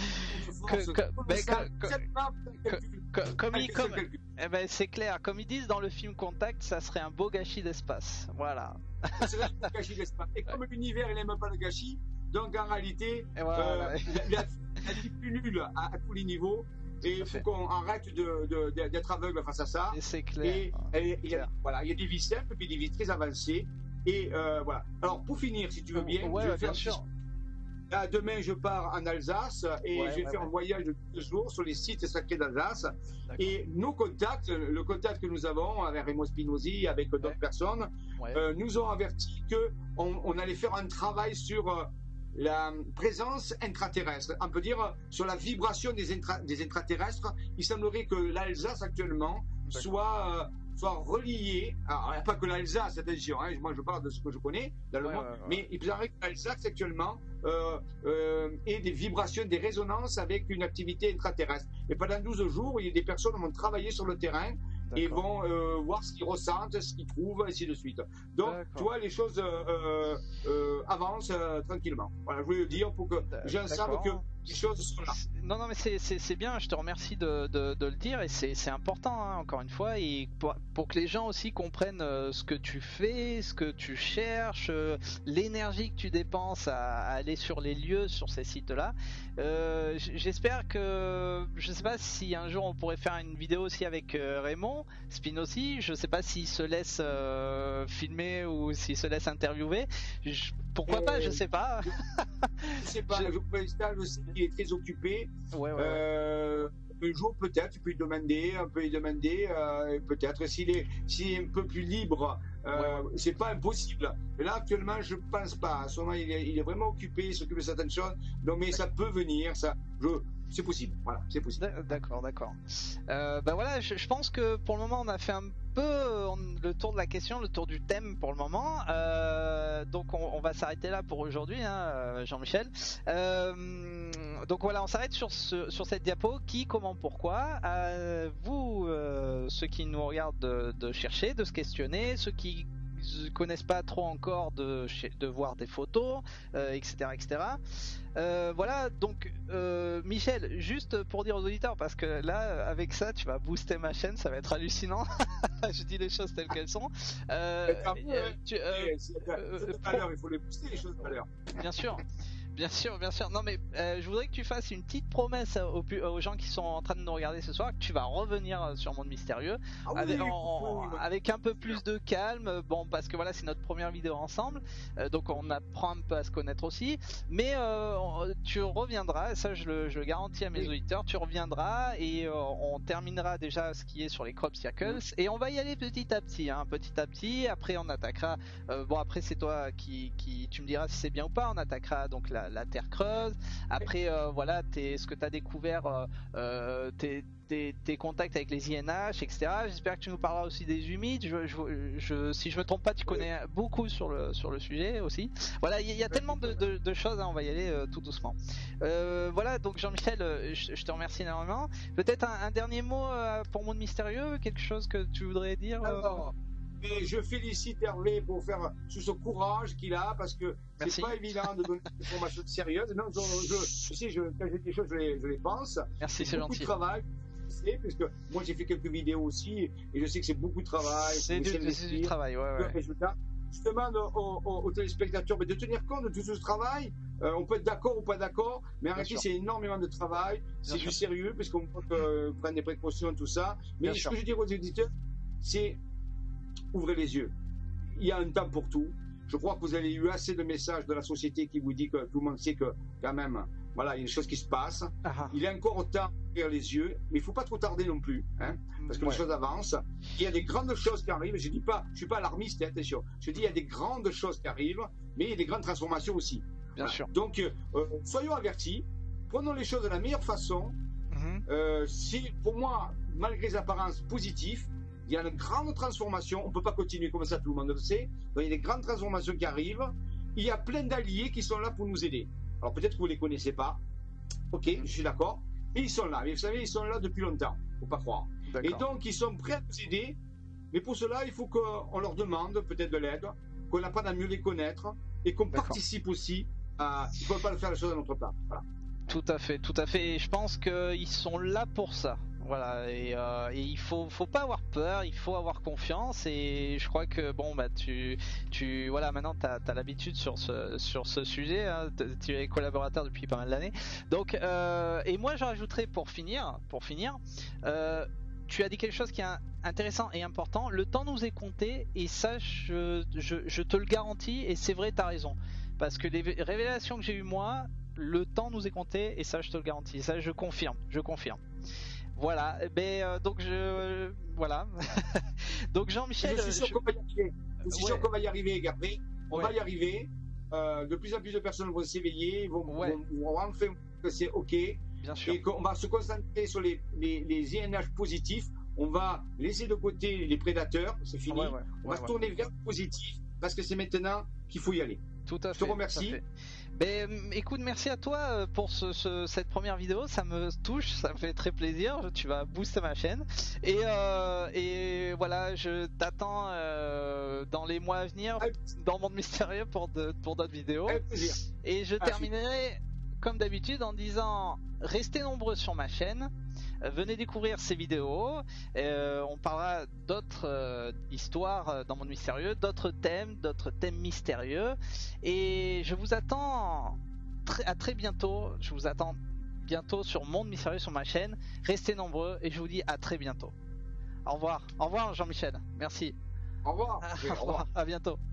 Speaker 1: C'est clair, comme ils disent dans le film Contact, ça serait un beau gâchis d'espace. Voilà.
Speaker 2: Ça serait un beau gâchis d'espace. Et comme l'univers, il n'aime pas le gâchis, donc en réalité, voilà, euh, la, la vie plus nulle à, à tous les niveaux. Et il faut qu'on arrête de, de, de, d'être aveugle face à ça.
Speaker 1: Et c'est clair.
Speaker 2: Et, et, et, et voilà, il y a des vies simples, puis des vies très avancées. Et euh, voilà. Alors pour finir, si tu veux bien,
Speaker 1: ouais,
Speaker 2: je vais
Speaker 1: bien
Speaker 2: faire
Speaker 1: sûr.
Speaker 2: Là, demain, je pars en Alsace et
Speaker 1: ouais,
Speaker 2: je vais
Speaker 1: ouais,
Speaker 2: faire
Speaker 1: ouais.
Speaker 2: un voyage de deux jours sur les sites sacrés d'Alsace. Et nos contacts, le contact que nous avons avec Remo Spinozzi, avec d'autres
Speaker 1: ouais.
Speaker 2: personnes,
Speaker 1: ouais.
Speaker 2: euh, nous ont averti qu'on on allait faire un travail sur euh, la présence intraterrestre. On peut dire sur la vibration des, intra, des intraterrestres. Il semblerait que l'Alsace actuellement soit... Euh, soit relié, alors il n'y a pas que l'Alsace, attention, hein, moi je parle de ce que je connais dans le
Speaker 1: ouais,
Speaker 2: monde,
Speaker 1: ouais, ouais.
Speaker 2: mais il paraît que l'Alsace actuellement euh, euh, ait des vibrations, des résonances avec une activité intraterrestre. Et pendant douze jours, il y a des personnes qui vont travailler sur le terrain et vont euh, voir ce qu'ils ressentent, ce qu'ils trouvent, et ainsi de suite. Donc, tu vois, les choses euh, euh, avancent euh, tranquillement. Voilà, je voulais le dire pour que les gens savent que les choses sont là.
Speaker 1: Non, non, mais c'est bien, je te remercie de, de, de le dire, et c'est important, hein, encore une fois, et pour, pour que les gens aussi comprennent euh, ce que tu fais, ce que tu cherches, euh, l'énergie que tu dépenses à, à aller sur les lieux, sur ces sites-là. Euh, J'espère que, je sais pas si un jour on pourrait faire une vidéo aussi avec euh, Raymond Spinozzi, je sais pas s'il se laisse euh, filmer ou s'il se laisse interviewer. Je, pourquoi euh, pas, je sais pas.
Speaker 2: Je sais pas, je, pour l'instant, je sais qu'il est très occupé.
Speaker 1: Ouais, ouais,
Speaker 2: euh, un jour, peut-être, tu peux lui demander, on peut lui demander, euh, peut-être, s'il est, s'il est un peu plus libre, euh, ouais. c'est pas impossible. Mais là, actuellement, je pense pas. À ce moment, il est, il est vraiment occupé, il s'occupe de certaines choses. Donc, mais ça peut venir, ça. Je, c'est possible, voilà, c'est possible.
Speaker 1: D'accord, d'accord. Euh, ben voilà, je, je pense que pour le moment, on a fait un peu on, le tour de la question, le tour du thème pour le moment. Euh, donc, on, on va s'arrêter là pour aujourd'hui, hein, Jean-Michel. Euh, donc voilà, on s'arrête sur, ce, sur cette diapo. Qui, comment, pourquoi. Euh, vous, euh, ceux qui nous regardent, de, de chercher, de se questionner, ceux qui ne connaissent pas trop encore de, de voir des photos, euh, et cetera, et cetera. Euh, voilà, donc euh, Michel, juste pour dire aux auditeurs, parce que là, avec ça, tu vas booster ma chaîne, ça va être hallucinant. Je dis les choses telles qu'elles sont. Euh,
Speaker 2: euh, tu, euh, euh, tout à l'heure, il faut les booster les choses tout à l'heure.
Speaker 1: Bien sûr. Bien sûr, bien sûr. Non mais euh, je voudrais que tu fasses une petite promesse aux, aux gens qui sont en train de nous regarder ce soir, que tu vas revenir sur Monde Mystérieux, ah oui, avec, en, oui, oui, avec un peu plus de calme. Bon, parce que voilà, c'est notre première vidéo ensemble, euh, donc on apprend un peu à se connaître aussi. Mais euh, tu reviendras, ça je le, je le garantis à mes auditeurs, tu reviendras et euh, on terminera déjà ce qui est sur les crop circles mmh. et on va y aller petit à petit, hein, petit à petit. Après on attaquera. Euh, bon après c'est toi qui, qui, tu me diras si c'est bien ou pas. On attaquera donc la la Terre creuse. Après, euh, voilà, es, ce que tu as découvert, euh, tes, tes, tes contacts avec les I N H, et cetera. J'espère que tu nous parleras aussi des humides. Je, je, je, si je me trompe pas, tu connais beaucoup sur le, sur le sujet aussi. Voilà, il y, y a tellement de, de, de choses, hein, on va y aller euh, tout doucement. Euh, voilà, donc Jean-Michel, je, je te remercie énormément. Peut-être un, un dernier mot euh, pour Monde Mystérieux, quelque chose que tu voudrais dire euh...
Speaker 2: Alors, et je félicite Hervé pour faire sous ce courage qu'il a, parce que c'est pas évident de donner des informations sérieuses. Non, je, je, je sais, je, quand j'ai des choses, je les, je les pense.
Speaker 1: Merci, c'est gentil.
Speaker 2: Beaucoup de travail, parce que moi j'ai fait quelques vidéos aussi, et je sais que c'est beaucoup de travail.
Speaker 1: C'est du, du travail, ouais, ouais.
Speaker 2: Résultat. je demande aux, aux, aux téléspectateurs mais de tenir compte de tout ce travail. Euh, on peut être d'accord ou pas d'accord, mais en réalité, c'est énormément de travail, c'est du sérieux, parce qu'on euh, prend des précautions, tout ça. Mais Bien ce sûr. que je dis aux éditeurs, c'est ouvrez les yeux. Il y a un temps pour tout. Je crois que vous avez eu assez de messages de la société qui vous dit que tout le monde sait que, quand même, voilà, il y a une chose qui se passe. Ah. Il est encore temps d'ouvrir les yeux, mais il ne faut pas trop tarder non plus, hein, parce que ouais. les choses avancent. Il y a des grandes choses qui arrivent. Je dis pas, je suis pas alarmiste, attention. Je dis il y a des grandes choses qui arrivent, mais il y a des grandes transformations aussi.
Speaker 1: Bien sûr.
Speaker 2: Donc, euh, soyons avertis, prenons les choses de la meilleure façon. Mm-hmm. euh, si, pour moi, malgré les apparences positives, il y a une grande transformation. On ne peut pas continuer comme ça, tout le monde le sait. Donc, il y a des grandes transformations qui arrivent. Il y a plein d'alliés qui sont là pour nous aider. Alors, peut-être que vous ne les connaissez pas. Ok, mm-hmm. je suis d'accord. Mais ils sont là. Mais vous savez, ils sont là depuis longtemps. Il ne faut pas croire. Et donc, ils sont prêts à nous aider. Mais pour cela, il faut qu'on leur demande peut-être de l'aide, qu'on apprenne à mieux les connaître et qu'on participe aussi. Euh, il ne faut pas le faire les choses à notre part. Voilà.
Speaker 1: Tout à fait, tout à fait. Et je pense qu'ils sont là pour ça. Voilà. Et, euh, et il faut, faut pas avoir peur. Il faut avoir confiance. Et je crois que bon, bah tu, tu, voilà, maintenant tu as l'habitude sur ce, sur ce sujet. Hein, tu es collaborateur depuis pas mal d'années. Donc, euh, et moi, je rajouterais pour finir, pour finir. Euh, Tu as dit quelque chose qui est intéressant et important. Le temps nous est compté et ça, je, je, je te le garantis. Et c'est vrai, tu as raison. Parce que les révélations que j'ai eues moi, le temps nous est compté et ça, je te le garantis. Ça, je confirme. Je confirme. Voilà. Mais euh, donc je, voilà. Donc Jean-Michel.
Speaker 2: Je suis sûr je... qu'on va y arriver. Je suis ouais. sûr qu'on va y arriver, Gabriel. On ouais. va y arriver. Euh, de plus en plus de personnes vont s'éveiller, vont, ouais. vont, vont enfin que c'est ok.
Speaker 1: Bien sûr.
Speaker 2: Et qu'on va se concentrer sur les, les, les I N H positifs. On va laisser de côté les prédateurs. C'est fini. Ouais, ouais. On va ouais, se tourner ouais. vers le positif parce que c'est maintenant qu'il faut y aller.
Speaker 1: Tout à fait.
Speaker 2: Je te remercie.
Speaker 1: Mais, écoute, merci à toi pour ce, ce, cette première vidéo, ça me touche, ça me fait très plaisir, tu vas booster ma chaîne. Et, euh, et voilà, je t'attends euh, dans les mois à venir dans Monde Mystérieux pour d'autres pour vidéos. Et je terminerai comme d'habitude en disant, restez nombreux sur ma chaîne. Venez découvrir ces vidéos, euh, on parlera d'autres euh, histoires dans Monde Mystérieux, d'autres thèmes, d'autres thèmes mystérieux. Et je vous attends très, à très bientôt, je vous attends bientôt sur Monde Mystérieux sur ma chaîne. Restez nombreux et je vous dis à très bientôt. Au revoir, au revoir Jean-Michel, merci.
Speaker 2: Au revoir.
Speaker 1: Au revoir, à bientôt.